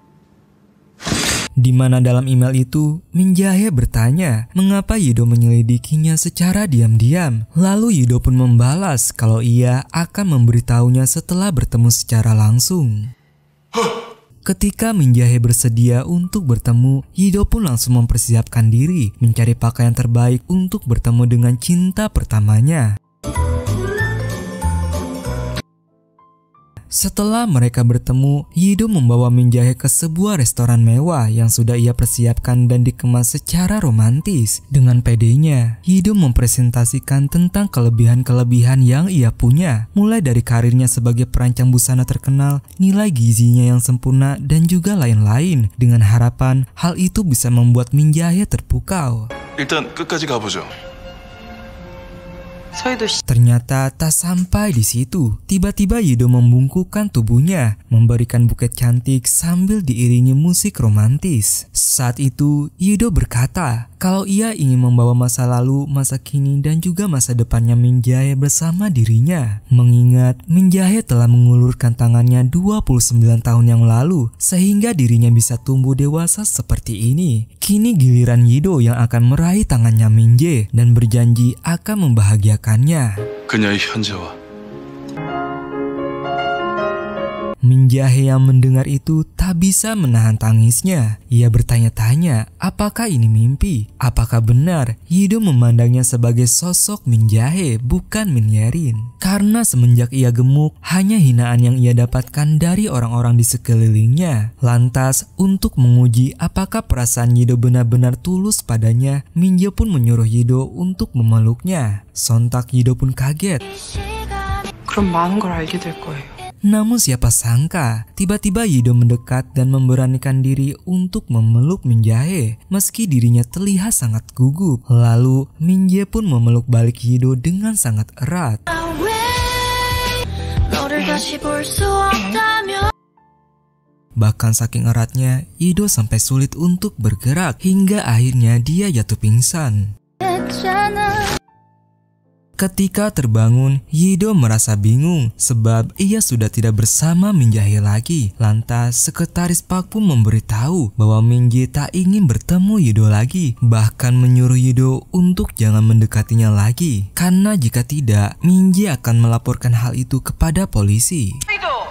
Di mana dalam email itu, Min Jae bertanya mengapa Yido menyelidikinya secara diam-diam. Lalu Yido pun membalas kalau ia akan memberitahunya setelah bertemu secara langsung. Ketika Min Jae bersedia untuk bertemu, Yido pun langsung mempersiapkan diri mencari pakaian terbaik untuk bertemu dengan cinta pertamanya. Setelah mereka bertemu, Yido membawa Min Jae ke sebuah restoran mewah yang sudah ia persiapkan dan dikemas secara romantis. Dengan pedenya, Yido mempresentasikan tentang kelebihan-kelebihan yang ia punya, mulai dari karirnya sebagai perancang busana terkenal, nilai gizinya yang sempurna, dan juga lain-lain, dengan harapan hal itu bisa membuat Min Jae terpukau. 일단 끝까지 가보죠. Ternyata tak sampai di situ. Tiba-tiba Yido membungkukkan tubuhnya, memberikan buket cantik sambil diiringi musik romantis. Saat itu, Yido berkata kalau ia ingin membawa masa lalu, masa kini, dan juga masa depannya Min Jae bersama dirinya. Mengingat Min Jae telah mengulurkan tangannya 29 tahun yang lalu, sehingga dirinya bisa tumbuh dewasa seperti ini. Kini giliran Yido yang akan meraih tangannya Min Jae dan berjanji akan membahagiakannya. 그녀의 현재와 Min Jae yang mendengar itu tak bisa menahan tangisnya. Ia bertanya-tanya apakah ini mimpi? Apakah benar Yido memandangnya sebagai sosok Min Jae bukan Min Yerin? Karena semenjak ia gemuk, hanya hinaan yang ia dapatkan dari orang-orang di sekelilingnya. Lantas untuk menguji apakah perasaan Yido benar-benar tulus padanya, Min Jae pun menyuruh Yido untuk memeluknya. Sontak Yido pun kaget. 그럼 많은 걸 알게 될 거예요. Namun siapa sangka, tiba-tiba Yido mendekat dan memberanikan diri untuk memeluk Min Jae, meski dirinya terlihat sangat gugup. Lalu Min Jae pun memeluk balik Yido dengan sangat erat. Bahkan saking eratnya, Yido sampai sulit untuk bergerak hingga akhirnya dia jatuh pingsan. Ketika terbangun, Yido merasa bingung sebab ia sudah tidak bersama Min Jae lagi. Lantas, sekretaris Park pun memberitahu bahwa Min Jae tak ingin bertemu Yido lagi. Bahkan menyuruh Yido untuk jangan mendekatinya lagi. Karena jika tidak, Min Jae akan melaporkan hal itu kepada polisi.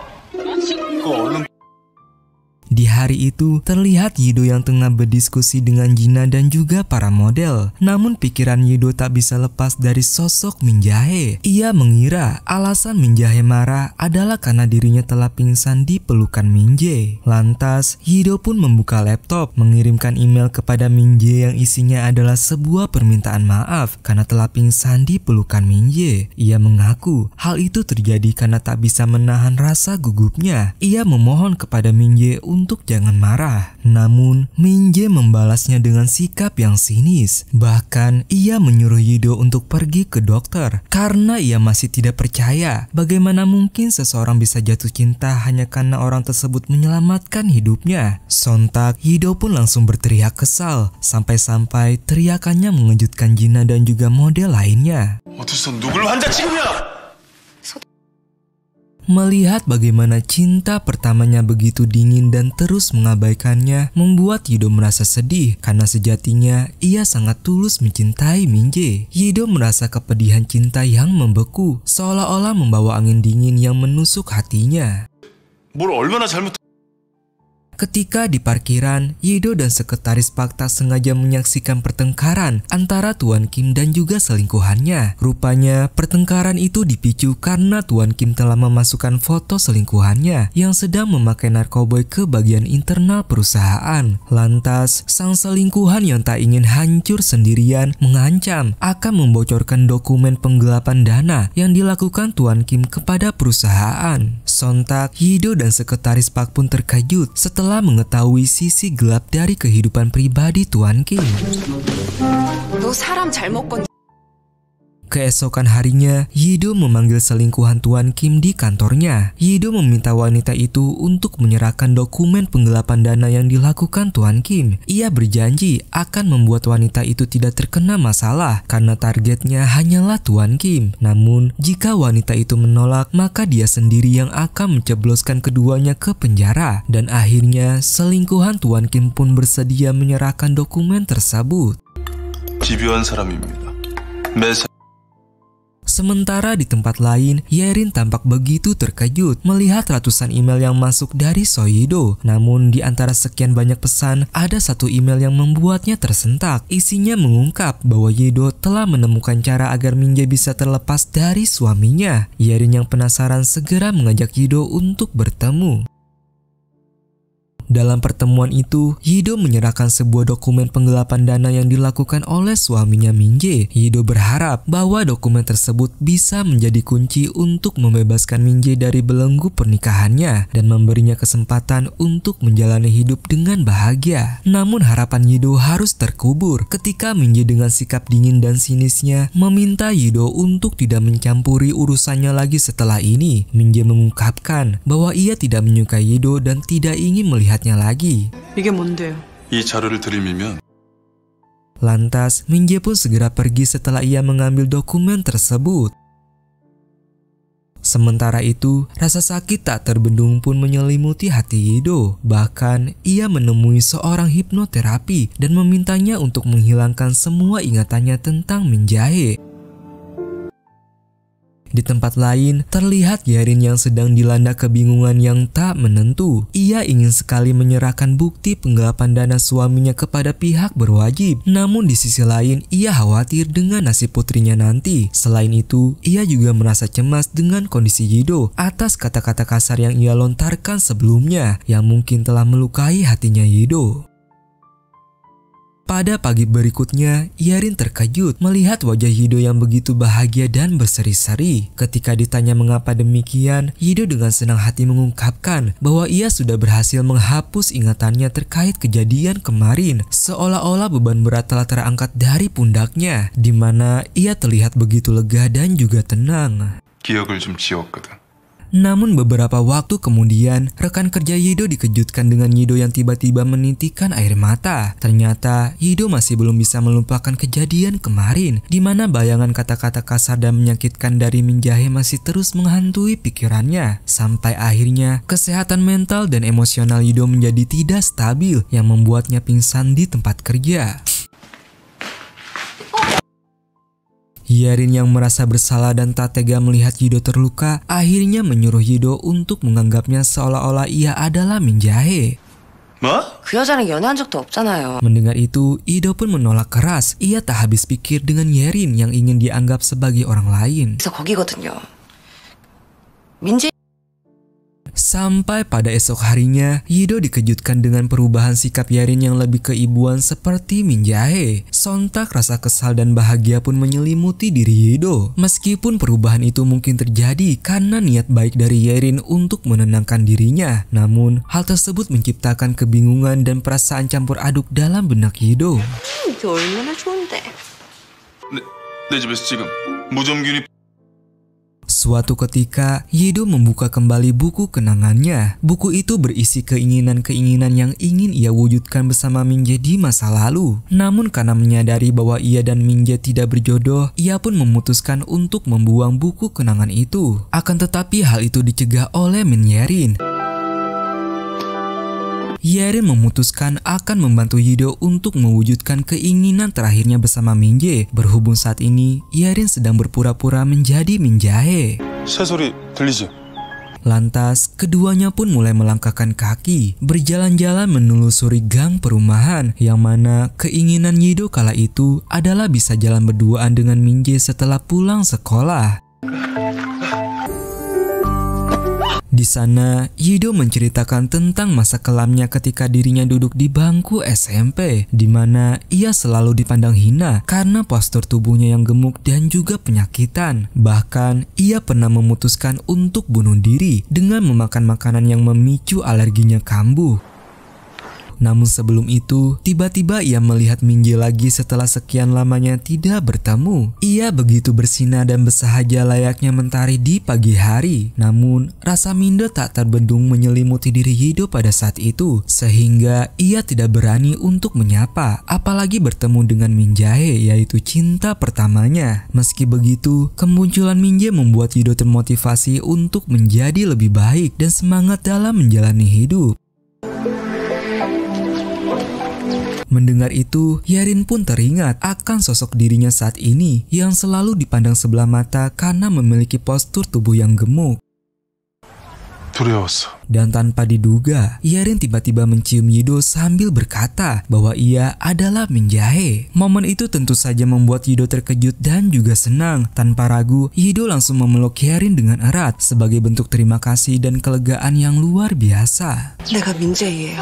Di hari itu, terlihat Yido yang tengah berdiskusi dengan Jina dan juga para model. Namun pikiran Yido tak bisa lepas dari sosok Min Jae. Ia mengira alasan Min Jae marah adalah karena dirinya telah pingsan di pelukan Min Jae. Lantas, Yido pun membuka laptop, mengirimkan email kepada Min Jae yang isinya adalah sebuah permintaan maaf karena telah pingsan di pelukan Min Jae. Ia mengaku hal itu terjadi karena tak bisa menahan rasa gugupnya. Ia memohon kepada Min Jae untuk jangan marah. Namun, Min Jae membalasnya dengan sikap yang sinis. Bahkan, ia menyuruh Yido untuk pergi ke dokter karena ia masih tidak percaya bagaimana mungkin seseorang bisa jatuh cinta hanya karena orang tersebut menyelamatkan hidupnya. Sontak, Yido pun langsung berteriak kesal sampai-sampai teriakannya mengejutkan Jina dan juga model lainnya. 어디서 누굴 환자 취급이야? Melihat bagaimana cinta pertamanya begitu dingin dan terus mengabaikannya membuat Yido merasa sedih karena sejatinya ia sangat tulus mencintai Min Jae. Yido merasa kepedihan cinta yang membeku seolah-olah membawa angin dingin yang menusuk hatinya. 뭘 얼마나 잘못 Ketika di parkiran, Yido dan sekretaris Park tak sengaja menyaksikan pertengkaran antara Tuan Kim dan juga selingkuhannya. Rupanya pertengkaran itu dipicu karena Tuan Kim telah memasukkan foto selingkuhannya yang sedang memakai narkoboy ke bagian internal perusahaan. Lantas, sang selingkuhan yang tak ingin hancur sendirian mengancam akan membocorkan dokumen penggelapan dana yang dilakukan Tuan Kim kepada perusahaan. Sontak, Yido dan sekretaris Park pun terkejut setelah mengetahui sisi gelap dari kehidupan pribadi Tuan Kim. 너 사람 잘못 건 Keesokan harinya, Yido memanggil selingkuhan Tuan Kim di kantornya. Yido meminta wanita itu untuk menyerahkan dokumen penggelapan dana yang dilakukan Tuan Kim. Ia berjanji akan membuat wanita itu tidak terkena masalah karena targetnya hanyalah Tuan Kim. Namun, jika wanita itu menolak, maka dia sendiri yang akan mencebloskan keduanya ke penjara. Dan akhirnya, selingkuhan Tuan Kim pun bersedia menyerahkan dokumen tersebut. 집요한 사람입니다. 매사 Sementara di tempat lain, Yerin tampak begitu terkejut melihat ratusan email yang masuk dari Soyido. Namun di antara sekian banyak pesan, ada satu email yang membuatnya tersentak. Isinya mengungkap bahwa Yido telah menemukan cara agar Min Jae bisa terlepas dari suaminya. Yerin yang penasaran segera mengajak Yido untuk bertemu. Dalam pertemuan itu, Yido menyerahkan sebuah dokumen penggelapan dana yang dilakukan oleh suaminya Min Jae. Yido berharap bahwa dokumen tersebut bisa menjadi kunci untuk membebaskan Min Jae dari belenggu pernikahannya dan memberinya kesempatan untuk menjalani hidup dengan bahagia. Namun harapan Yido harus terkubur ketika Min Jae dengan sikap dingin dan sinisnya meminta Yido untuk tidak mencampuri urusannya lagi setelah ini. Min Jae mengungkapkan bahwa ia tidak menyukai Yido dan tidak ingin melihat lagi. 이게 뭔데요? 이 자료를 들이밀면 Lantas, Min Jae pun segera pergi setelah ia mengambil dokumen tersebut. Sementara itu, rasa sakit tak terbendung pun menyelimuti hati Yido. Bahkan, ia menemui seorang hipnoterapi dan memintanya untuk menghilangkan semua ingatannya tentang Min Jae. Di tempat lain, terlihat Yerin yang sedang dilanda kebingungan yang tak menentu. Ia ingin sekali menyerahkan bukti penggelapan dana suaminya kepada pihak berwajib. Namun di sisi lain, ia khawatir dengan nasib putrinya nanti. Selain itu, ia juga merasa cemas dengan kondisi Yido atas kata-kata kasar yang ia lontarkan sebelumnya, yang mungkin telah melukai hatinya Yido. Pada pagi berikutnya, Yerin terkejut melihat wajah Yido yang begitu bahagia dan berseri-seri. Ketika ditanya mengapa demikian, Yido dengan senang hati mengungkapkan bahwa ia sudah berhasil menghapus ingatannya terkait kejadian kemarin, seolah-olah beban berat telah terangkat dari pundaknya, di mana ia terlihat begitu lega dan juga tenang. 기억을 좀 지웠거든. Namun beberapa waktu kemudian, rekan kerja Yido dikejutkan dengan Yido yang tiba-tiba menitikkan air mata. Ternyata Yido masih belum bisa melupakan kejadian kemarin, di mana bayangan kata-kata kasar dan menyakitkan dari Min Jae masih terus menghantui pikirannya. Sampai akhirnya, kesehatan mental dan emosional Yido menjadi tidak stabil yang membuatnya pingsan di tempat kerja. Yerin yang merasa bersalah dan tak tega melihat Yido terluka, akhirnya menyuruh Yido untuk menganggapnya seolah-olah ia adalah Min Jae. 그 여자랑 연애한 적도 없잖아요. Mendengar itu, Yido pun menolak keras. Ia tak habis pikir dengan Yerin yang ingin dianggap sebagai orang lain. 그래서 거기거든요. 민지 Sampai pada esok harinya, Yido dikejutkan dengan perubahan sikap Yerin yang lebih keibuan seperti Min Jae. Sontak rasa kesal dan bahagia pun menyelimuti diri Yido. Meskipun perubahan itu mungkin terjadi karena niat baik dari Yerin untuk menenangkan dirinya, namun hal tersebut menciptakan kebingungan dan perasaan campur aduk dalam benak Yido. 이게 얼마나 좋은데. 내 집에서 지금 무좀균이 Suatu ketika, Yido membuka kembali buku kenangannya. Buku itu berisi keinginan-keinginan yang ingin ia wujudkan bersama Min Jae di masa lalu. Namun karena menyadari bahwa ia dan Min Jae tidak berjodoh, ia pun memutuskan untuk membuang buku kenangan itu. Akan tetapi hal itu dicegah oleh Min Yerin. Yerin memutuskan akan membantu Yido untuk mewujudkan keinginan terakhirnya bersama Min Jae. Berhubung saat ini, Yerin sedang berpura-pura menjadi Min Jae. 새소리 들리지? Lantas, keduanya pun mulai melangkahkan kaki, berjalan-jalan menelusuri gang perumahan, yang mana keinginan Yido kala itu adalah bisa jalan berduaan dengan Min Jae setelah pulang sekolah. Di sana, Yido menceritakan tentang masa kelamnya ketika dirinya duduk di bangku SMP, di mana ia selalu dipandang hina karena postur tubuhnya yang gemuk dan juga penyakitan. Bahkan, ia pernah memutuskan untuk bunuh diri dengan memakan makanan yang memicu alerginya kambuh. Namun sebelum itu, tiba-tiba ia melihat Min Jae lagi setelah sekian lamanya tidak bertemu. Ia begitu bersinar dan bersahaja layaknya mentari di pagi hari. Namun, rasa minder tak terbendung menyelimuti diri Yido pada saat itu, sehingga ia tidak berani untuk menyapa, apalagi bertemu dengan Min Jae, yaitu cinta pertamanya. Meski begitu, kemunculan Min Jae membuat Yido termotivasi untuk menjadi lebih baik dan semangat dalam menjalani hidup. Mendengar itu, Yerin pun teringat akan sosok dirinya saat ini yang selalu dipandang sebelah mata karena memiliki postur tubuh yang gemuk. 두려웠어. Dan tanpa diduga, Yerin tiba-tiba mencium Yido sambil berkata bahwa ia adalah Min Jae. Momen itu tentu saja membuat Yido terkejut dan juga senang. Tanpa ragu, Yido langsung memeluk Yerin dengan erat sebagai bentuk terima kasih dan kelegaan yang luar biasa. 내가 민재예요.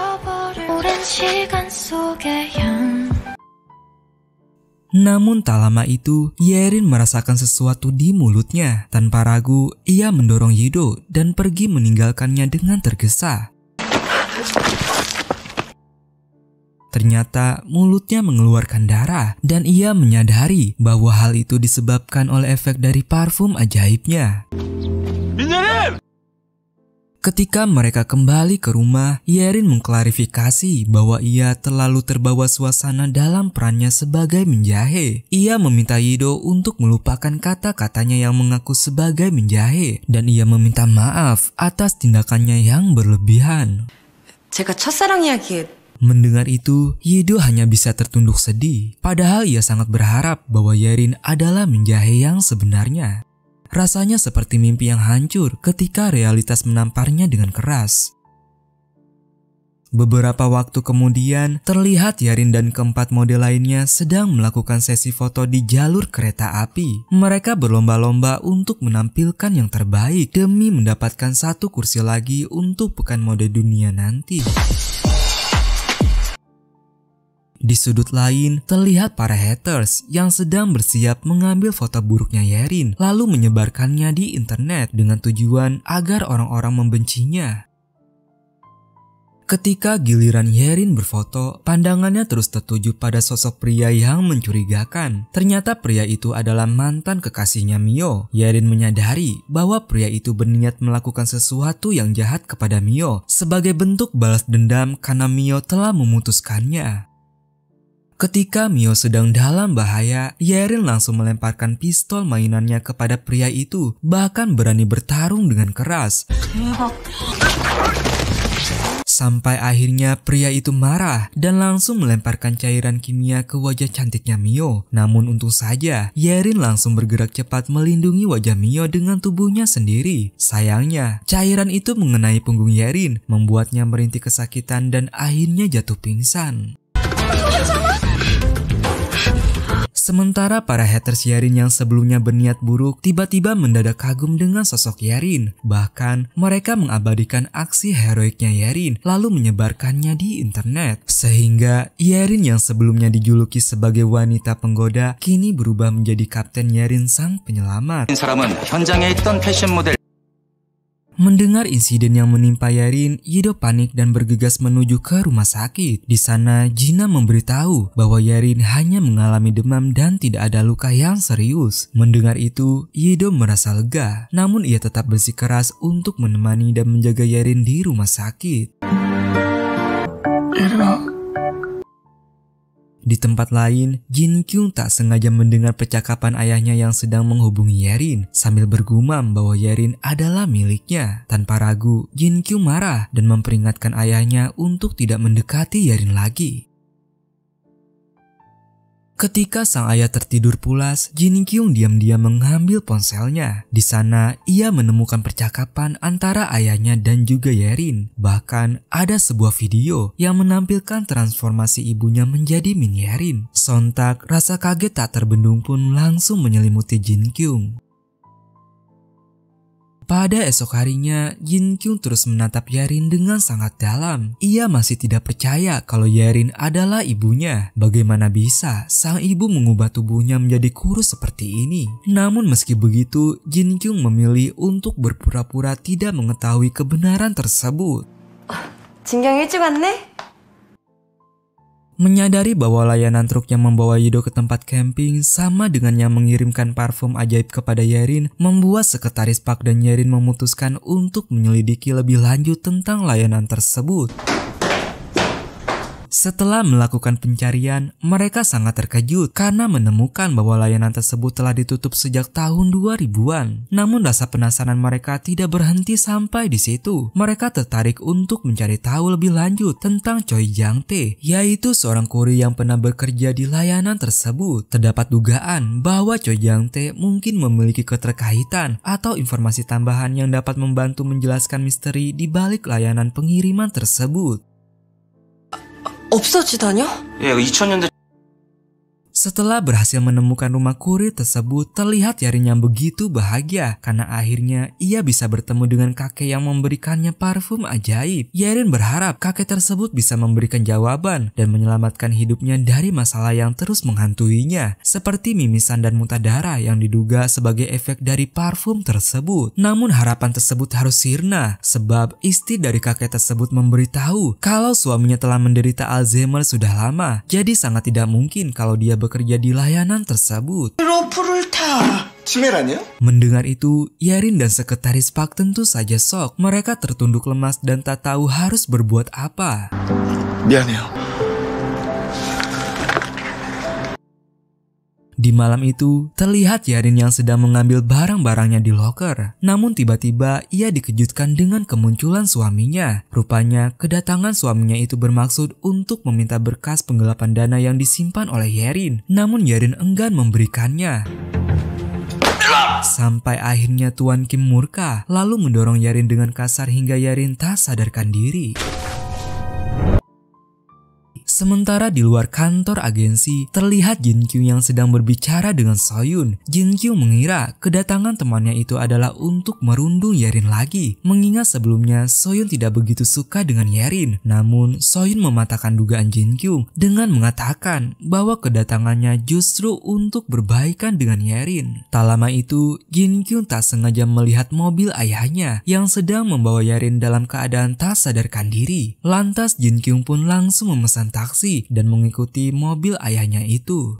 Namun tak lama itu, Yerin merasakan sesuatu di mulutnya. Tanpa ragu, ia mendorong Yido dan pergi meninggalkannya dengan tergesa. Ternyata mulutnya mengeluarkan darah dan ia menyadari bahwa hal itu disebabkan oleh efek dari parfum ajaibnya. Ketika mereka kembali ke rumah, Yerin mengklarifikasi bahwa ia terlalu terbawa suasana dalam perannya sebagai Min Jae. Ia meminta Yido untuk melupakan kata-katanya yang mengaku sebagai Min Jae, dan ia meminta maaf atas tindakannya yang berlebihan. 제가 첫사랑 이야기에 Mendengar itu, Yido hanya bisa tertunduk sedih. Padahal ia sangat berharap bahwa Yerin adalah Min Jae yang sebenarnya. Rasanya seperti mimpi yang hancur ketika realitas menamparnya dengan keras. Beberapa waktu kemudian, terlihat Yerin dan keempat model lainnya sedang melakukan sesi foto di jalur kereta api. Mereka berlomba-lomba untuk menampilkan yang terbaik demi mendapatkan satu kursi lagi untuk pekan mode dunia nanti. Di sudut lain, terlihat para haters yang sedang bersiap mengambil foto buruknya Yerin, lalu menyebarkannya di internet dengan tujuan agar orang-orang membencinya. Ketika giliran Yerin berfoto, pandangannya terus tertuju pada sosok pria yang mencurigakan. Ternyata pria itu adalah mantan kekasihnya Mio. Yerin menyadari bahwa pria itu berniat melakukan sesuatu yang jahat kepada Mio sebagai bentuk balas dendam karena Mio telah memutuskannya. Ketika Mio sedang dalam bahaya, Yerin langsung melemparkan pistol mainannya kepada pria itu, bahkan berani bertarung dengan keras. Sampai akhirnya pria itu marah dan langsung melemparkan cairan kimia ke wajah cantiknya Mio. Namun untung saja, Yerin langsung bergerak cepat melindungi wajah Mio dengan tubuhnya sendiri. Sayangnya, cairan itu mengenai punggung Yerin, membuatnya merintih kesakitan dan akhirnya jatuh pingsan. Sementara para haters Yerin yang sebelumnya berniat buruk tiba-tiba mendadak kagum dengan sosok Yerin. Bahkan mereka mengabadikan aksi heroiknya Yerin lalu menyebarkannya di internet. Sehingga Yerin yang sebelumnya dijuluki sebagai wanita penggoda kini berubah menjadi Kapten Yerin sang penyelamat. Mendengar insiden yang menimpa Yerin, Yido panik dan bergegas menuju ke rumah sakit. Di sana, Jina memberitahu bahwa Yerin hanya mengalami demam dan tidak ada luka yang serius. Mendengar itu, Yido merasa lega. Namun ia tetap bersikeras untuk menemani dan menjaga Yerin di rumah sakit. Di tempat lain, Jin Kyung tak sengaja mendengar percakapan ayahnya yang sedang menghubungi Yerin sambil bergumam bahwa Yerin adalah miliknya. Tanpa ragu, Jin Kyung marah dan memperingatkan ayahnya untuk tidak mendekati Yerin lagi. Ketika sang ayah tertidur pulas, Jin Kyung diam-diam mengambil ponselnya. Di sana, ia menemukan percakapan antara ayahnya dan juga Yerin. Bahkan, ada sebuah video yang menampilkan transformasi ibunya menjadi Min Yerin. Sontak, rasa kaget tak terbendung pun langsung menyelimuti Jin Kyung. Pada esok harinya, Jin Kyung terus menatap Yerin dengan sangat dalam. Ia masih tidak percaya kalau Yerin adalah ibunya. Bagaimana bisa sang ibu mengubah tubuhnya menjadi kurus seperti ini? Namun meski begitu, Jin Kyung memilih untuk berpura-pura tidak mengetahui kebenaran tersebut. 진경 일찍 왔네? Menyadari bahwa layanan truk yang membawa Yido ke tempat camping sama dengan yang mengirimkan parfum ajaib kepada Yerin, membuat sekretaris Park dan Yerin memutuskan untuk menyelidiki lebih lanjut tentang layanan tersebut. Setelah melakukan pencarian, mereka sangat terkejut karena menemukan bahwa layanan tersebut telah ditutup sejak tahun 2000-an. Namun rasa penasaran mereka tidak berhenti sampai di situ. Mereka tertarik untuk mencari tahu lebih lanjut tentang Choi Jang-tae, yaitu seorang kurir yang pernah bekerja di layanan tersebut. Terdapat dugaan bahwa Choi Jang-tae mungkin memiliki keterkaitan atau informasi tambahan yang dapat membantu menjelaskan misteri di balik layanan pengiriman tersebut. 없어지다뇨? 예, 2000년대 Setelah berhasil menemukan rumah kurir tersebut, terlihat Yerin yang begitu bahagia karena akhirnya ia bisa bertemu dengan kakek yang memberikannya parfum ajaib. Yerin berharap kakek tersebut bisa memberikan jawaban dan menyelamatkan hidupnya dari masalah yang terus menghantuinya, seperti mimisan dan muntah darah yang diduga sebagai efek dari parfum tersebut. Namun harapan tersebut harus sirna, sebab istri dari kakek tersebut memberitahu kalau suaminya telah menderita Alzheimer sudah lama, jadi sangat tidak mungkin kalau dia bekerja di layanan tersebut. Mendengar itu, Yerin dan sekretaris Park tentu saja shock. Mereka tertunduk lemas dan tak tahu harus berbuat apa. 미안해요. Di malam itu, terlihat Yerin yang sedang mengambil barang-barangnya di loker. Namun tiba-tiba ia dikejutkan dengan kemunculan suaminya. Rupanya, kedatangan suaminya itu bermaksud untuk meminta berkas penggelapan dana yang disimpan oleh Yerin. Namun Yerin enggan memberikannya. Sampai akhirnya Tuan Kim murka, lalu mendorong Yerin dengan kasar hingga Yerin tak sadarkan diri. Sementara di luar kantor agensi, terlihat Jin Kyung yang sedang berbicara dengan Soyun. Jin Kyung mengira kedatangan temannya itu adalah untuk merundung Yerin lagi, mengingat sebelumnya Soyun tidak begitu suka dengan Yerin. Namun, Soyun mematahkan dugaan Jin Kyung dengan mengatakan bahwa kedatangannya justru untuk berbaikan dengan Yerin. Tak lama itu, Jin Kyung tak sengaja melihat mobil ayahnya yang sedang membawa Yerin dalam keadaan tak sadarkan diri. Lantas Jin Kyung pun langsung memesan taksi dan mengikuti mobil ayahnya itu.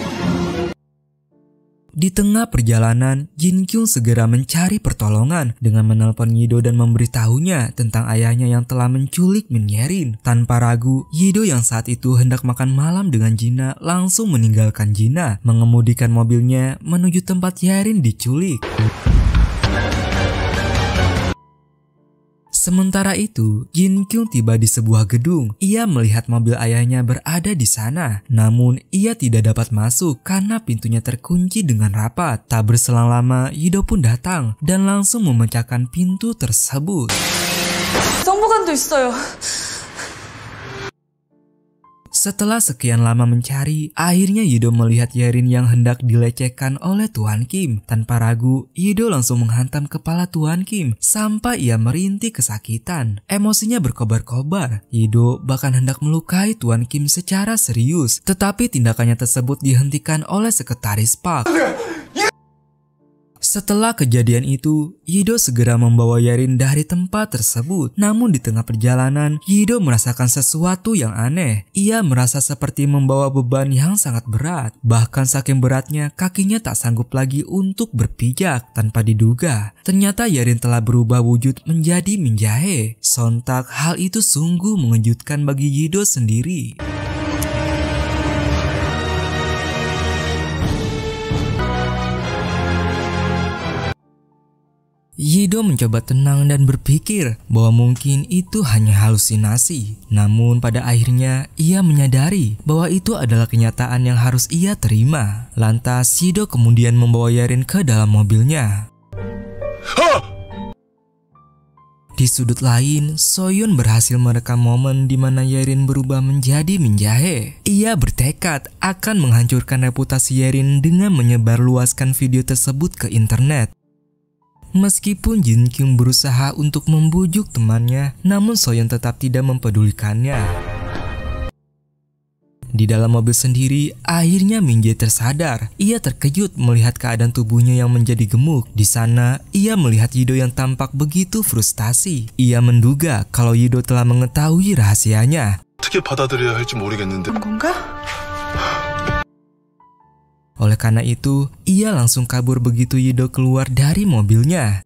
Di tengah perjalanan, Jin Kyung segera mencari pertolongan dengan menelpon Yido dan memberitahunya tentang ayahnya yang telah menculik Min Yerin. Tanpa ragu, Yido yang saat itu hendak makan malam dengan Jina langsung meninggalkan Jina, mengemudikan mobilnya menuju tempat Yerin diculik. Sementara itu, Jin Kyung tiba di sebuah gedung. Ia melihat mobil ayahnya berada di sana. Namun, ia tidak dapat masuk karena pintunya terkunci dengan rapat. Tak berselang lama, Yido pun datang dan langsung memecahkan pintu tersebut. 정보관도 있어요. Setelah sekian lama mencari, akhirnya Yido melihat Yerin yang hendak dilecehkan oleh Tuan Kim. Tanpa ragu, Yido langsung menghantam kepala Tuan Kim sampai ia merintih kesakitan. Emosinya berkobar-kobar. Yido bahkan hendak melukai Tuan Kim secara serius, tetapi tindakannya tersebut dihentikan oleh sekretaris Park. Setelah kejadian itu, Yido segera membawa Yerin dari tempat tersebut. Namun di tengah perjalanan, Yido merasakan sesuatu yang aneh. Ia merasa seperti membawa beban yang sangat berat. Bahkan saking beratnya, kakinya tak sanggup lagi untuk berpijak. Tanpa diduga, ternyata Yerin telah berubah wujud menjadi Min Jae. Sontak hal itu sungguh mengejutkan bagi Yido sendiri. Yido mencoba tenang dan berpikir bahwa mungkin itu hanya halusinasi. Namun pada akhirnya ia menyadari bahwa itu adalah kenyataan yang harus ia terima. Lantas Yido kemudian membawa Yerin ke dalam mobilnya. Di sudut lain, Soyun berhasil merekam momen di mana Yerin berubah menjadi Min Jae. Ia bertekad akan menghancurkan reputasi Yerin dengan menyebarluaskan video tersebut ke internet. Meskipun Jin Kyung berusaha untuk membujuk temannya, namun Soyun tetap tidak mempedulikannya. Di dalam mobil sendiri, akhirnya Min Jae tersadar. Ia terkejut melihat keadaan tubuhnya yang menjadi gemuk. Di sana, ia melihat Yido yang tampak begitu frustasi. Ia menduga kalau Yido telah mengetahui rahasianya. 어떻게 받아들여야 할지 모르겠는데. Oleh karena itu, ia langsung kabur begitu Yido keluar dari mobilnya.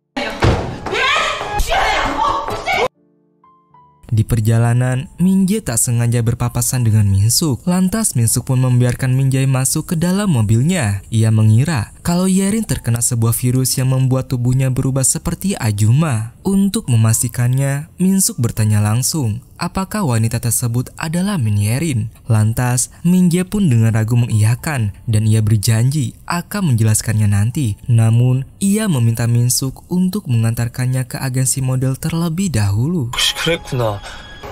Di perjalanan, Min Jae tak sengaja berpapasan dengan Min Suk. Lantas Min Suk pun membiarkan Min Jae masuk ke dalam mobilnya. Ia mengira kalau Yerin terkena sebuah virus yang membuat tubuhnya berubah seperti Ajuma. Untuk memastikannya, Min Suk bertanya langsung, apakah wanita tersebut adalah Min Yerin? Lantas, Min Jae pun dengan ragu mengiyakan dan ia berjanji akan menjelaskannya nanti. Namun, ia meminta Min Suk untuk mengantarkannya ke agensi model terlebih dahulu. 그랬구나.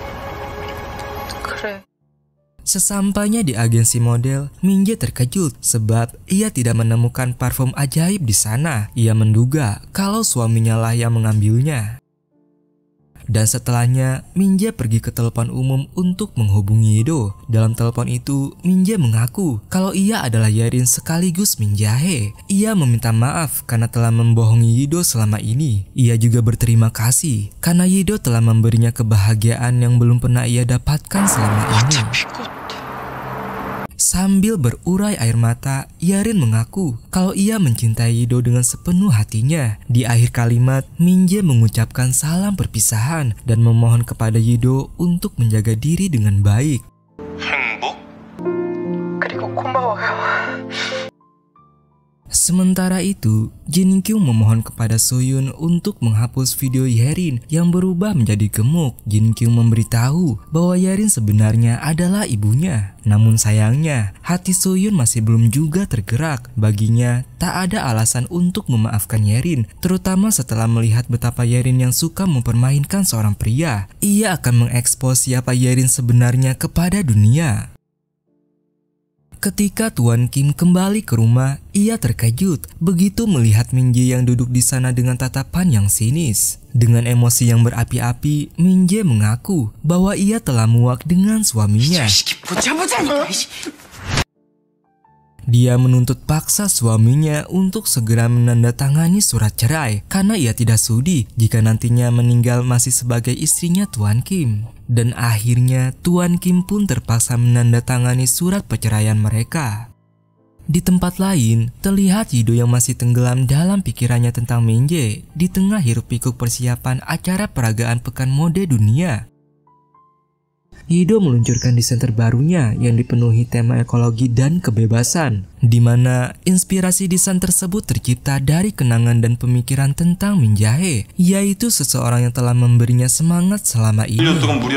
그래. Sesampainya di agensi model, Min Jae terkejut sebab ia tidak menemukan parfum ajaib di sana. Ia menduga kalau suaminya lah yang mengambilnya. Dan setelahnya, Min Jae pergi ke telepon umum untuk menghubungi Yido. Dalam telepon itu, Min Jae mengaku kalau ia adalah Yerin sekaligus Min Jae. Ia meminta maaf karena telah membohongi Yido selama ini. Ia juga berterima kasih karena Yido telah memberinya kebahagiaan yang belum pernah ia dapatkan selama ini. Sambil berurai air mata, Yerin mengaku kalau ia mencintai Yido dengan sepenuh hatinya. Di akhir kalimat, Min Jae mengucapkan salam perpisahan dan memohon kepada Yido untuk menjaga diri dengan baik. 그리고 고마워요. Sementara itu, Jin Kyung memohon kepada Soyun untuk menghapus video Yerin yang berubah menjadi gemuk. Jin Kyung memberitahu bahwa Yerin sebenarnya adalah ibunya. Namun sayangnya, hati Soyun masih belum juga tergerak. Baginya, tak ada alasan untuk memaafkan Yerin, terutama setelah melihat betapa Yerin yang suka mempermainkan seorang pria. Ia akan mengekspos siapa Yerin sebenarnya kepada dunia. Ketika Tuan Kim kembali ke rumah, ia terkejut begitu melihat Min Jae yang duduk di sana dengan tatapan yang sinis. Dengan emosi yang berapi-api, Min Jae mengaku bahwa ia telah muak dengan suaminya. Dia menuntut paksa suaminya untuk segera menandatangani surat cerai karena ia tidak sudi jika nantinya meninggal masih sebagai istrinya Tuan Kim. Dan akhirnya Tuan Kim pun terpaksa menandatangani surat perceraian mereka. Di tempat lain, terlihat Yido yang masih tenggelam dalam pikirannya tentang Min Jae di tengah hiruk-pikuk persiapan acara peragaan Pekan Mode Dunia. Yido meluncurkan desain terbarunya yang dipenuhi tema ekologi dan kebebasan, di mana inspirasi desain tersebut tercipta dari kenangan dan pemikiran tentang Min Jae, yaitu seseorang yang telah memberinya semangat selama ini.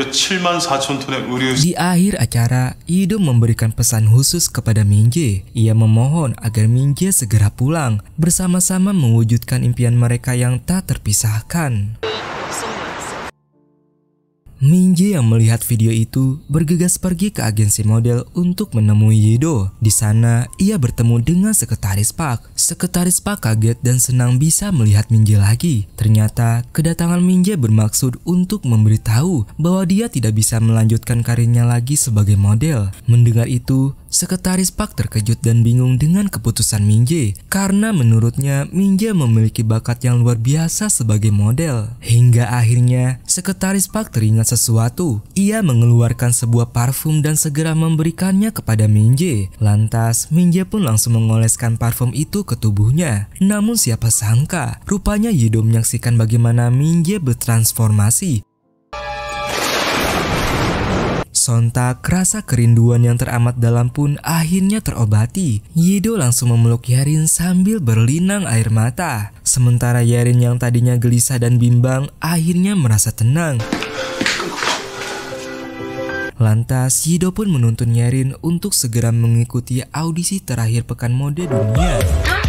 Di akhir acara, Yido memberikan pesan khusus kepada Min Jae. Ia memohon agar Min Jae segera pulang, bersama-sama mewujudkan impian mereka yang tak terpisahkan. Min Jae yang melihat video itu bergegas pergi ke agensi model untuk menemui Yido. Di sana, ia bertemu dengan Sekretaris Park. Sekretaris Park kaget dan senang bisa melihat Min Jae lagi. Ternyata, kedatangan Min Jae bermaksud untuk memberitahu bahwa dia tidak bisa melanjutkan karirnya lagi sebagai model. Mendengar itu, Sekretaris Park terkejut dan bingung dengan keputusan Min Jae karena menurutnya Min Jae memiliki bakat yang luar biasa sebagai model. Hingga akhirnya Sekretaris Park teringat sesuatu. Ia mengeluarkan sebuah parfum dan segera memberikannya kepada Min Jae. Lantas Min Jae pun langsung mengoleskan parfum itu ke tubuhnya. Namun siapa sangka, rupanya Yido menyaksikan bagaimana Min Jae bertransformasi. Sontak, rasa kerinduan yang teramat dalam pun akhirnya terobati. Yido langsung memeluk Yerin sambil berlinang air mata. Sementara Yerin yang tadinya gelisah dan bimbang akhirnya merasa tenang. Lantas, Yido pun menuntun Yerin untuk segera mengikuti audisi terakhir Pekan Mode Dunia.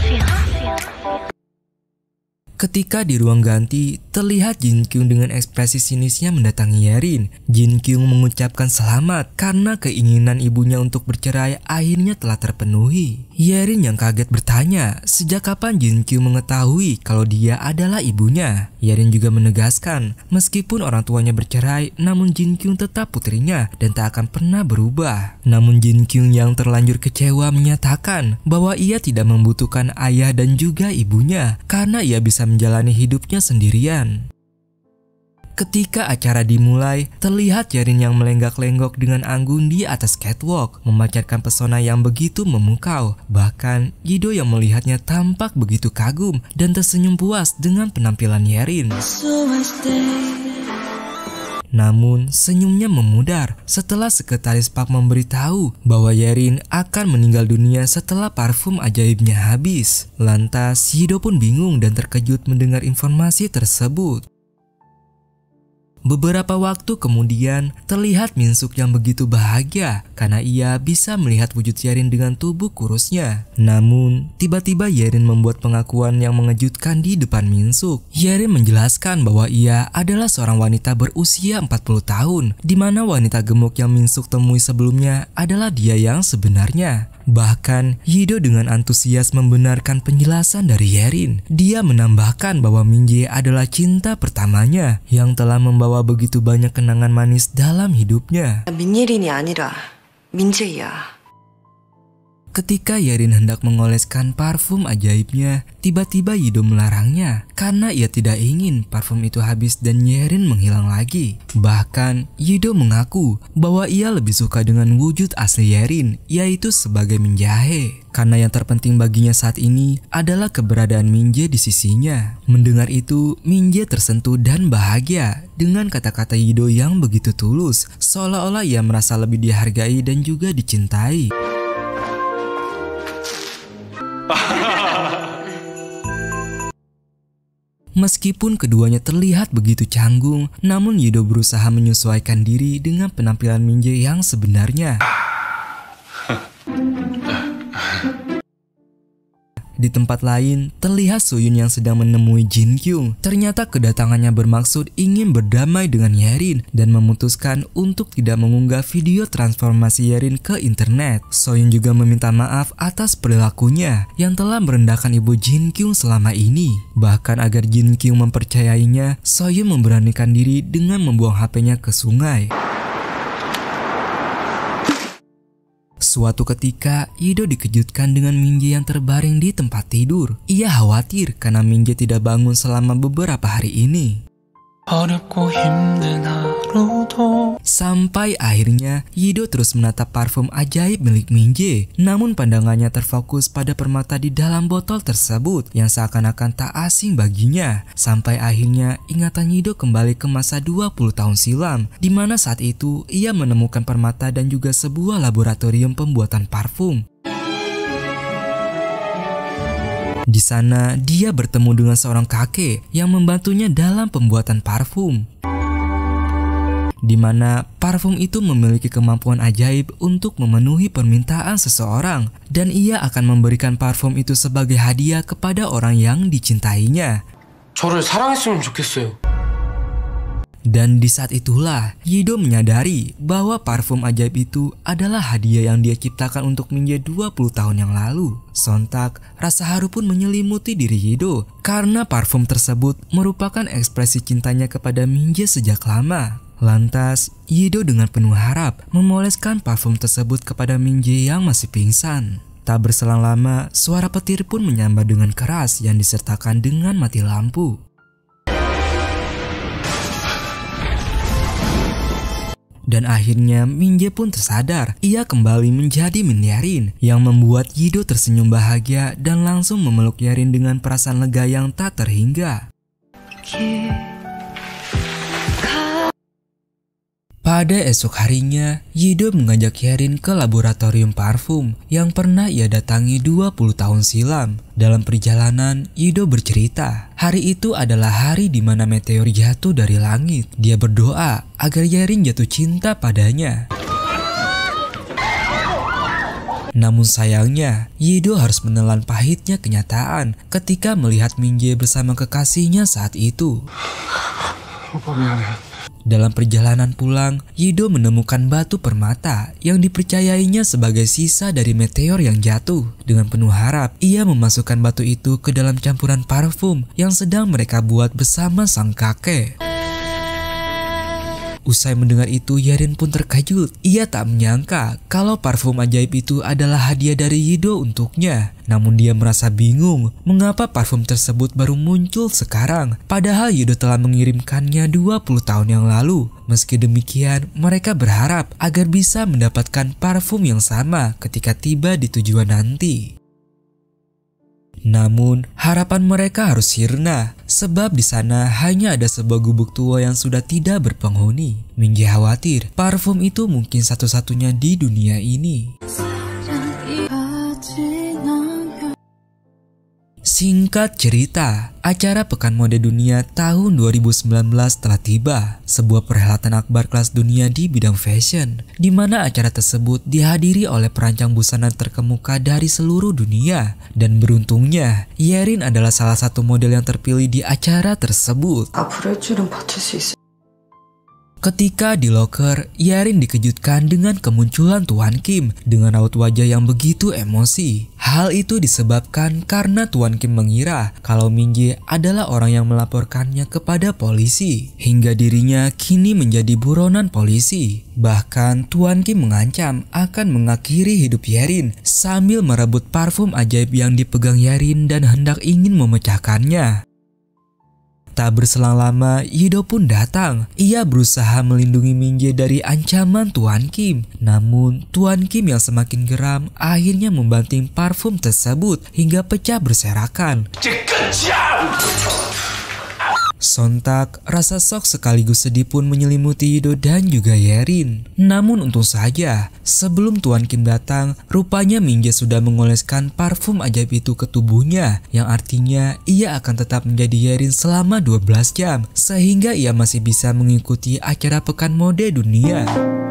Ketika di ruang ganti, terlihat Jin Kyung dengan ekspresi sinisnya mendatangi Yerin. Jin Kyung mengucapkan selamat karena keinginan ibunya untuk bercerai akhirnya telah terpenuhi. Yerin yang kaget bertanya, sejak kapan Jin Kyung mengetahui kalau dia adalah ibunya? Yerin juga menegaskan, meskipun orang tuanya bercerai, namun Jin Kyung tetap putrinya dan tak akan pernah berubah. Namun Jin Kyung yang terlanjur kecewa menyatakan bahwa ia tidak membutuhkan ayah dan juga ibunya karena ia bisa menjalani hidupnya sendirian. Ketika acara dimulai, terlihat Yerin yang melenggak-lenggok dengan anggun di atas catwalk, memancarkan pesona yang begitu memukau. Bahkan, Yido yang melihatnya tampak begitu kagum dan tersenyum puas dengan penampilan Yerin. Namun, senyumnya memudar setelah Sekretaris Park memberitahu bahwa Yerin akan meninggal dunia setelah parfum ajaibnya habis. Lantas, Yido pun bingung dan terkejut mendengar informasi tersebut. Beberapa waktu kemudian, terlihat Min Suk yang begitu bahagia karena ia bisa melihat wujud Yerin dengan tubuh kurusnya. Namun, tiba-tiba Yerin membuat pengakuan yang mengejutkan di depan Min Suk. Yerin menjelaskan bahwa ia adalah seorang wanita berusia 40 tahun, di mana wanita gemuk yang Min Suk temui sebelumnya adalah dia yang sebenarnya. Bahkan, Yido dengan antusias membenarkan penjelasan dari Yerin. Dia menambahkan bahwa Min Jae adalah cinta pertamanya yang telah membawa begitu banyak kenangan manis dalam hidupnya. 민예린이 아니라 민재야. Ketika Yerin hendak mengoleskan parfum ajaibnya, tiba-tiba Yido melarangnya karena ia tidak ingin parfum itu habis dan Yerin menghilang lagi. Bahkan, Yido mengaku bahwa ia lebih suka dengan wujud asli Yerin, yaitu sebagai Min Jae. Karena yang terpenting baginya saat ini adalah keberadaan Min Jae di sisinya. Mendengar itu, Min Jae tersentuh dan bahagia dengan kata-kata Yido yang begitu tulus, seolah-olah ia merasa lebih dihargai dan juga dicintai. Meskipun keduanya terlihat begitu canggung, namun Yido berusaha menyesuaikan diri dengan penampilan Min-jae yang sebenarnya. Di tempat lain, terlihat So-yoon yang sedang menemui Jin-kyung. Ternyata kedatangannya bermaksud ingin berdamai dengan Yerin dan memutuskan untuk tidak mengunggah video transformasi Yerin ke internet. So-yoon juga meminta maaf atas perilakunya yang telah merendahkan ibu Jin-kyung selama ini. Bahkan agar Jin-kyung mempercayainya, So-yoon memberanikan diri dengan membuang HP-nya ke sungai. Suatu ketika, Yido dikejutkan dengan Min-jae yang terbaring di tempat tidur. Ia khawatir karena Min-jae tidak bangun selama beberapa hari ini. Sampai akhirnya, Yido terus menatap parfum ajaib milik Min-jae. Namun pandangannya terfokus pada permata di dalam botol tersebut yang seakan-akan tak asing baginya. Sampai akhirnya ingatan Yido kembali ke masa 20 tahun silam, di mana saat itu ia menemukan permata dan juga sebuah laboratorium pembuatan parfum. Di sana, dia bertemu dengan seorang kakek yang membantunya dalam pembuatan parfum. Di mana parfum itu memiliki kemampuan ajaib untuk memenuhi permintaan seseorang, dan ia akan memberikan parfum itu sebagai hadiah kepada orang yang dicintainya. 저를 사랑했으면 좋겠어요. Dan di saat itulah, Yido menyadari bahwa parfum ajaib itu adalah hadiah yang dia ciptakan untuk Min-jae 20 tahun yang lalu. Sontak, rasa haru pun menyelimuti diri Yido karena parfum tersebut merupakan ekspresi cintanya kepada Min-jae sejak lama. Lantas, Yido dengan penuh harap memoleskan parfum tersebut kepada Min-jae yang masih pingsan. Tak berselang lama, suara petir pun menyambar dengan keras yang disertakan dengan mati lampu. Dan akhirnya Min-jae pun tersadar. Ia kembali menjadi Min Yerin yang membuat Yido tersenyum bahagia dan langsung memeluk Yerin dengan perasaan lega yang tak terhingga. Pada esok harinya, Yido mengajak Yerin ke laboratorium parfum yang pernah ia datangi 20 tahun silam. Dalam perjalanan, Yido bercerita, hari itu adalah hari di mana meteor jatuh dari langit. Dia berdoa agar Yerin jatuh cinta padanya. Namun sayangnya, Yido harus menelan pahitnya kenyataan ketika melihat Min-jae bersama kekasihnya saat itu. Dalam perjalanan pulang, Yido menemukan batu permata yang dipercayainya sebagai sisa dari meteor yang jatuh. Dengan penuh harap, ia memasukkan batu itu ke dalam campuran parfum yang sedang mereka buat bersama sang kakek. Usai mendengar itu, Yerin pun terkejut. Ia tak menyangka kalau parfum ajaib itu adalah hadiah dari Yido untuknya. Namun dia merasa bingung mengapa parfum tersebut baru muncul sekarang, padahal Yido telah mengirimkannya 20 tahun yang lalu. Meski demikian, mereka berharap agar bisa mendapatkan parfum yang sama ketika tiba di tujuan nanti. Namun, harapan mereka harus sirna, sebab di sana hanya ada sebuah gubuk tua yang sudah tidak berpenghuni. Min-jae khawatir parfum itu mungkin satu-satunya di dunia ini. Singkat cerita, acara Pekan Mode Dunia tahun 2019 telah tiba, sebuah perhelatan akbar kelas dunia di bidang fashion, di mana acara tersebut dihadiri oleh perancang busana terkemuka dari seluruh dunia. Dan beruntungnya, Yerin adalah salah satu model yang terpilih di acara tersebut. Ketika di loker, Yerin dikejutkan dengan kemunculan Tuan Kim dengan raut wajah yang begitu emosi. Hal itu disebabkan karena Tuan Kim mengira kalau Min-jae adalah orang yang melaporkannya kepada polisi, hingga dirinya kini menjadi buronan polisi. Bahkan Tuan Kim mengancam akan mengakhiri hidup Yerin sambil merebut parfum ajaib yang dipegang Yerin dan hendak ingin memecahkannya. Tak berselang lama, Yido pun datang. Ia berusaha melindungi Min-jae dari ancaman Tuan Kim. Namun, Tuan Kim yang semakin geram akhirnya membanting parfum tersebut hingga pecah berserakan. Sontak, rasa shock sekaligus sedih pun menyelimuti Yido dan juga Yerin. Namun untung saja, sebelum Tuan Kim datang, rupanya Min-jae sudah mengoleskan parfum ajaib itu ke tubuhnya, yang artinya ia akan tetap menjadi Yerin selama 12 jam, sehingga ia masih bisa mengikuti acara pekan mode dunia.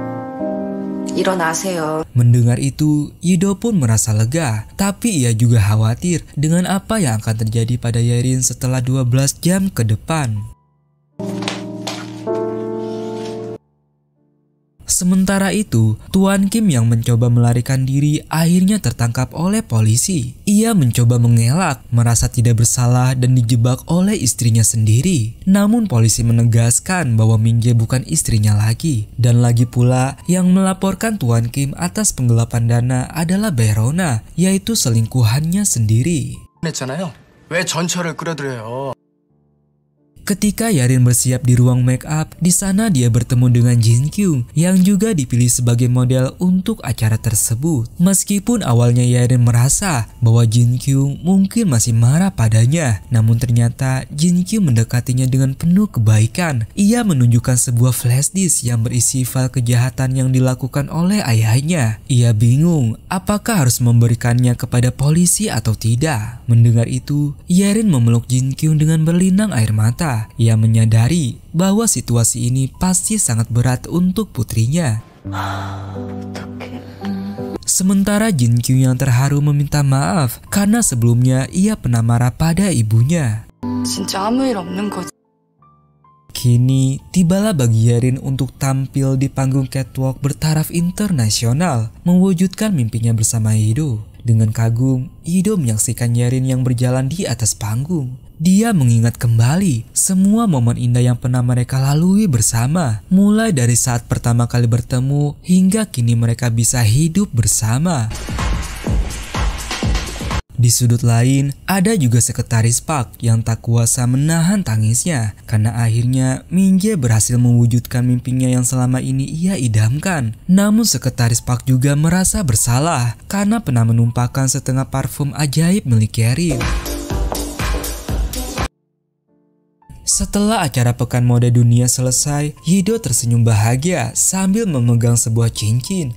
일어나세요. Mendengar itu, Yido pun merasa lega, tapi ia juga khawatir dengan apa yang akan terjadi pada Yerin setelah 12 jam ke depan. Sementara itu, Tuan Kim yang mencoba melarikan diri akhirnya tertangkap oleh polisi. Ia mencoba mengelak, merasa tidak bersalah dan dijebak oleh istrinya sendiri. Namun polisi menegaskan bahwa Min-jae bukan istrinya lagi. Dan lagi pula, yang melaporkan Tuan Kim atas penggelapan dana adalah Baerona, yaitu selingkuhannya sendiri. 했잖아요. 왜 전철을 끌어들여요? Ketika Yerin bersiap di ruang make up, di sana dia bertemu dengan Jin Kyung yang juga dipilih sebagai model untuk acara tersebut. Meskipun awalnya Yerin merasa bahwa Jin Kyung mungkin masih marah padanya, namun ternyata Jin Kyung mendekatinya dengan penuh kebaikan. Ia menunjukkan sebuah flash disk yang berisi file kejahatan yang dilakukan oleh ayahnya. Ia bingung apakah harus memberikannya kepada polisi atau tidak. Mendengar itu, Yerin memeluk Jin Kyung dengan berlinang air mata. Ia menyadari bahwa situasi ini pasti sangat berat untuk putrinya. Sementara Jin Kyung yang terharu meminta maaf karena sebelumnya ia pernah marah pada ibunya. 진짜 아무 일 없는 거지. Kini tibalah bagi Yerin untuk tampil di panggung catwalk bertaraf internasional, mewujudkan mimpinya bersama Yido. Dengan kagum, Yido menyaksikan Yerin yang berjalan di atas panggung. Dia mengingat kembali semua momen indah yang pernah mereka lalui bersama, mulai dari saat pertama kali bertemu hingga kini mereka bisa hidup bersama. Di sudut lain, ada juga sekretaris Park yang tak kuasa menahan tangisnya karena akhirnya Min-jae berhasil mewujudkan mimpinya yang selama ini ia idamkan. Namun sekretaris Park juga merasa bersalah karena pernah menumpahkan setengah parfum ajaib milik Yerin. Setelah acara pekan mode dunia selesai, Yido tersenyum bahagia sambil memegang sebuah cincin.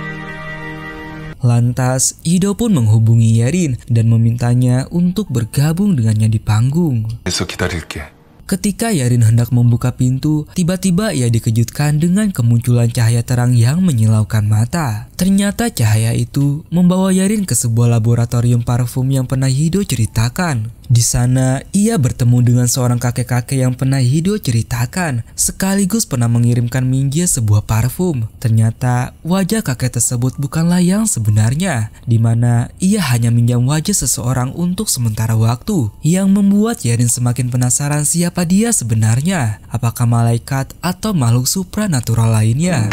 Lantas, Yido pun menghubungi Yerin dan memintanya untuk bergabung dengannya di panggung. 계속 기다릴게. Ketika Yerin hendak membuka pintu, tiba-tiba ia dikejutkan dengan kemunculan cahaya terang yang menyilaukan mata. Ternyata cahaya itu membawa Yerin ke sebuah laboratorium parfum yang pernah Yido ceritakan. Di sana, ia bertemu dengan seorang kakek-kakek yang pernah Yido ceritakan, sekaligus pernah mengirimkan Min-jae sebuah parfum. Ternyata, wajah kakek tersebut bukanlah yang sebenarnya, di mana ia hanya minjam wajah seseorang untuk sementara waktu, yang membuat Yerin semakin penasaran siapa dia sebenarnya, apakah malaikat atau makhluk supranatural lainnya.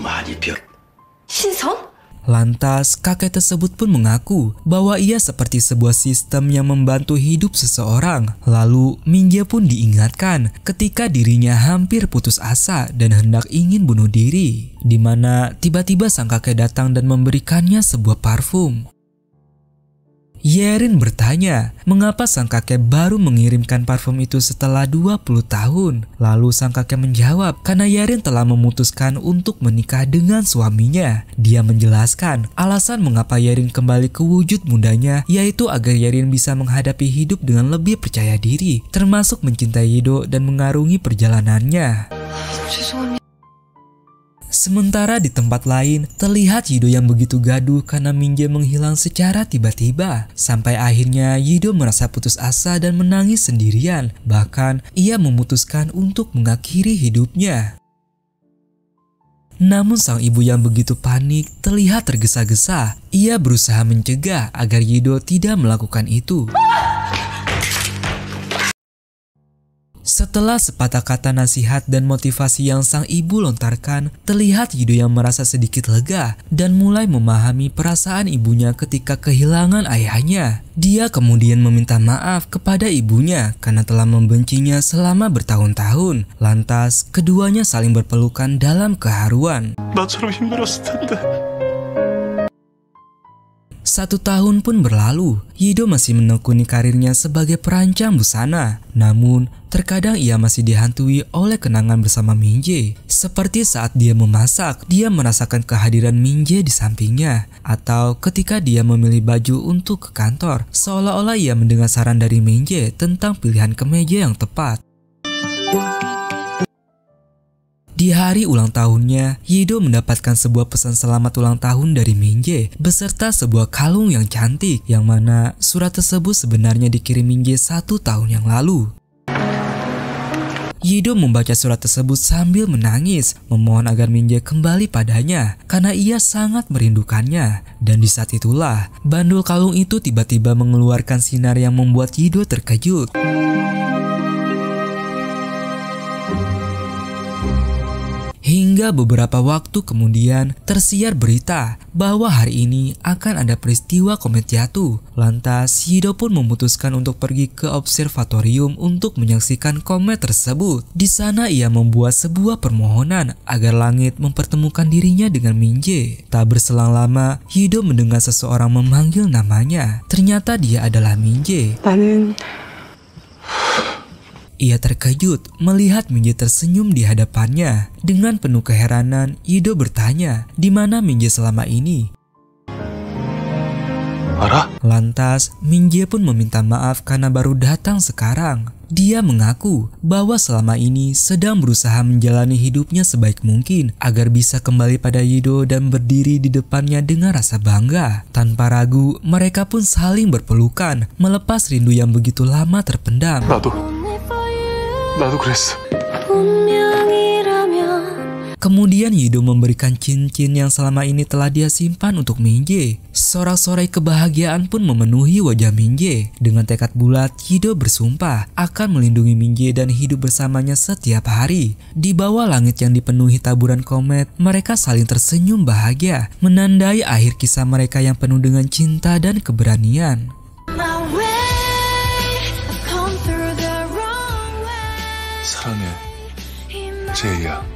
신선? Lantas, kakek tersebut pun mengaku bahwa ia seperti sebuah sistem yang membantu hidup seseorang. Lalu, Min-jae pun diingatkan ketika dirinya hampir putus asa dan hendak ingin bunuh diri. Di mana tiba-tiba sang kakek datang dan memberikannya sebuah parfum. Yerin bertanya, mengapa sang kakek baru mengirimkan parfum itu setelah 20 tahun? Lalu sang kakek menjawab, karena Yerin telah memutuskan untuk menikah dengan suaminya. Dia menjelaskan alasan mengapa Yerin kembali ke wujud mudanya, yaitu agar Yerin bisa menghadapi hidup dengan lebih percaya diri, termasuk mencintai Yido dan mengarungi perjalanannya. Sementara di tempat lain, terlihat Yido yang begitu gaduh karena Min-jae menghilang secara tiba-tiba. Sampai akhirnya Yido merasa putus asa dan menangis sendirian. Bahkan, ia memutuskan untuk mengakhiri hidupnya. Namun sang ibu yang begitu panik terlihat tergesa-gesa. Ia berusaha mencegah agar Yido tidak melakukan itu. Setelah sepatah kata nasihat dan motivasi yang sang ibu lontarkan, terlihat Yido yang merasa sedikit lega dan mulai memahami perasaan ibunya ketika kehilangan ayahnya. Dia kemudian meminta maaf kepada ibunya karena telah membencinya selama bertahun-tahun. Lantas, keduanya saling berpelukan dalam keharuan. 나처럼 힘들었을 텐데. 1 tahun pun berlalu, Yido masih menekuni karirnya sebagai perancang busana. Namun, terkadang ia masih dihantui oleh kenangan bersama Min-jae. Seperti saat dia memasak, dia merasakan kehadiran Min-jae di sampingnya. Atau ketika dia memilih baju untuk ke kantor, seolah-olah ia mendengar saran dari Min-jae tentang pilihan kemeja yang tepat. Di hari ulang tahunnya, Yido mendapatkan sebuah pesan selamat ulang tahun dari Min-jae beserta sebuah kalung yang cantik, yang mana surat tersebut sebenarnya dikirim Min-jae 1 tahun yang lalu. Yido membaca surat tersebut sambil menangis, memohon agar Min-jae kembali padanya karena ia sangat merindukannya. Dan di saat itulah, bandul kalung itu tiba-tiba mengeluarkan sinar yang membuat Yido terkejut. Hingga beberapa waktu kemudian tersiar berita bahwa hari ini akan ada peristiwa komet jatuh. Lantas Yido pun memutuskan untuk pergi ke observatorium untuk menyaksikan komet tersebut. Di sana ia membuat sebuah permohonan agar langit mempertemukan dirinya dengan Min-jae. Tak berselang lama, Yido mendengar seseorang memanggil namanya. Ternyata dia adalah Min-jae. Ia terkejut melihat Min-jae tersenyum di hadapannya. Dengan penuh keheranan, Yido bertanya, di mana Min-jae selama ini? Lantas, Min-jae pun meminta maaf karena baru datang sekarang. Dia mengaku bahwa selama ini sedang berusaha menjalani hidupnya sebaik mungkin agar bisa kembali pada Yido dan berdiri di depannya dengan rasa bangga. Tanpa ragu, mereka pun saling berpelukan, melepas rindu yang begitu lama terpendam. 나도 그랬어. Kemudian Yido memberikan cincin yang selama ini telah dia simpan untuk Min-jae. Sorak-sorai kebahagiaan pun memenuhi wajah Min-jae. Dengan tekad bulat, Yido bersumpah akan melindungi Min-jae dan hidup bersamanya setiap hari. Di bawah langit yang dipenuhi taburan komet, mereka saling tersenyum bahagia, menandai akhir kisah mereka yang penuh dengan cinta dan keberanian. 사랑해, 제이야.